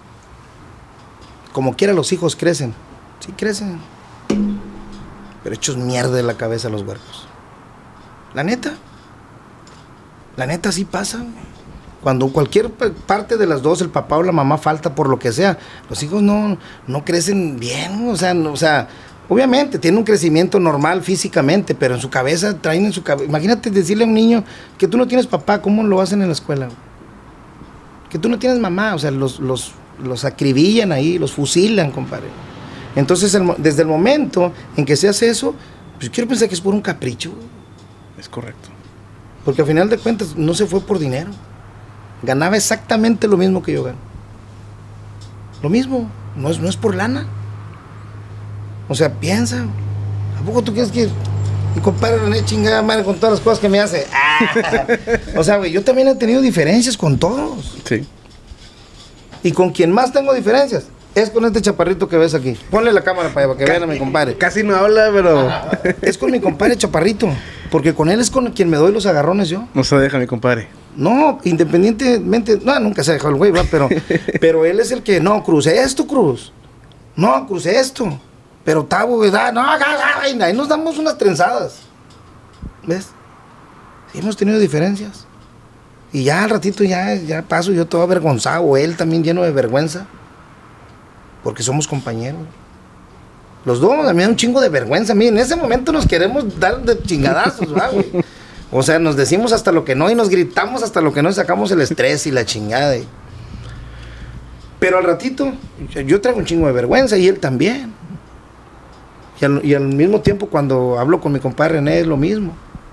Como quiera los hijos crecen. Sí crecen. Pero hechos mierda de la cabeza los huercos. La neta. La neta sí pasa. Cuando cualquier parte de las dos, el papá o la mamá falta por lo que sea, los hijos no, no crecen bien. O sea, no, o sea, obviamente tienen un crecimiento normal físicamente, pero en su cabeza traen en su cabeza. Imagínate decirle a un niño que tú no tienes papá, ¿cómo lo hacen en la escuela? Que tú no tienes mamá, o sea, los, los, los acribillan ahí, los fusilan, compadre. Entonces, el, desde el momento en que se hace eso, pues quiero pensar que es por un capricho. Es correcto. Porque al final de cuentas no se fue por dinero. Ganaba exactamente lo mismo que yo gano. Lo mismo, no es, no es por lana. O sea, piensa. ¿A poco tú quieres que mi compadre René chingada madre con todas las cosas que me hace? ¡Ah! O sea, güey, yo también he tenido diferencias con todos. Sí. Y con quien más tengo diferencias es con este chaparrito que ves aquí. Ponle la cámara para, para que vean a mi compadre. Casi no habla, pero... Es con mi compadre chaparrito. Porque con él es con quien me doy los agarrones yo. No se deja mi compadre. No, independientemente, no, nunca se ha dejado el güey, va, pero, pero él es el que, no, crucé esto, Cruz. No, crucé esto. Pero Tabo, ¿verdad? No, ahí nos damos unas trenzadas. ¿Ves? Sí, hemos tenido diferencias. Y ya al ratito ya, ya paso yo todo avergonzado, él también lleno de vergüenza. Porque somos compañeros. Los dos, a mí me da un chingo de vergüenza. A mí en ese momento nos queremos dar de chingadazos, ¿va, güey? O sea, nos decimos hasta lo que no y nos gritamos hasta lo que no y sacamos el estrés y la chingada. Y... Pero al ratito, yo traigo un chingo de vergüenza y él también. Y al, y al mismo tiempo cuando hablo con mi compadre René es lo mismo.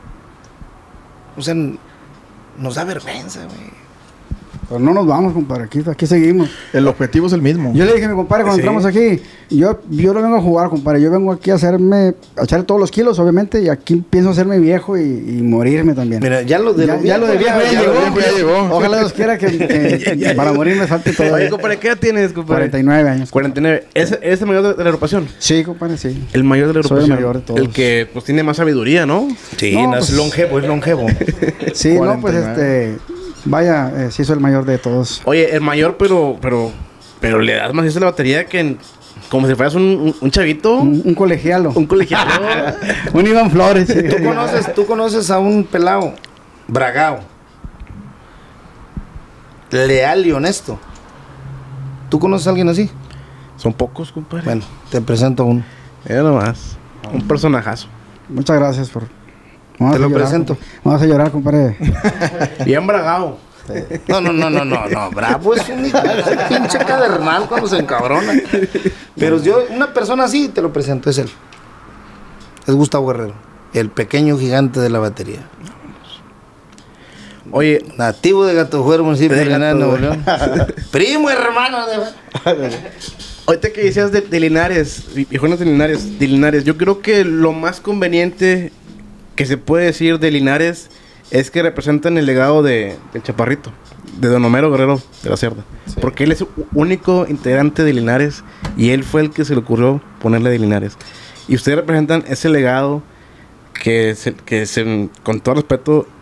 O sea, nos da vergüenza, güey. Pero no nos vamos, compadre, aquí, aquí seguimos. El objetivo es el mismo. Yo le dije a mi compadre cuando Sí. entramos aquí, yo, yo no vengo a jugar, compadre, yo vengo aquí a hacerme, a echarle todos los kilos, obviamente, y aquí pienso hacerme viejo y, y morirme también. Mira, ya lo de ya, lo ya lo de viejo ya, ya llegó. lo de viejo ya llegó. Ojalá Dios quiera que, que- que para morir me falte todo. Oye, compadre, ¿qué edad tienes, compadre? cuarenta y nueve años. cuarenta y nueve. ¿Es, es el mayor de, de la agrupación? Sí, compadre, sí. El mayor de la Soy el agrupación. mayor de todos. El que, pues, tiene más sabiduría, ¿no? Sí, No, no, es pues- longevo, es longevo. Sí, no, pues cuarenta y este, vaya, eh, sí soy el mayor de todos. Oye, el mayor, pero, pero, pero le das más a la batería que en, como si fueras un, un, un chavito, un, Un, un colegialo. colegiado. Un Iván Flores. sí. ¿Tú conoces, tú conoces a un pelado bragao, leal y honesto? ¿Tú conoces a alguien así? Son pocos, compadre. Bueno, te presento a uno. Mira nomás. Un personajazo. Muchas gracias por... Te Vamos a lo llorar, presento. compadre. Vamos a llorar, compadre. Bien bragado. No, no, no, no, no, no. Bravo es un, es un pinche cadernal cuando se encabrona. Pero yo, una persona así, te lo presento, es él. Es Gustavo Guerrero, el pequeño gigante de la batería. Oye, Nativo de Gatojuero, municipio de De Linares, Nuevo León. Gatojuero. Primo hermano de... ahorita que decías de, de Linares, viejones de Linares, de Linares, yo creo que lo más conveniente que se puede decir de Linares es que representan el legado de, del Chaparrito, de Don Homero Guerrero de la Cerda. Sí. Porque él es el único integrante de Linares y él fue el que se le ocurrió ponerle de Linares. Y ustedes representan ese legado que, se, que se, con todo respeto,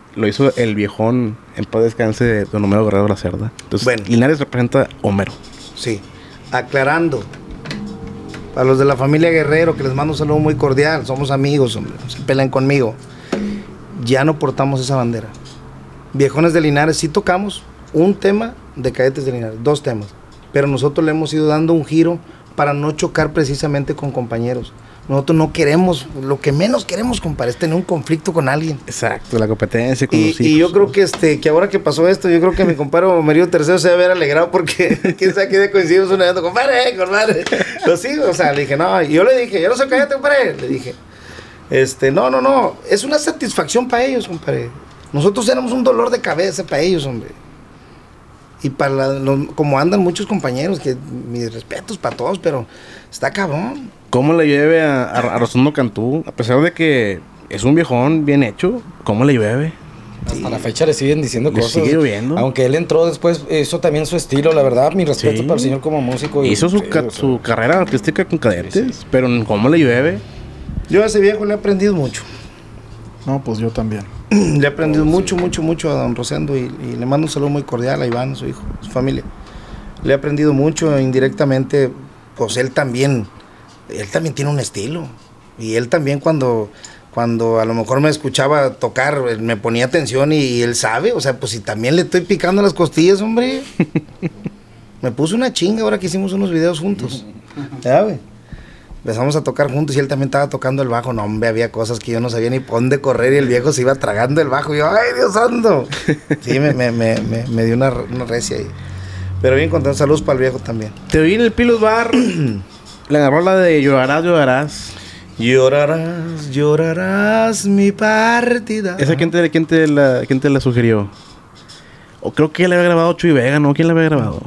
lo hizo el viejón, en paz descanse, de Don Homero Guerrero La Cerda. Entonces, Bueno. Linares representa a Homero. Sí. Aclarando. Para los de la familia Guerrero, que les mando un saludo muy cordial. Somos amigos, hombre. No se peleen conmigo. Ya no portamos esa bandera. Viejones de Linares, sí tocamos un tema de Cadetes de Linares. Dos temas. Pero nosotros le hemos ido dando un giro para no chocar precisamente con compañeros. Nosotros no queremos, lo que menos queremos, compadre, es tener un conflicto con alguien. Exacto, la competencia con Y, los y hijos. yo creo que este que ahora que pasó esto, yo creo que mi compadre Mario Tercero se debe haber alegrado porque quién sabe qué de coincidimos un evento, compadre, compadre. Los hijos, o sea, le dije, no, y yo le dije, yo no soy cállate, compadre. Le dije, este, no, no, no, es una satisfacción para ellos, compadre. Nosotros éramos un dolor de cabeza para ellos, hombre. Y para la- los- como andan muchos compañeros, que mis respetos para todos, pero está cabrón. ¿Cómo le llueve a, a, a Rosendo Cantú? A pesar de que es un viejón bien hecho, ¿cómo le llueve? Hasta la fecha le siguen diciendo Le cosas. sigue lloviendo. Aunque él entró después, hizo también su estilo, la verdad. Mi respeto Sí. para el señor como músico. y- Hizo su, sí, ca- o sea, su carrera artística con Cadetes, pero ¿cómo le llueve? Yo a ese viejo le he aprendido mucho. No, pues yo también. Le he aprendido mucho, mucho, mucho a don Rosendo y, y le mando un saludo muy cordial a Iván, su hijo, su familia. Le he aprendido mucho indirectamente, pues él también, él también tiene un estilo. Y él también cuando, cuando a lo mejor me escuchaba tocar, él me ponía atención y, y él sabe, o sea, pues si también le estoy picando las costillas, hombre. Me puso una chinga ahora que hicimos unos videos juntos. Ya, güey. Empezamos a tocar juntos y él también estaba tocando el bajo. No, hombre, había cosas que yo no sabía ni por dónde correr y el viejo se iba tragando el bajo. Y yo, ¡ay, Dios santo! Sí, me, me, me, me, me dio una, una recia ahí. Pero bien contento. Saludos para el viejo también. Te vi en el Pilos Bar, le agarró la de Llorarás, llorarás. Llorarás, llorarás mi partida. ¿Esa quién te, quién te, la, quién te la sugirió? O creo que la había grabado Chuy Vega, ¿no? ¿Quién la había grabado?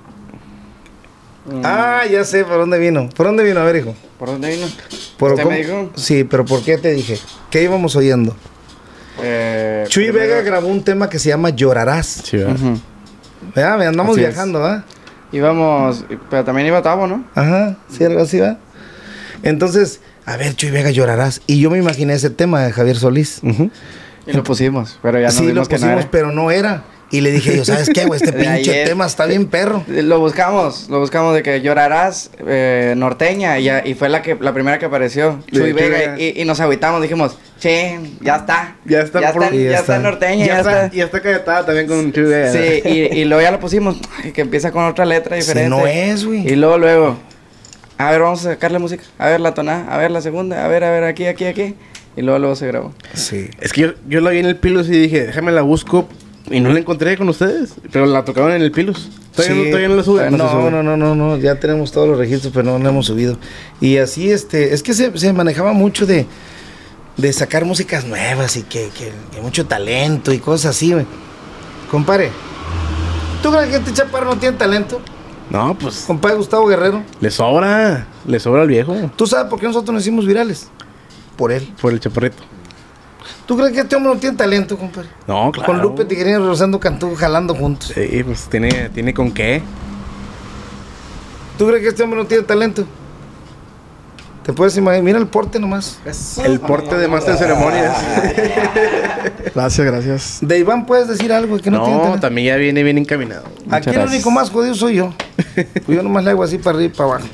Ah, ya sé por dónde vino. ¿Por dónde vino? A ver, hijo. ¿Por dónde vino? Por, ¿Usted ¿cómo? me dijo? Sí, pero ¿por qué te dije? ¿Qué íbamos oyendo? Eh, Chuy primero- Vega grabó un tema que se llama Llorarás. Sí, ¿verdad? Ujú. ¿Verdad? Andamos Así es. viajando, ¿verdad? Íbamos, pero también iba Tavo, ¿no? Ajá, sí, algo así va. Entonces, a ver, Chuy Vega, Llorarás. Y yo me imaginé ese tema de Javier Solís. Ujú. Y lo pusimos, pero ya nos Sí, lo dimos que no pusimos, era. pero no era. Y le dije yo, ¿sabes qué, güey? Este De pinche ayer. tema está bien perro. Lo buscamos, lo buscamos de que llorarás eh, norteña y, ya, y fue la que la primera que apareció, De Chuy Chuy Vega, Vega. y, y nos agüitamos, dijimos, che, ya está, Ya está ya por- está, y ya ya está. está norteña, Ya ya, está, está. y está cayetada también con Chuy Vega. Sí, y, y luego ya lo pusimos, ay, que empieza con otra letra Si diferente. no es, güey. Y luego, luego, a ver, vamos a sacarle música, a ver la tonada, a ver la segunda, a ver, a ver, aquí, aquí, aquí. Y luego, luego se grabó. Sí. Es que yo, yo la vi en el Pilos y dije, déjame la busco. Y no la encontré con ustedes. Pero la tocaron en el Pilos. Todavía, Sí. no, todavía no la suben. No, se sube. no, no, no, no, ya tenemos todos los registros, pero no lo hemos subido. Y así, este, es que se, se manejaba mucho de, de sacar músicas nuevas y que, que, que mucho talento y cosas así, güey. Compadre, ¿tú crees que este chaparro no tiene talento? No, pues Compadre Gustavo Guerrero, le sobra. Le sobra al viejo. ¿tú sabes por qué nosotros nos hicimos virales? Por él. Por el chaparrito. ¿Tú crees que este hombre no tiene talento, compadre? No, claro. Con Lupe Tigreño y Rosendo Cantú jalando juntos. Sí, pues tiene, tiene con qué. ¿Tú crees que este hombre no tiene talento? Te puedes imaginar, mira el porte nomás. El porte de máster de ceremonias. Gracias, gracias. De Iván puedes decir algo que no, tiene No, talento. también ya viene bien encaminado. Aquí el gracias. único más jodido soy yo. Pues yo nomás le hago así para arriba y para abajo.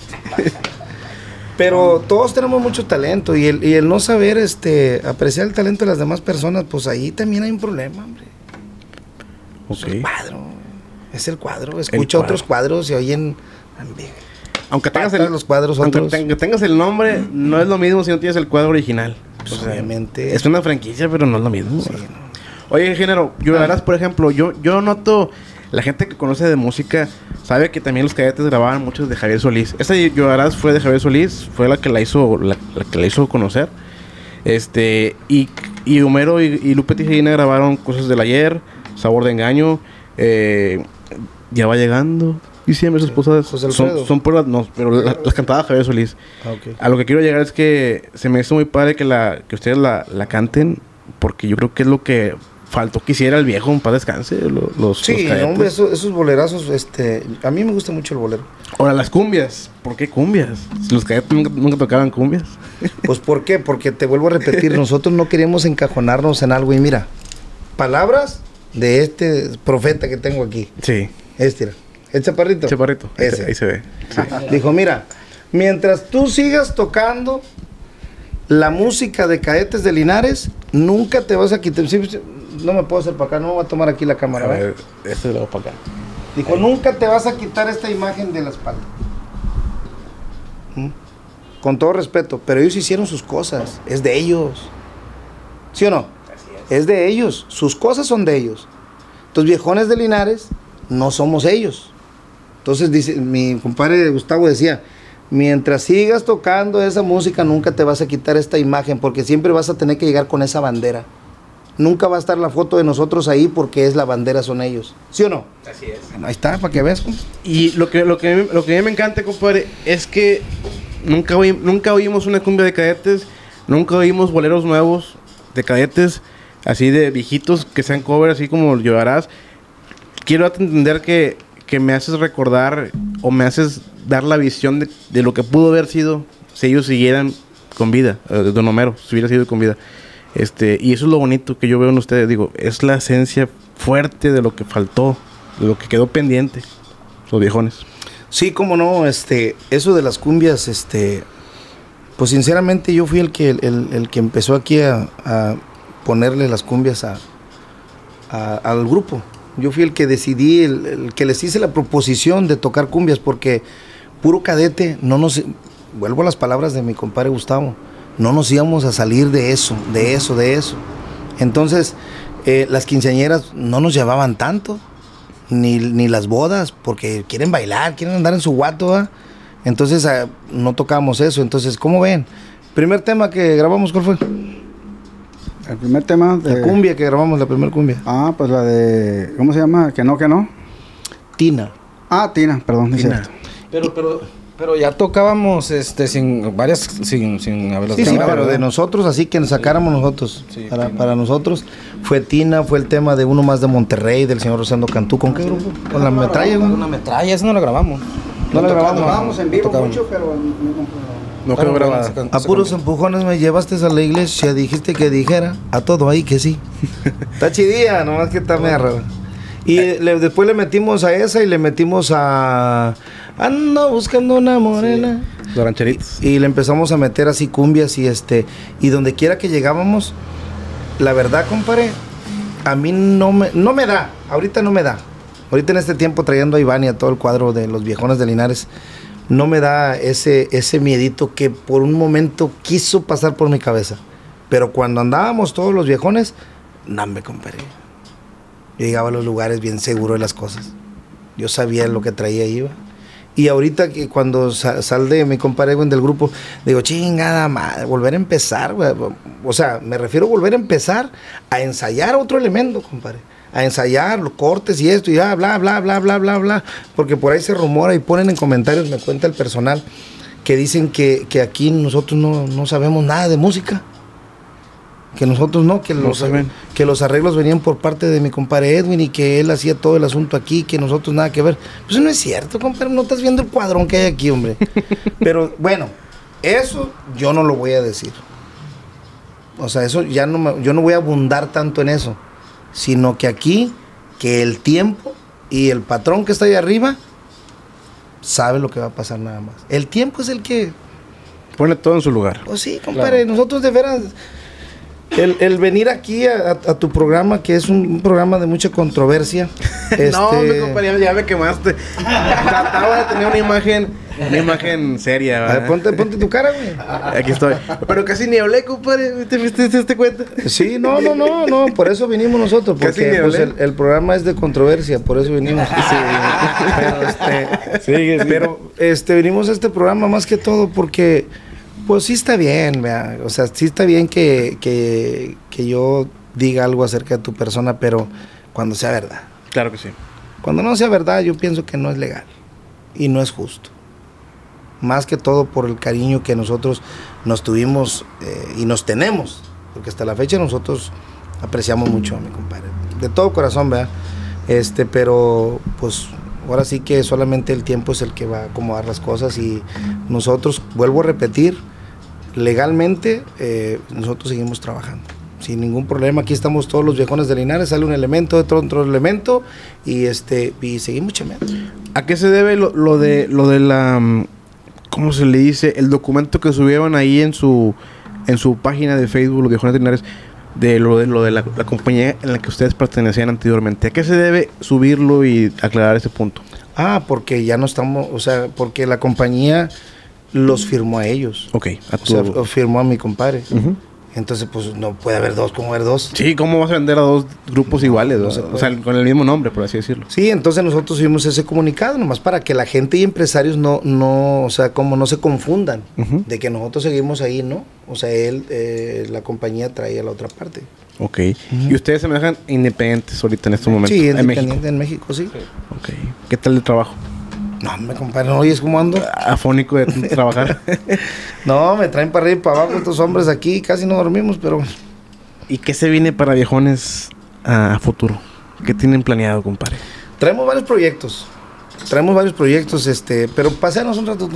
Pero todos tenemos mucho talento y el, y el no saber este apreciar el talento de las demás personas, pues ahí también hay un problema, hombre. Es el Ok. cuadro. Es el cuadro. Escucha cuadro. otros cuadros y oyen. Aunque tengas, Patas, el, los cuadros aunque otros. ten- tengas el nombre, no es lo mismo si no tienes el cuadro original. Pues O sea, obviamente. Es una franquicia, pero no es lo mismo. Sí, Oye, género, Llorarás, por ejemplo, yo, yo noto, la gente que conoce de música sabe que también los Cadetes grababan muchos de Javier Solís. Esta de Llorarás fue de Javier Solís, fue la que la hizo, la, la que la hizo conocer. Este, y, y Homero y, y Lupe Tijerina grabaron cosas del ayer, Sabor de engaño, eh, Ya va llegando. Y siempre sus esposas José Alfredo. son, son por las, no, pero la- las cantaba Javier Solís. Ah, ok. A lo que quiero llegar es que se me hizo muy padre que la que ustedes la, la canten, porque yo creo que es lo que faltó que hiciera el viejo, un paz descanse, lo- los, Sí, los no, Cadetes. hombre, esos, esos bolerazos, este, a mí me gusta mucho el bolero. Ahora, las cumbias. ¿Por qué cumbias? Si los Cadetes nunca, nunca tocaban cumbias. Pues ¿por qué? Porque te vuelvo a repetir, nosotros no queríamos encajonarnos en algo y mira, palabras de este profeta que tengo aquí. Sí. Este, era. ¿El chaparrito? Chaparrito. Ese. Ahí se ve. Sí. Dijo, mira, mientras tú sigas tocando la música de Cadetes de Linares, nunca te vas a quitar. No me puedo hacer para acá, no me voy a tomar aquí la cámara. A ver, este lo hago para acá. Dijo, nunca te vas a quitar esta imagen de la espalda. ¿Mm? Con todo respeto, pero ellos hicieron sus cosas, es de ellos. ¿Sí o no? Es. es de ellos, sus cosas son de ellos. Los viejones de Linares no somos ellos. Entonces dice, mi compadre Gustavo decía, mientras sigas tocando esa música nunca te vas a quitar esta imagen, porque siempre vas a tener que llegar con esa bandera. Nunca va a estar la foto de nosotros ahí porque es la bandera, son ellos. ¿Sí o no? Así es. Bueno, ahí está, para que veas. Y lo que, lo, que, lo que a mí me encanta, compadre, es que nunca, oí, nunca oímos una cumbia de Cadetes, nunca oímos boleros nuevos de Cadetes, así de viejitos que sean covers, así como Llorarás. Quiero entender que, que me haces recordar o me haces dar la visión de, de lo que pudo haber sido si ellos siguieran con vida, eh, Don Homero, si hubiera sido con vida. Este, y eso es lo bonito que yo veo en ustedes, digo, es la esencia fuerte de lo que faltó, de lo que quedó pendiente, los viejones. Sí, cómo no, este, eso de las cumbias, este, pues sinceramente yo fui el que, el, el que empezó aquí a, a ponerle las cumbias a, a, al grupo. Yo fui el que decidí, el, el que les hice la proposición de tocar cumbias, porque puro cadete, no nos, vuelvo a las palabras de mi compadre Gustavo, no nos íbamos a salir de eso, de eso, de eso. Entonces, eh, las quinceañeras no nos llevaban tanto, ni, ni las bodas, porque quieren bailar, quieren andar en su guato, ¿eh? Entonces, eh, no tocábamos eso. Entonces, ¿cómo ven? Primer tema que grabamos, ¿cuál fue? El primer tema de... La cumbia que grabamos, la primera cumbia. Ah, pues la de... ¿Cómo se llama? Que no, que no. Tina. Ah, Tina, perdón, es cierto. Pero, pero... Pero ya tocábamos este sin varias sin sin haberlas Sí, sí, grabado, pero ¿verdad? de nosotros, así que nos sacáramos nosotros. Sí, para, Tina. para nosotros fue Tina, fue el tema de Uno Más de Monterrey, del señor Rosendo Cantú. ¿Con qué grupo? Con la metralla, güey. Una metralla, eso no la grabamos. No la grabamos. Grabamos en vivo tocamos. mucho, pero no, No quedó grabada. A puros empujones me llevaste a la iglesia, dijiste que dijera, a todo ahí que sí. Está chidía, nomás que está media rara. Y le, después le metimos a esa y le metimos a... Ando buscando una morena. Sí. Los rancheritos. Y, y le empezamos a meter así cumbias y este... Y donde quiera que llegábamos, la verdad, compadre, a mí no me, no me da, ahorita no me da. Ahorita en este tiempo trayendo a Iván y a todo el cuadro de los viejones de Linares, no me da ese, ese miedito que por un momento quiso pasar por mi cabeza. Pero cuando andábamos todos los viejones, no me compadre. Yo llegaba a los lugares bien seguro de las cosas. Yo sabía lo que traía y iba. Y ahorita que cuando sal, sal de mi compadre del grupo, digo, chingada madre, volver a empezar, güey. O sea, me refiero a volver a empezar a ensayar otro elemento, compadre. A ensayar los cortes y esto y ya, bla, bla, bla, bla, bla, bla. Porque por ahí se rumora y ponen en comentarios, me cuenta el personal, que dicen que, que aquí nosotros no, no sabemos nada de música. Que nosotros no, que, No los, saben. que los arreglos venían por parte de mi compadre Edwin y que él hacía todo el asunto aquí, que nosotros nada que ver. Pues no es cierto, compadre, no estás viendo el cuadrón que hay aquí, hombre. Pero bueno, eso yo no lo voy a decir. O sea, eso ya no me, yo no voy a abundar tanto en eso, sino que aquí, que el tiempo y el patrón que está ahí arriba sabe lo que va a pasar nada más. El tiempo es el que... Pone todo en su lugar. Pues sí, compadre, claro. Nosotros de veras... El, el venir aquí a, a, a tu programa, que es un, un programa de mucha controversia. este... No, mi compadre, ya me quemaste. Trataba de tener una imagen, una imagen seria. A ver, ponte, ponte tu cara, güey. Aquí estoy. Pero casi ni hablé, compadre. ¿Te viste, te diste cuenta? Sí, no, no, no, no. Por eso vinimos nosotros. Porque pues, el, el programa es de controversia, por eso vinimos. Sí. Pero, este, sí, sí. pero este, venimos a este programa más que todo porque... Pues sí está bien, ¿verdad? O sea, sí está bien que, que, que yo diga algo acerca de tu persona, pero cuando sea verdad. Claro que sí. Cuando no sea verdad, yo pienso que no es legal y no es justo. Más que todo por el cariño que nosotros nos tuvimos eh, y nos tenemos, porque hasta la fecha nosotros apreciamos mucho a mi compadre. De todo corazón, ¿verdad? Este, pero pues... Ahora sí que solamente el tiempo es el que va a acomodar las cosas y nosotros, vuelvo a repetir, legalmente eh, nosotros seguimos trabajando. sin ningún problema. Aquí estamos todos los viejones de Linares, sale un elemento, otro, otro elemento, y este y seguimos chameando. ¿A qué se debe lo, lo de lo de la ¿cómo se le dice? El documento que subieron ahí en su en su página de Facebook, los viejones de Linares, de lo de lo de la, la compañía en la que ustedes pertenecían anteriormente? ¿A qué se debe subirlo y aclarar ese punto? Ah, porque ya no estamos, o sea, porque la compañía los firmó a ellos. Ok, a tu... O sea, firmó a mi compadre. Uh-huh. Entonces, pues, no puede haber dos, ¿cómo haber dos? Sí, ¿cómo vas a vender a dos grupos iguales? No, no o sea, con el mismo nombre, por así decirlo. Sí, entonces nosotros subimos ese comunicado, nomás para que la gente y empresarios no, no, o sea, como no se confundan, uh-huh, de que nosotros seguimos ahí, ¿no? O sea, él, eh, la compañía trae a la otra parte. Ok. Uh-huh. ¿Y ustedes se me dejan independientes ahorita en este momento? Sí, en México. En México, sí. Ok. ¿Qué tal el trabajo? No, me compadre, ¿no oyes cómo ando? Afónico de trabajar. No, me traen para arriba y para abajo estos hombres aquí, casi no dormimos, pero... ¿Y qué se viene para viejones a futuro? ¿Qué tienen planeado, compadre? Traemos varios proyectos. Traemos varios proyectos, este... Pero paseanos un rato tú.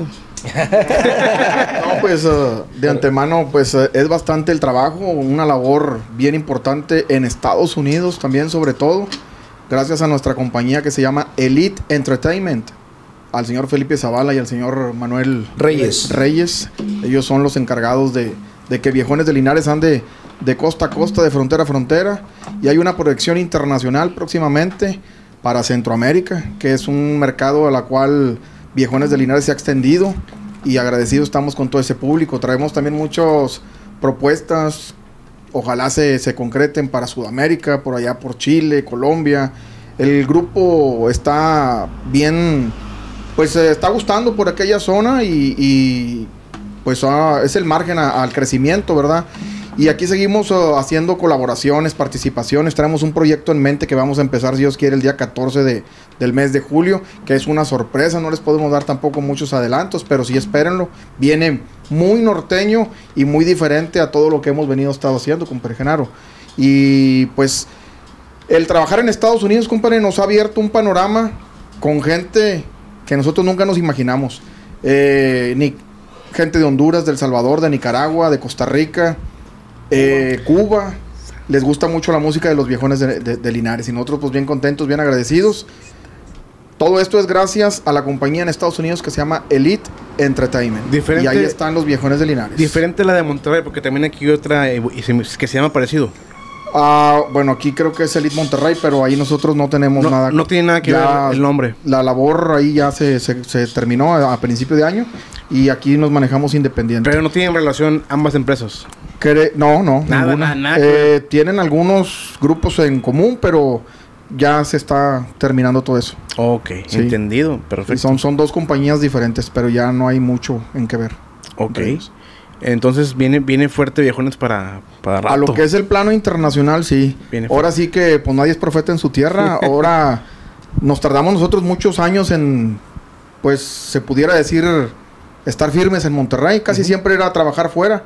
No, pues, uh, de antemano, pues, uh, es bastante el trabajo. Una labor bien importante en Estados Unidos también, sobre todo. Gracias a nuestra compañía que se llama Elite Entertainment. Al señor Felipe Zavala y al señor Manuel Reyes. Reyes. Ellos son los encargados de, de que Viejones de Linares ande de costa a costa, de frontera a frontera. Y hay una proyección internacional próximamente para Centroamérica, que es un mercado a la cual Viejones de Linares se ha extendido. Y agradecidos estamos con todo ese público. Traemos también muchas propuestas. Ojalá se, se concreten para Sudamérica, por allá por Chile, Colombia. El grupo está bien... Pues eh, está gustando por aquella zona y, y pues ah, es el margen a, al crecimiento, ¿verdad? Y aquí seguimos uh, haciendo colaboraciones, participaciones. Traemos un proyecto en mente que vamos a empezar, si Dios quiere, el día catorce de, del mes de julio, que es una sorpresa. No les podemos dar tampoco muchos adelantos, pero sí espérenlo. Viene muy norteño y muy diferente a todo lo que hemos venido estado haciendo, compadre Genaro. Y pues el trabajar en Estados Unidos, compadre, nos ha abierto un panorama con gente que nosotros nunca nos imaginamos. Eh, ni gente de Honduras, de El Salvador, de Nicaragua, de Costa Rica, eh, Cuba. Les gusta mucho la música de los viejones de, de, de Linares. Y nosotros pues bien contentos, bien agradecidos. Todo esto es gracias a la compañía en Estados Unidos que se llama Elite Entertainment. Diferente, y ahí están los viejones de Linares. Diferente a la de Monterrey, porque también aquí hay otra eh, que se llama parecido. Ah, bueno, aquí creo que es Elite Monterrey, pero ahí nosotros no tenemos no, nada. No tiene nada que ya, ver el nombre. La labor ahí ya se, se, se terminó a, a principio de año y aquí nos manejamos independientes. Pero no tienen relación ambas empresas. Cre no, no, nada, ninguna. Nada, nada eh, tienen algunos grupos en común, pero ya se está terminando todo eso. Ok, sí. Entendido, perfecto. Son, son dos compañías diferentes, pero ya no hay mucho en qué ver. Ok. Entonces viene viene fuerte Viejones para, para rato. A lo que es el plano internacional, sí. Viene ahora sí que pues nadie es profeta en su tierra. Ahora nos tardamos nosotros muchos años en, pues se pudiera decir, estar firmes en Monterrey. Casi uh-huh. siempre era trabajar fuera.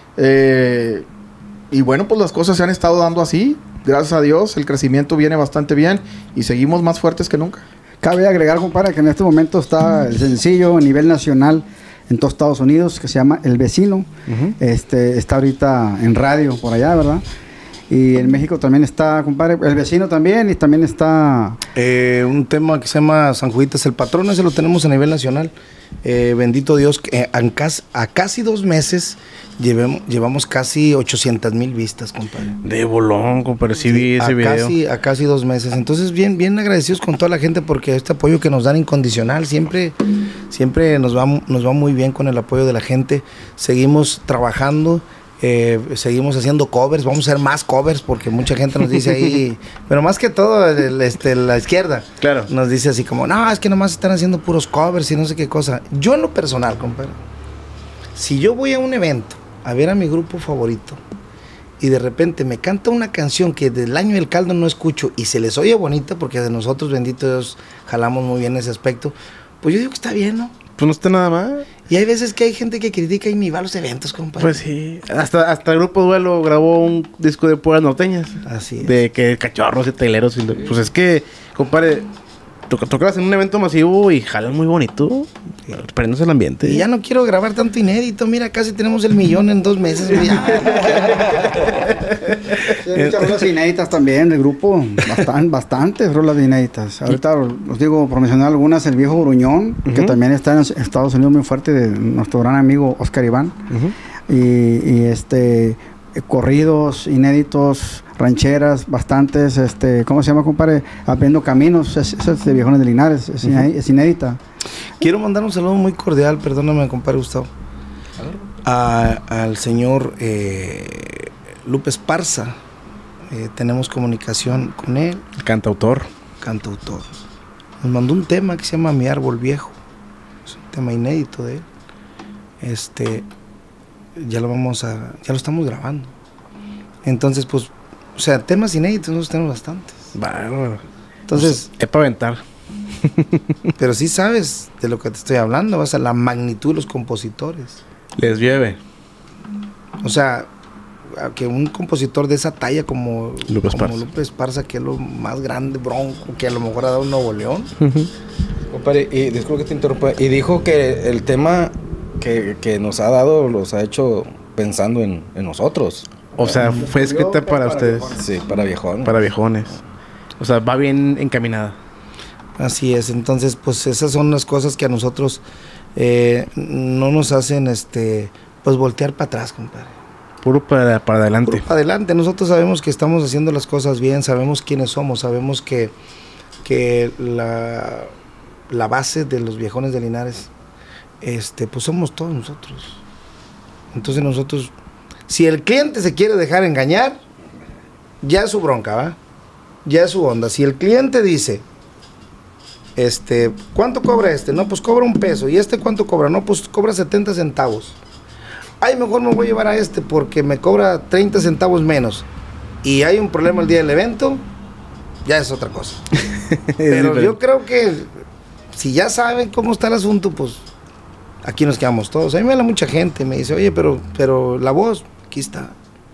Eh, y bueno, pues las cosas se han estado dando así. Gracias a Dios, el crecimiento viene bastante bien y seguimos más fuertes que nunca. Cabe agregar, compadre, que en este momento está el sencillo a nivel nacional en todos Estados Unidos, que se llama El Vecino. Uh-huh. Este está ahorita en radio por allá, ¿verdad? Y en México también está, compadre, El Vecino también, y también está... Eh, un tema que se llama San Juditas el Patrón, ese lo tenemos a nivel nacional. Eh, bendito Dios, eh, a, casi, a casi dos meses llevemos, llevamos casi ochocientas mil vistas, compadre. De bolón, compadre, sí vi ese a video. Casi, a casi dos meses. Entonces, bien, bien agradecidos con toda la gente porque este apoyo que nos dan incondicional, siempre, siempre nos va, nos va muy bien con el apoyo de la gente. Seguimos trabajando. Eh, seguimos haciendo covers, vamos a hacer más covers porque mucha gente nos dice ahí, pero más que todo el, este, la izquierda, claro, nos dice así como, no, es que nomás están haciendo puros covers y no sé qué cosa. Yo en lo personal, compadre, si yo voy a un evento a ver a mi grupo favorito y de repente me canta una canción que del año del caldo no escucho y se les oye bonita porque de nosotros, bendito Dios, jalamos muy bien ese aspecto, pues yo digo que está bien, ¿no? Pues no está nada mal. Y hay veces que hay gente que critica y ni va a los eventos, compadre. Pues sí. Hasta, hasta el Grupo Duelo grabó un disco de puras norteñas. Así es. De que cachorros y traileros. Y, pues es que, compadre, toc tocas en un evento masivo y jalan muy bonito. Sí. Prendes el ambiente. Y ya no quiero grabar tanto inédito. Mira, casi tenemos el millón en dos meses. Hay muchas rolas inéditas también del grupo, bastante, bastantes rolas inéditas. Ahorita os digo, por mencionar algunas, El Viejo Gruñón, uh-huh. que también está en Estados Unidos muy fuerte, de nuestro gran amigo Oscar Iván. Uh-huh. y, y este corridos inéditos, rancheras, bastantes, este, ¿cómo se llama, compadre? Abriendo Caminos, es, es de Viejones de Linares, es, uh-huh. es inédita. Quiero mandar un saludo muy cordial, perdóname, compadre Gustavo, a, al señor eh, Lupe Esparza. Eh, tenemos comunicación con él. El cantautor. Cantautor. Nos mandó un tema que se llama Mi Árbol Viejo. Es un tema inédito de él. Este, ya lo vamos a, ya lo estamos grabando. Entonces, pues, o sea, temas inéditos nosotros tenemos bastantes. Bárbaro. Entonces, pues, es para aventar. Pero sí sabes de lo que te estoy hablando, vas a la magnitud de los compositores. Les llueve. O sea, que un compositor de esa talla como Lupe Esparza, como Lupe Esparza, que es lo más grande, bronco, que a lo mejor ha dado Nuevo León. Uh-huh. Compadre, y disculpe que te interrumpa, y dijo que el tema que, que nos ha dado los ha hecho pensando en, en nosotros. O sea, fue escrita para, para ustedes. Viejones. Sí, para viejones. Para viejones. O sea, va bien encaminada. Así es, entonces pues esas son las cosas que a nosotros eh, no nos hacen este pues voltear para atrás, compadre. Puro para, para adelante. Puro para adelante. Nosotros sabemos que estamos haciendo las cosas bien, sabemos quiénes somos, sabemos que, que la, la base de los Viejones de Linares, este, pues somos todos nosotros. Entonces nosotros, si el cliente se quiere dejar engañar, ya es su bronca, ¿va? Ya es su onda. Si el cliente dice, este, ¿cuánto cobra este? No, pues cobra un peso. ¿Y este cuánto cobra? No, pues cobra setenta centavos. Ay, mejor me voy a llevar a este porque me cobra treinta centavos menos. Y hay un problema el día del evento, ya es otra cosa. Pero yo creo que si ya saben cómo está el asunto, pues aquí nos quedamos todos. A mí me habla mucha gente, me dice, oye, pero, pero la voz, aquí está.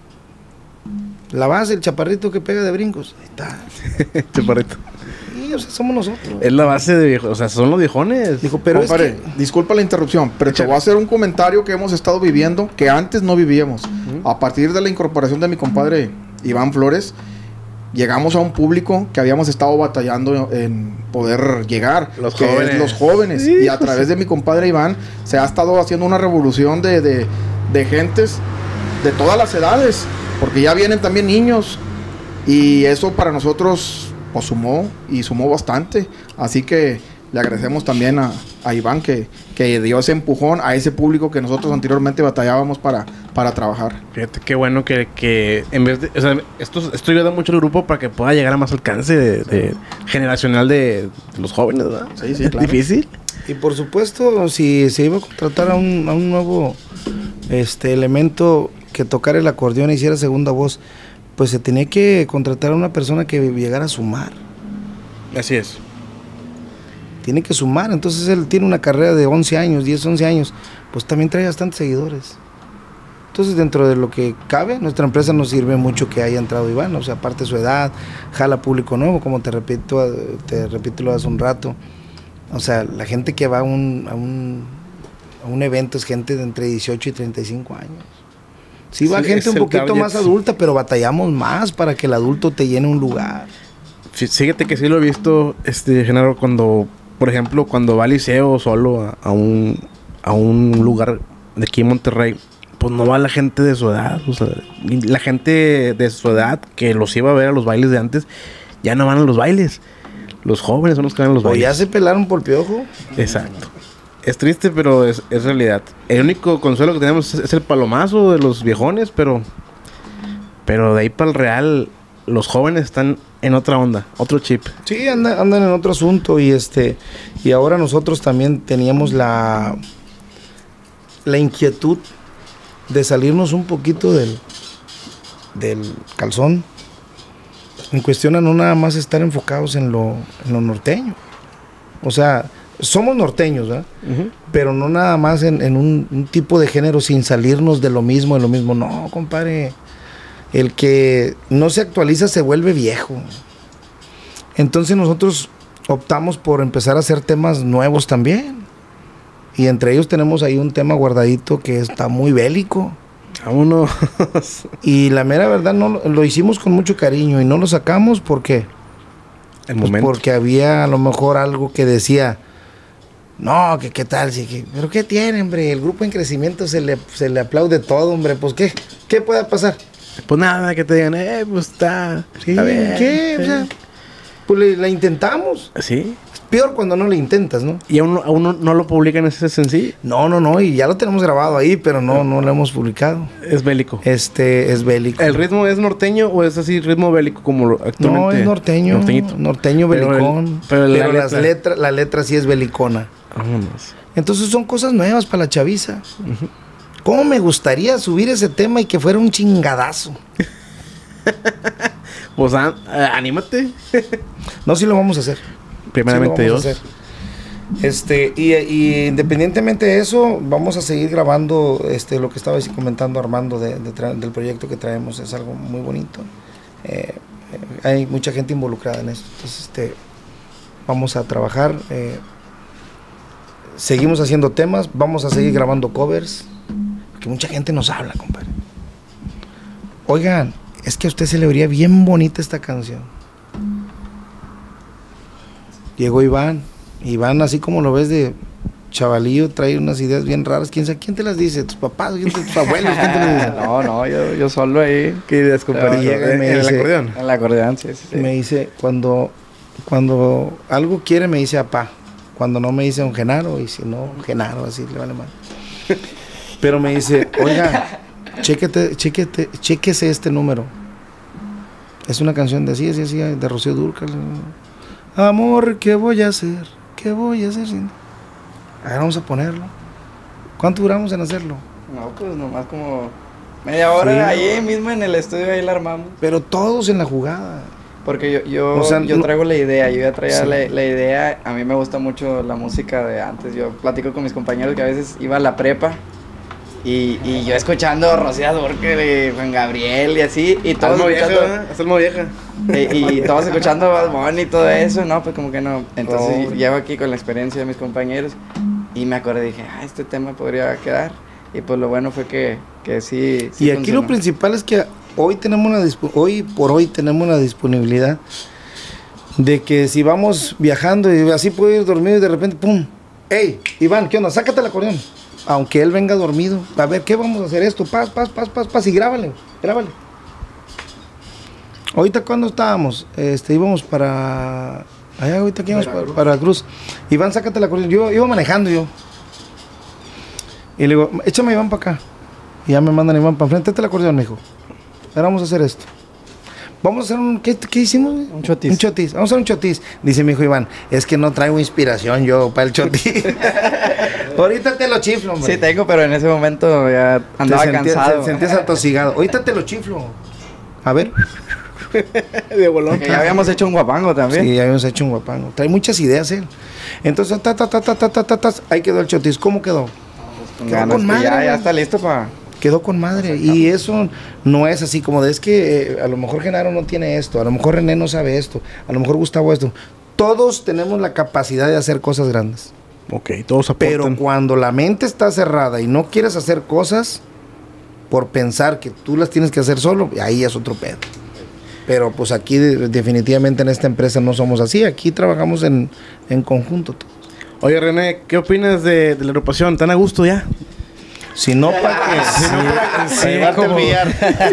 La base, el chaparrito que pega de brincos, ahí está. Chaparrito. Sí, o sea, somos nosotros. Es la base de viejos, o sea, son los viejones. Dijo, pero compadre, es que... disculpa la interrupción, pero Echa. te voy a hacer un comentario que hemos estado viviendo, que antes no vivíamos. Uh-huh. A partir de la incorporación de mi compadre Iván Flores, llegamos a un público que habíamos estado batallando en poder llegar. Los que jóvenes. Es los jóvenes. Sí. Y a través de mi compadre Iván, se ha estado haciendo una revolución de, de, de gentes de todas las edades, porque ya vienen también niños, y eso para nosotros pues sumó, y sumó bastante. Así que le agradecemos también a, a Iván que, que dio ese empujón a ese público que nosotros anteriormente batallábamos para, para trabajar. Fíjate qué bueno que, que en vez de, o sea, esto, esto ayuda mucho al grupo para que pueda llegar a más alcance de, de generacional de, de los jóvenes, ¿verdad? Sí, sí, es claro. Difícil. Y por supuesto, si se iba a contratar a un, a un nuevo este elemento que tocara el acordeón e hiciera segunda voz, pues se tenía que contratar a una persona que llegara a sumar. Así es. Tiene que sumar. Entonces él tiene una carrera de once años, diez, once años, pues también trae bastantes seguidores. Entonces dentro de lo que cabe, nuestra empresa nos sirve mucho que haya entrado Iván, o sea, aparte de su edad, jala público nuevo, como te repito, te repito lo hace un rato. O sea, la gente que va a un, a un, a un evento es gente de entre dieciocho y treinta y cinco años. Sí, va sí, gente un poquito target. Más adulta, pero batallamos más para que el adulto te llene un lugar. Fíjate que sí lo he visto, este, Genaro, cuando, por ejemplo, cuando va al liceo solo a, a, un, a un lugar de aquí en Monterrey, pues no va la gente de su edad. O sea, la gente de su edad que los iba a ver a los bailes de antes, ya no van a los bailes. Los jóvenes son los que van a los o bailes. O ya se pelaron por piojo. Exacto. Es triste, pero es, es realidad. El único consuelo que tenemos es, es el palomazo de los viejones, pero pero de ahí para el real, los jóvenes están en otra onda, otro chip. Sí, andan, andan en otro asunto y este y ahora nosotros también teníamos la la inquietud de salirnos un poquito del del calzón en cuestión a no nada más estar enfocados en lo en lo norteño. O sea, somos norteños, ¿verdad? Uh-huh. Pero no nada más en, en un, un tipo de género sin salirnos de lo mismo, de lo mismo. No, compadre. El que no se actualiza se vuelve viejo. Entonces nosotros optamos por empezar a hacer temas nuevos también. Y entre ellos tenemos ahí un tema guardadito que está muy bélico. Vámonos. Y la mera verdad, no lo, lo hicimos con mucho cariño y no lo sacamos porque... El pues momento. porque había a lo mejor algo que decía, no, que qué tal, sí, que, pero qué tiene, hombre, el grupo en crecimiento se le, se le aplaude todo, hombre, pues qué, qué puede pasar. Pues nada, que te digan, eh, pues está... Sí, está bien, ¿qué? sí. O sea, pues le- la intentamos. Sí. Es peor cuando no le intentas, ¿no? Y aún, no- aún no, no lo publican ese sencillo. No, no, no, y ya lo tenemos grabado ahí, pero no, no lo hemos publicado. Es bélico. Este, es bélico. ¿El ritmo es norteño o es así ritmo bélico como lo- actualmente? No, es norteño, Norteñito. norteño Pero el- belicón. pero Pero, la las letra. letras, la letra sí es belicona. Vámonos. Entonces son cosas nuevas para la chaviza. ¿Cómo me gustaría subir ese tema y que fuera un chingadazo? Pues ah, ah, anímate. No, sí lo vamos a hacer. Primeramente Sí lo vamos Dios. a hacer. Este, y, y independientemente de eso, vamos a seguir grabando este, lo que estaba así comentando Armando de, de tra- del proyecto que traemos. Es algo muy bonito. Eh, eh, hay mucha gente involucrada en eso. Entonces, este, vamos a trabajar. eh, seguimos haciendo temas. Vamos a seguir grabando covers. Porque mucha gente nos habla, compadre. Oigan, es que a usted se le vería bien bonita esta canción. Llegó Iván. Iván, así como lo ves de chavalillo, trae unas ideas bien raras. ¿Quién sabe? ¿Quién te las dice? ¿Tus papás? ¿Quién te- ¿Tus abuelos? ¿Quién te las dice? No, no, yo, yo solo ahí. ¿Qué ideas, compadre? Y llega y me ¿En el dice- acordeón? En el acordeón, sí, sí. sí. Me dice, cuando, cuando algo quiere, me dice apá. Cuando no, me dice un Genaro. Y si no, Genaro, así le vale mal. Pero me dice, oiga, chéquete, chéquete, chéquese este número. Es una canción de así, así, así, de Rocío Dúrcal. Amor, ¿qué voy a hacer? ¿Qué voy a hacer? sin- A ver, vamos a ponerlo. ¿Cuánto duramos en hacerlo? No, pues nomás como media hora Sí. ahí mismo en el estudio, ahí la armamos. Pero todos en la jugada. Porque yo, yo, O sea, yo no- traigo la idea, yo ya traía Sí. la, la idea. A mí me gusta mucho la música de antes. Yo platico con mis compañeros que a veces iba a la prepa y, y yo escuchando a Rocío Dúrcal y Juan Gabriel y así. Y todos Alma vieja, escuchando, ¿verdad? Es alma vieja. y, y todos escuchando Bad Bunny y todo eso. No, pues como que no. Entonces Oh. llego aquí con la experiencia de mis compañeros y me acordé, dije, ah, este tema podría quedar. Y pues lo bueno fue que, que sí, sí Y aquí funcionó. lo principal es que hoy tenemos una dispu- hoy por hoy tenemos una disponibilidad de que si vamos viajando y así puedo ir dormido y de repente pum, hey, Iván, ¿qué onda? Sácate el acordeón. Aunque él venga dormido, a ver, ¿qué vamos a hacer esto? Paz, paz, paz, paz, paz y grábale, grábale. Ahorita cuando estábamos, este, íbamos para allá, ahorita aquí íbamos para, para Cruz. Iván, sácate el acordeón. Yo iba manejando yo. Y le digo, échame Iván para acá. Y ya me mandan Iván para enfrente. Este el acordeón, mijo. Ahora vamos a hacer esto. Vamos a hacer un... ¿Qué, qué hicimos? güey? Un chotis. Un chotis. Vamos a hacer un chotis. Dice mi hijo Iván, es que no traigo inspiración yo para el chotis. Ahorita te lo chiflo, hombre. Sí tengo, pero en ese momento ya Te andaba sentías- cansado. Te sentías atosigado. Ahorita te lo chiflo. A ver. De bolón. Que ya habíamos hecho un guapango también. Sí, ya habíamos hecho un guapango. Trae muchas ideas él. Entonces, ta, ta, ta, ta, ta, ta, ta, ta, ahí quedó el chotis. ¿Cómo quedó? Con Quedó ganas, con que madre, ya, ya güey. está listo para... Quedó con madre. Y eso no es así como de es que eh, a lo mejor Genaro no tiene esto, a lo mejor René no sabe esto, a lo mejor Gustavo esto. Todos tenemos la capacidad de hacer cosas grandes. Ok, todos aportan. Pero cuando la mente está cerrada y no quieres hacer cosas por pensar que tú las tienes que hacer solo, ahí es otro pedo. Pero pues aquí de- definitivamente en esta empresa no somos así, aquí trabajamos en, en conjunto. todos. Oye, René, ¿qué opinas de, de la agrupación? ¿Están a gusto ya? Si no, ¿para qué? Sí, sí, llevarte al como- billar.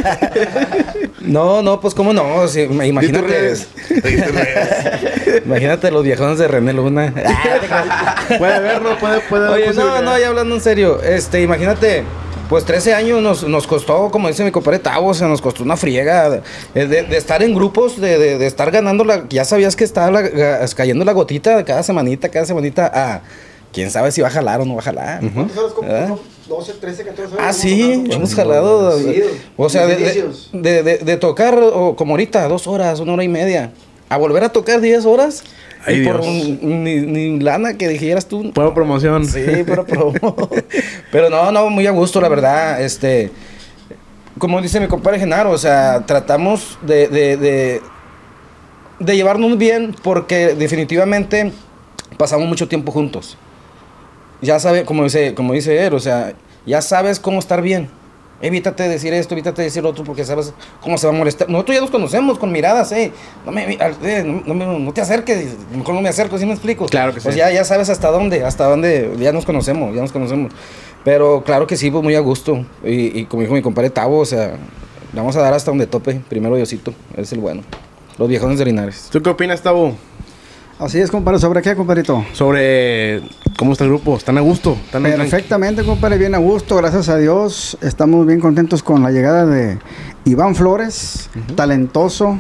No, no, pues cómo no. Sí, Di tus imagínate. redes. Di tus redes. Imagínate los viejones de René Luna. Puede verlo, puede, puede haber Oye, no, posibilidad. no, ya hablando en serio, este, imagínate, pues trece años nos, nos costó, como dice mi compadre Tavo, o sea, nos costó una friega de, de- de estar en grupos, de, de- de estar ganando la, ya sabías que estaba la- ga- cayendo la gotita de cada semanita, cada semanita, a quién sabe si va a jalar o no va a jalar. ¿Cuántas horas? Como ¿Verdad? doce, trece, catorce horas. Ah, hemos sí, tocado. hemos jalado, Sí, o sea, de, desde de, inicios. de- de- de tocar, o como ahorita, dos horas, una hora y media, a volver a tocar diez horas, Ay, y por Dios. un- ni, ni lana que dijeras tú. Puedo promoción. Sí, pero promo. Pero no, no, muy a gusto, la verdad. Este, como dice mi compadre Genaro, o sea, tratamos de, de, de, de llevarnos bien porque definitivamente pasamos mucho tiempo juntos. Ya sabe, como dice, como dice él, o sea, ya sabes cómo estar bien. evítate decir esto, evítate decir lo otro, porque sabes cómo se va a molestar. Nosotros ya nos conocemos con miradas, eh. No, me, eh, no, no, no te acerques, mejor no me acerco, ¿sí me explico? Claro que sí. Pues ya, ya sabes hasta dónde, hasta dónde, ya nos conocemos, ya nos conocemos. Pero claro que sí, pues muy a gusto. Y, y como dijo mi compadre Tavo, o sea, le vamos a dar hasta donde tope. Primero Diosito, es el bueno. Los viejones de Linares. ¿Tú qué opinas, Tavo? Así es, compadre. ¿Sobre qué, compadrito? Sobre cómo está el grupo. ¿Están a gusto? ¿Están Perfectamente, compadre. Bien a gusto, gracias a Dios. Estamos bien contentos con la llegada de Iván Flores, uh-huh. talentoso,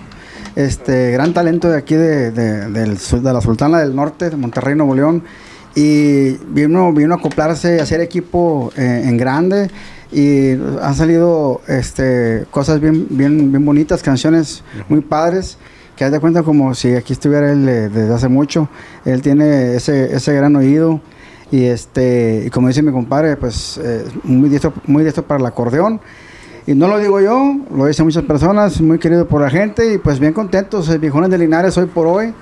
este gran talento de aquí de, de, del, de la Sultana del Norte, de Monterrey, Nuevo León. Y vino, vino a acoplarse, a hacer equipo eh, en grande. Y han salido este, cosas bien, bien, bien bonitas, canciones uh-huh. muy padres. Que haz de cuenta como si aquí estuviera él eh, desde hace mucho. Él tiene ese, ese gran oído y este y como dice mi compadre, pues eh, muy diestro, muy diestro para el acordeón. Y no lo digo yo, lo dicen muchas personas, muy querido por la gente y pues bien contentos, eh, viejones de Linares hoy por hoy.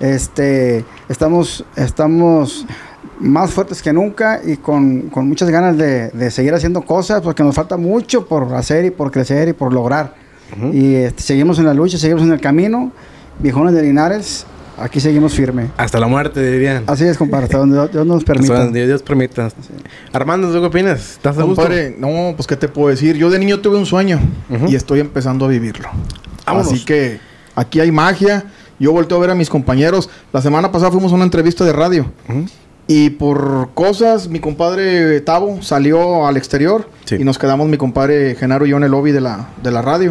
Este, estamos, estamos más fuertes que nunca y con, con muchas ganas de, de seguir haciendo cosas porque nos falta mucho por hacer y por crecer y por lograr. Uh-huh. Y este, seguimos en la lucha, seguimos en el camino, viejones de Linares, aquí seguimos firme. Hasta la muerte, dirían. Así es, compadre, hasta donde Dios nos permita. Hasta donde Dios permita. Sí. Armando, ¿tú qué opinas? ¿Estás de gusto? Compadre, no, pues qué te puedo decir. Yo de niño tuve un sueño uh-huh. y estoy empezando a vivirlo. Vámonos. Así que aquí hay magia. Yo volteo a ver a mis compañeros. La semana pasada fuimos a una entrevista de radio. Uh-huh. Y por cosas, mi compadre Tavo salió al exterior sí. y nos quedamos mi compadre Genaro y yo en el lobby de la, de la radio.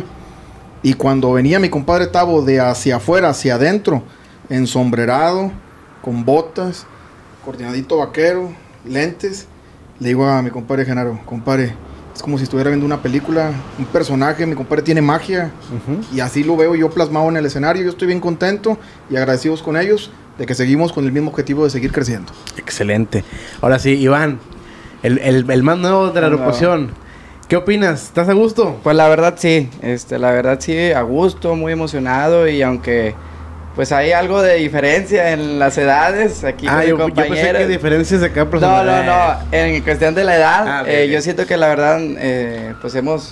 Y cuando venía mi compadre Tavo de hacia afuera, hacia adentro, ensombrerado, con botas, coordinadito vaquero, lentes, le digo a mi compadre Genaro, compadre, es como si estuviera viendo una película, un personaje, mi compadre tiene magia, uh-huh. y así lo veo yo plasmado en el escenario. Yo estoy bien contento y agradecidos con ellos de que seguimos con el mismo objetivo de seguir creciendo. Excelente. Ahora sí, Iván, el, el, el más nuevo de la agrupación. ¿Qué opinas? ¿Estás a gusto? Pues la verdad sí, este, la verdad sí, a gusto, muy emocionado y aunque pues hay algo de diferencia en las edades aquí ah, con yo, mi compañero. yo pensé que diferencias de cada persona. No, no, no, en cuestión de la edad, ah, eh, bien. yo siento que la verdad eh, pues hemos,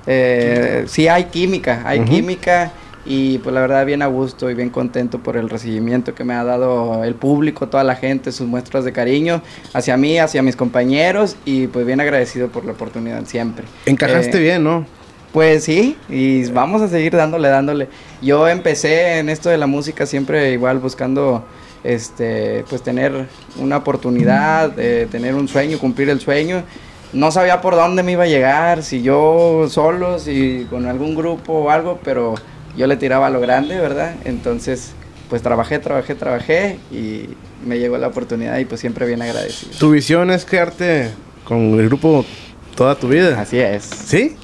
eh, sí hay química, hay uh-huh. química. Y pues la verdad bien a gusto y bien contento por el recibimiento que me ha dado el público, toda la gente, sus muestras de cariño hacia mí, hacia mis compañeros y pues bien agradecido por la oportunidad siempre. Encajaste eh, bien, ¿no? Pues sí, y vamos a seguir dándole, dándole. Yo empecé en esto de la música siempre igual buscando este pues tener una oportunidad, eh, tener un sueño, cumplir el sueño. No sabía por dónde me iba a llegar, si yo solo, si con algún grupo o algo, pero yo le tiraba a lo grande, ¿verdad? Entonces, pues trabajé, trabajé, trabajé y me llegó la oportunidad y pues siempre bien agradecido. ¿Tu visión es quedarte con el grupo toda tu vida? Así es. ¿Sí?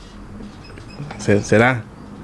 Se, ¿Será?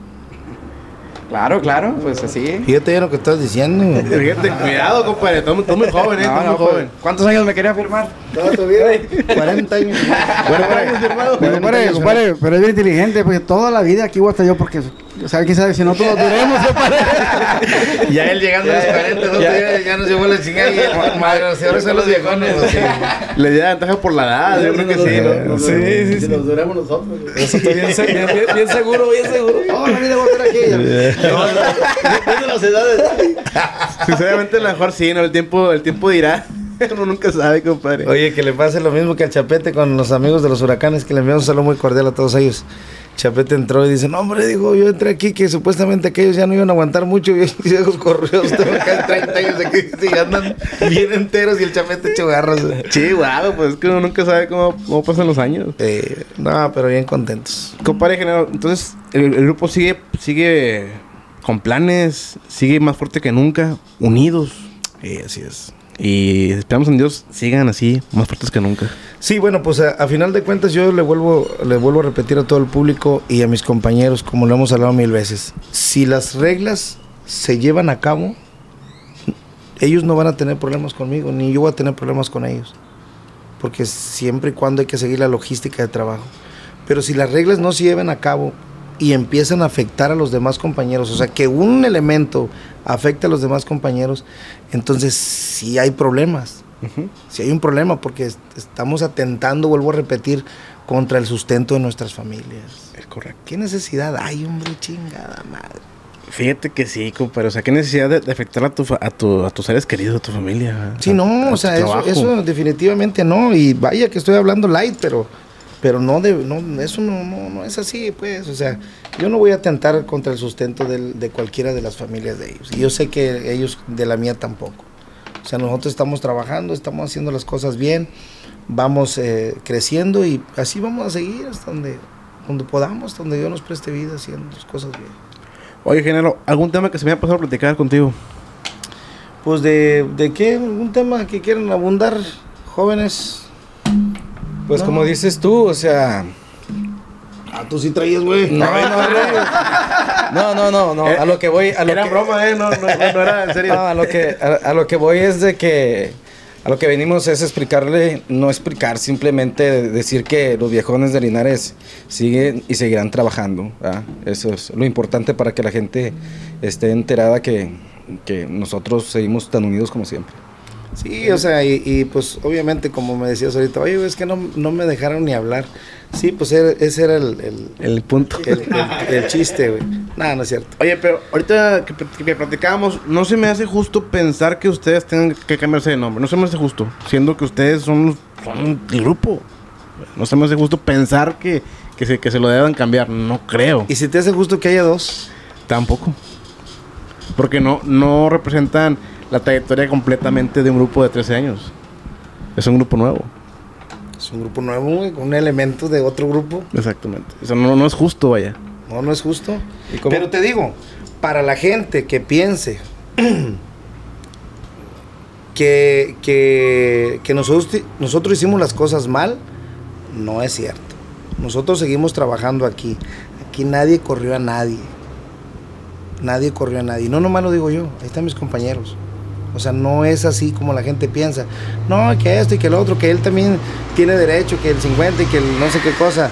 Claro, claro, pues así. Fíjate lo que estás diciendo. Fíjate, cuidado, compadre. Tú muy joven, ¿eh? No, Tú no, muy joven. ¿Cuántos años me quería firmar? Toda tu vida. cuarenta años. cuarenta años firmado. Compadre, compadre, pero es bien inteligente, porque toda la vida aquí voy a estar yo, porque, o sea, quién sabe si no todos duremos, compadre. Ya él llegando a los cuarenta, no ya, ya no se vuelve a chingar y el madre, ahora son los viejones. Le da ventaja por la edad, yo creo que sí, ¿no? Sí, sí, sí. Si nos duramos nosotros. Eso estoy bien, bien, bien, bien seguro, bien seguro. No, no, mira, voy a estar aquí. No, no, las edades. Sinceramente, a lo mejor sí, ¿no? El tiempo, el tiempo dirá. Uno nunca sabe, compadre. Oye, que le pase lo mismo que al Chapete con los amigos de los Huracanes, que le enviamos un saludo muy cordial a todos ellos. Chapete entró y dice, no, hombre, dijo, yo entré aquí que supuestamente aquellos ya no iban a aguantar mucho y esos corridos tengo casi treinta años aquí y andan bien enteros y el Chapete hecho garras. Sí, guau, pues es que uno nunca sabe cómo, cómo pasan los años. Eh, no, pero bien contentos. Compadre, Genaro, entonces el, el grupo sigue, sigue con planes, sigue más fuerte que nunca, unidos. Sí, así es. Y esperamos en Dios sigan así, más fuertes que nunca. Sí, bueno, pues a, a final de cuentas yo le vuelvo, le vuelvo a repetir a todo el público y a mis compañeros, como lo hemos hablado mil veces. Si las reglas se llevan a cabo, ellos no van a tener problemas conmigo, ni yo voy a tener problemas con ellos. Porque siempre y cuando hay que seguir la logística de trabajo. Pero si las reglas no se llevan a cabo y empiezan a afectar a los demás compañeros, o sea, que un elemento afecta a los demás compañeros, entonces sí hay problemas. Uh-huh. Sí hay un problema porque est- estamos atentando, vuelvo a repetir, contra el sustento de nuestras familias. Es correcto. ¿Qué necesidad hay, hombre, chingada madre? Fíjate que sí, compadre. O sea, ¿qué necesidad de, de afectar a, tu, a, tu, a tus seres queridos, a tu familia? Sí, no, o sea, eso, eso definitivamente no. Y vaya que estoy hablando light, pero, pero no, de, no eso no, no, no es así, pues. O sea, yo no voy a atentar contra el sustento del, de cualquiera de las familias de ellos. Y yo sé que ellos de la mía tampoco. O sea, nosotros estamos trabajando, estamos haciendo las cosas bien, vamos eh, creciendo y así vamos a seguir hasta donde, donde podamos, hasta donde Dios nos preste vida haciendo las cosas bien. Oye, Genaro, ¿algún tema que se me haya pasado a platicar contigo? Pues de, de qué, algún tema que quieran abundar, jóvenes. Pues no. Como dices tú, o sea... Ah, tú sí traías, güey. No, no, no, no, no, a lo que voy... A lo era que, broma, ¿eh? No, no, no era en serio. No, a lo que, a, a lo que voy es de que... A lo que venimos es explicarle, no explicar, simplemente decir que los viejones de Linares siguen y seguirán trabajando, ¿verdad? Eso es lo importante para que la gente esté enterada que, que nosotros seguimos tan unidos como siempre. Sí, o sea, y, y pues obviamente como me decías ahorita, oye, es que no, no me dejaron ni hablar. Sí, pues era, ese era el, el, el punto. El, el, el chiste, güey. Nada, no es cierto. Oye, pero ahorita que, que platicábamos, no se me hace justo pensar que ustedes tengan que cambiarse de nombre. No se me hace justo, siendo que ustedes son, son el grupo. No se me hace justo pensar que, que, se, que se lo deban cambiar. No creo. ¿Y si te hace justo que haya dos? Tampoco. Porque no, no representan la trayectoria completamente de un grupo de trece años. Es un grupo nuevo. Es un grupo nuevo, güey, con un elemento de otro grupo. Exactamente. Eso no, no es justo, vaya. No, no es justo. Pero te digo, para la gente que piense que, que, que nosotros, nosotros hicimos las cosas mal, no es cierto. Nosotros seguimos trabajando aquí. Aquí nadie corrió a nadie. Nadie corrió a nadie. No nomás lo digo yo, ahí están mis compañeros. O sea, no es así como la gente piensa. No, que esto y que el otro, que él también tiene derecho, que el cincuenta y que el no sé qué cosa.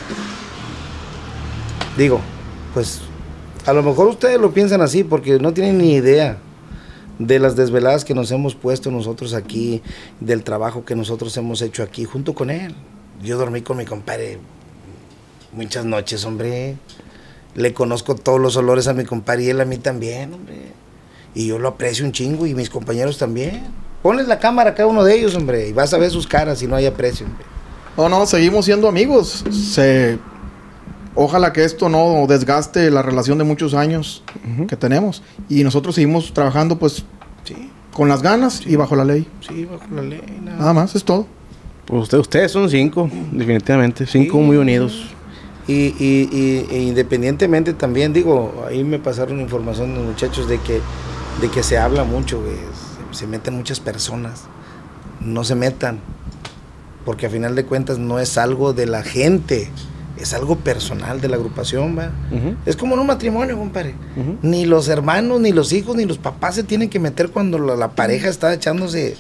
Digo, pues, a lo mejor ustedes lo piensan así porque no tienen ni idea de las desveladas que nos hemos puesto nosotros aquí, del trabajo que nosotros hemos hecho aquí junto con él. Yo dormí con mi compadre muchas noches, hombre. Le conozco todos los olores a mi compadre y él a mí también, hombre. Y yo lo aprecio un chingo y mis compañeros también. Ponles la cámara a cada uno de ellos, hombre, y vas a ver sus caras y no hay aprecio, hombre. No, no, seguimos siendo amigos. Se... Ojalá que esto no desgaste la relación de muchos años uh-huh. que tenemos. Y nosotros seguimos trabajando, pues, sí. con las ganas sí. y bajo la ley. Sí, bajo la ley. Nada, nada más, es todo. Pues usted, ustedes son cinco, definitivamente. Cinco sí. muy unidos. Y, y, y, e independientemente también, digo, ahí me pasaron información los muchachos de que, de que se habla mucho, güey. Se, se meten muchas personas. No se metan. Porque a final de cuentas no es algo de la gente. Es algo personal de la agrupación, ¿va? Uh-huh. Es como en un matrimonio, compadre. Uh-huh. Ni los hermanos, ni los hijos, ni los papás se tienen que meter cuando la, la pareja está echándose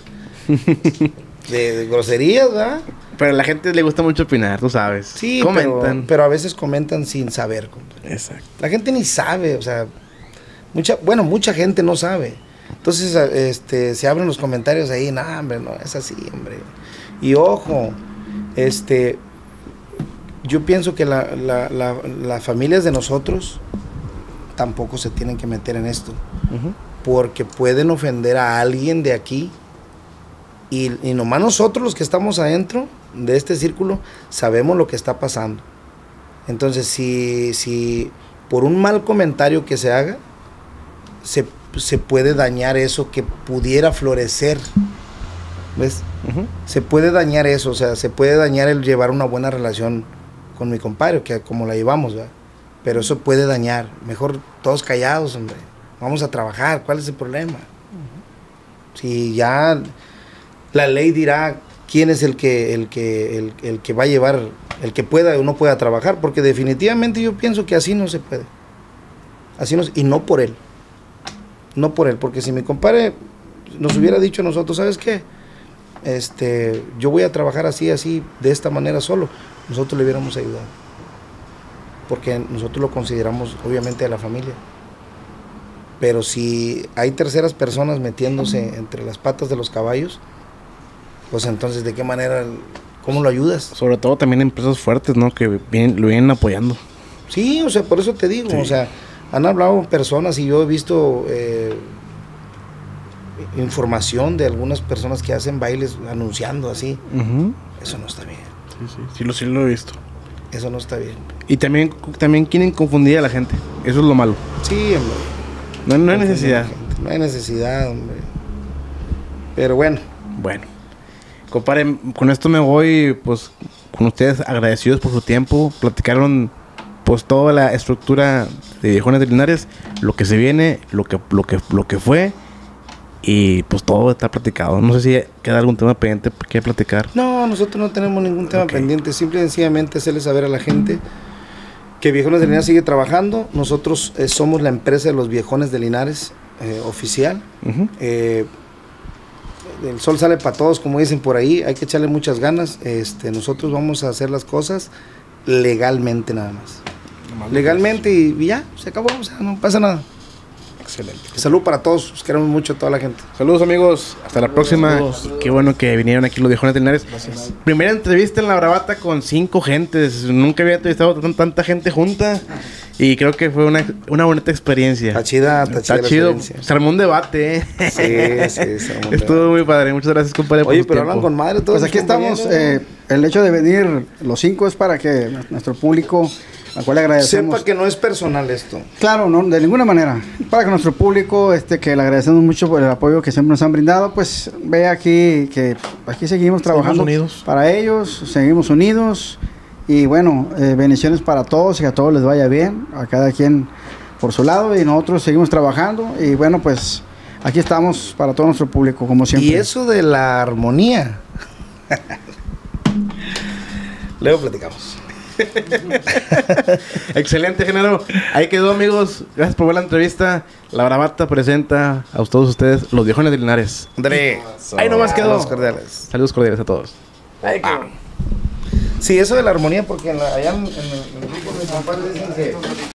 de, de groserías, ¿verdad? Pero a la gente le gusta mucho opinar, tú sabes. Sí, comentan. Pero, pero a veces comentan sin saber, compadre. Exacto. La gente ni sabe, o sea, mucha, bueno, mucha gente no sabe. Entonces, este, se abren los comentarios ahí, no, hombre, no, es así, hombre. Y ojo, este... yo pienso que la, la, la, las familias de nosotros tampoco se tienen que meter en esto, uh-huh. porque pueden ofender a alguien de aquí y, y nomás nosotros los que estamos adentro de este círculo sabemos lo que está pasando. Entonces si, si por un mal comentario que se haga se, se puede dañar eso que pudiera florecer, ¿ves? Uh-huh. Se puede dañar eso, o sea, se puede dañar el llevar una buena relación con mi compadre, que como la llevamos, ¿verdad? Pero eso puede dañar. Mejor todos callados, hombre. Vamos a trabajar. ¿Cuál es el problema? Uh-huh. Si ya la ley dirá quién es el que, el que, el, el que va a llevar, el que pueda o no pueda trabajar, porque definitivamente yo pienso que así no se puede. Así no, y no por él. No por él, porque si mi compadre nos hubiera dicho a nosotros, ¿sabes qué? Este, yo voy a trabajar así, así, de esta manera solo, nosotros le hubiéramos ayudado, porque nosotros lo consideramos obviamente de la familia. Pero si hay terceras personas metiéndose entre las patas de los caballos, pues entonces de qué manera ¿Cómo lo ayudas? Sobre todo también empresas fuertes, ¿no? Que vienen, lo vienen apoyando. Sí, o sea, por eso te digo, sí. O sea, han hablado personas y yo he visto eh, información de algunas personas que hacen bailes anunciando así. Uh-huh. Eso no está bien. Sí, sí, sí lo, sí lo he visto. Eso no está bien. Y también, también quieren confundir a la gente. Eso es lo malo. Sí, hombre. No, no hay necesidad. No hay necesidad, hombre. Pero bueno. Bueno. Compadre, con esto me voy, pues, con ustedes agradecidos por su tiempo. Platicaron, pues, toda la estructura de Viejones de Linares, lo que se viene, lo que, lo que, lo que fue, y pues todo está platicado. No sé si queda algún tema pendiente que platicar. No, nosotros no tenemos ningún tema okay. pendiente. Simple y sencillamente hacerle saber a la gente que Viejones de Linares sigue trabajando. Nosotros eh, somos la empresa de los Viejones de Linares eh, oficial. Uh-huh. Eh, el sol sale para todos, como dicen por ahí, hay que echarle muchas ganas. Este, nosotros vamos a hacer las cosas legalmente nada más. No legalmente y, y ya, se acabó, o sea, no pasa nada. Excelente. Salud para todos, los queremos mucho a toda la gente. Saludos amigos, hasta la próxima. Saludos. Qué bueno que vinieron aquí los Viejones de Linares. Gracias. Primera entrevista en La Bravata con cinco gentes. Nunca había entrevistado a tanta gente junta. Y creo que fue una, una bonita experiencia. Está chida, está, está chida chido. Se armó un debate, ¿eh? Sí, sí, se armó un Estuvo debate. Muy padre. Muchas gracias, compadre. Oye, pero hablan con madre todos. Pues aquí estamos. Eh, el hecho de venir los cinco es para que nuestro público, al cual le agradecemos. Sepa que no es personal esto. Claro, no, de ninguna manera. Para que nuestro público, este, que le agradecemos mucho por el apoyo que siempre nos han brindado, pues vea aquí que aquí seguimos trabajando unidos. Para ellos, seguimos unidos. Y bueno, eh, bendiciones para todos y que a todos les vaya bien, a cada quien por su lado, y nosotros seguimos trabajando y bueno, pues aquí estamos para todo nuestro público, como siempre. Y eso de la armonía, luego platicamos. Excelente, Genaro. Ahí quedó, amigos. Gracias por ver la entrevista. La Bravata presenta a todos ustedes los Viejones de Linares. André. Ahí nomás quedó. Saludos cordiales. Saludos cordiales a todos. Ay, ah. Sí, eso de la armonía, porque en la, allá en, en, el, en el grupo de mis compadres dicen que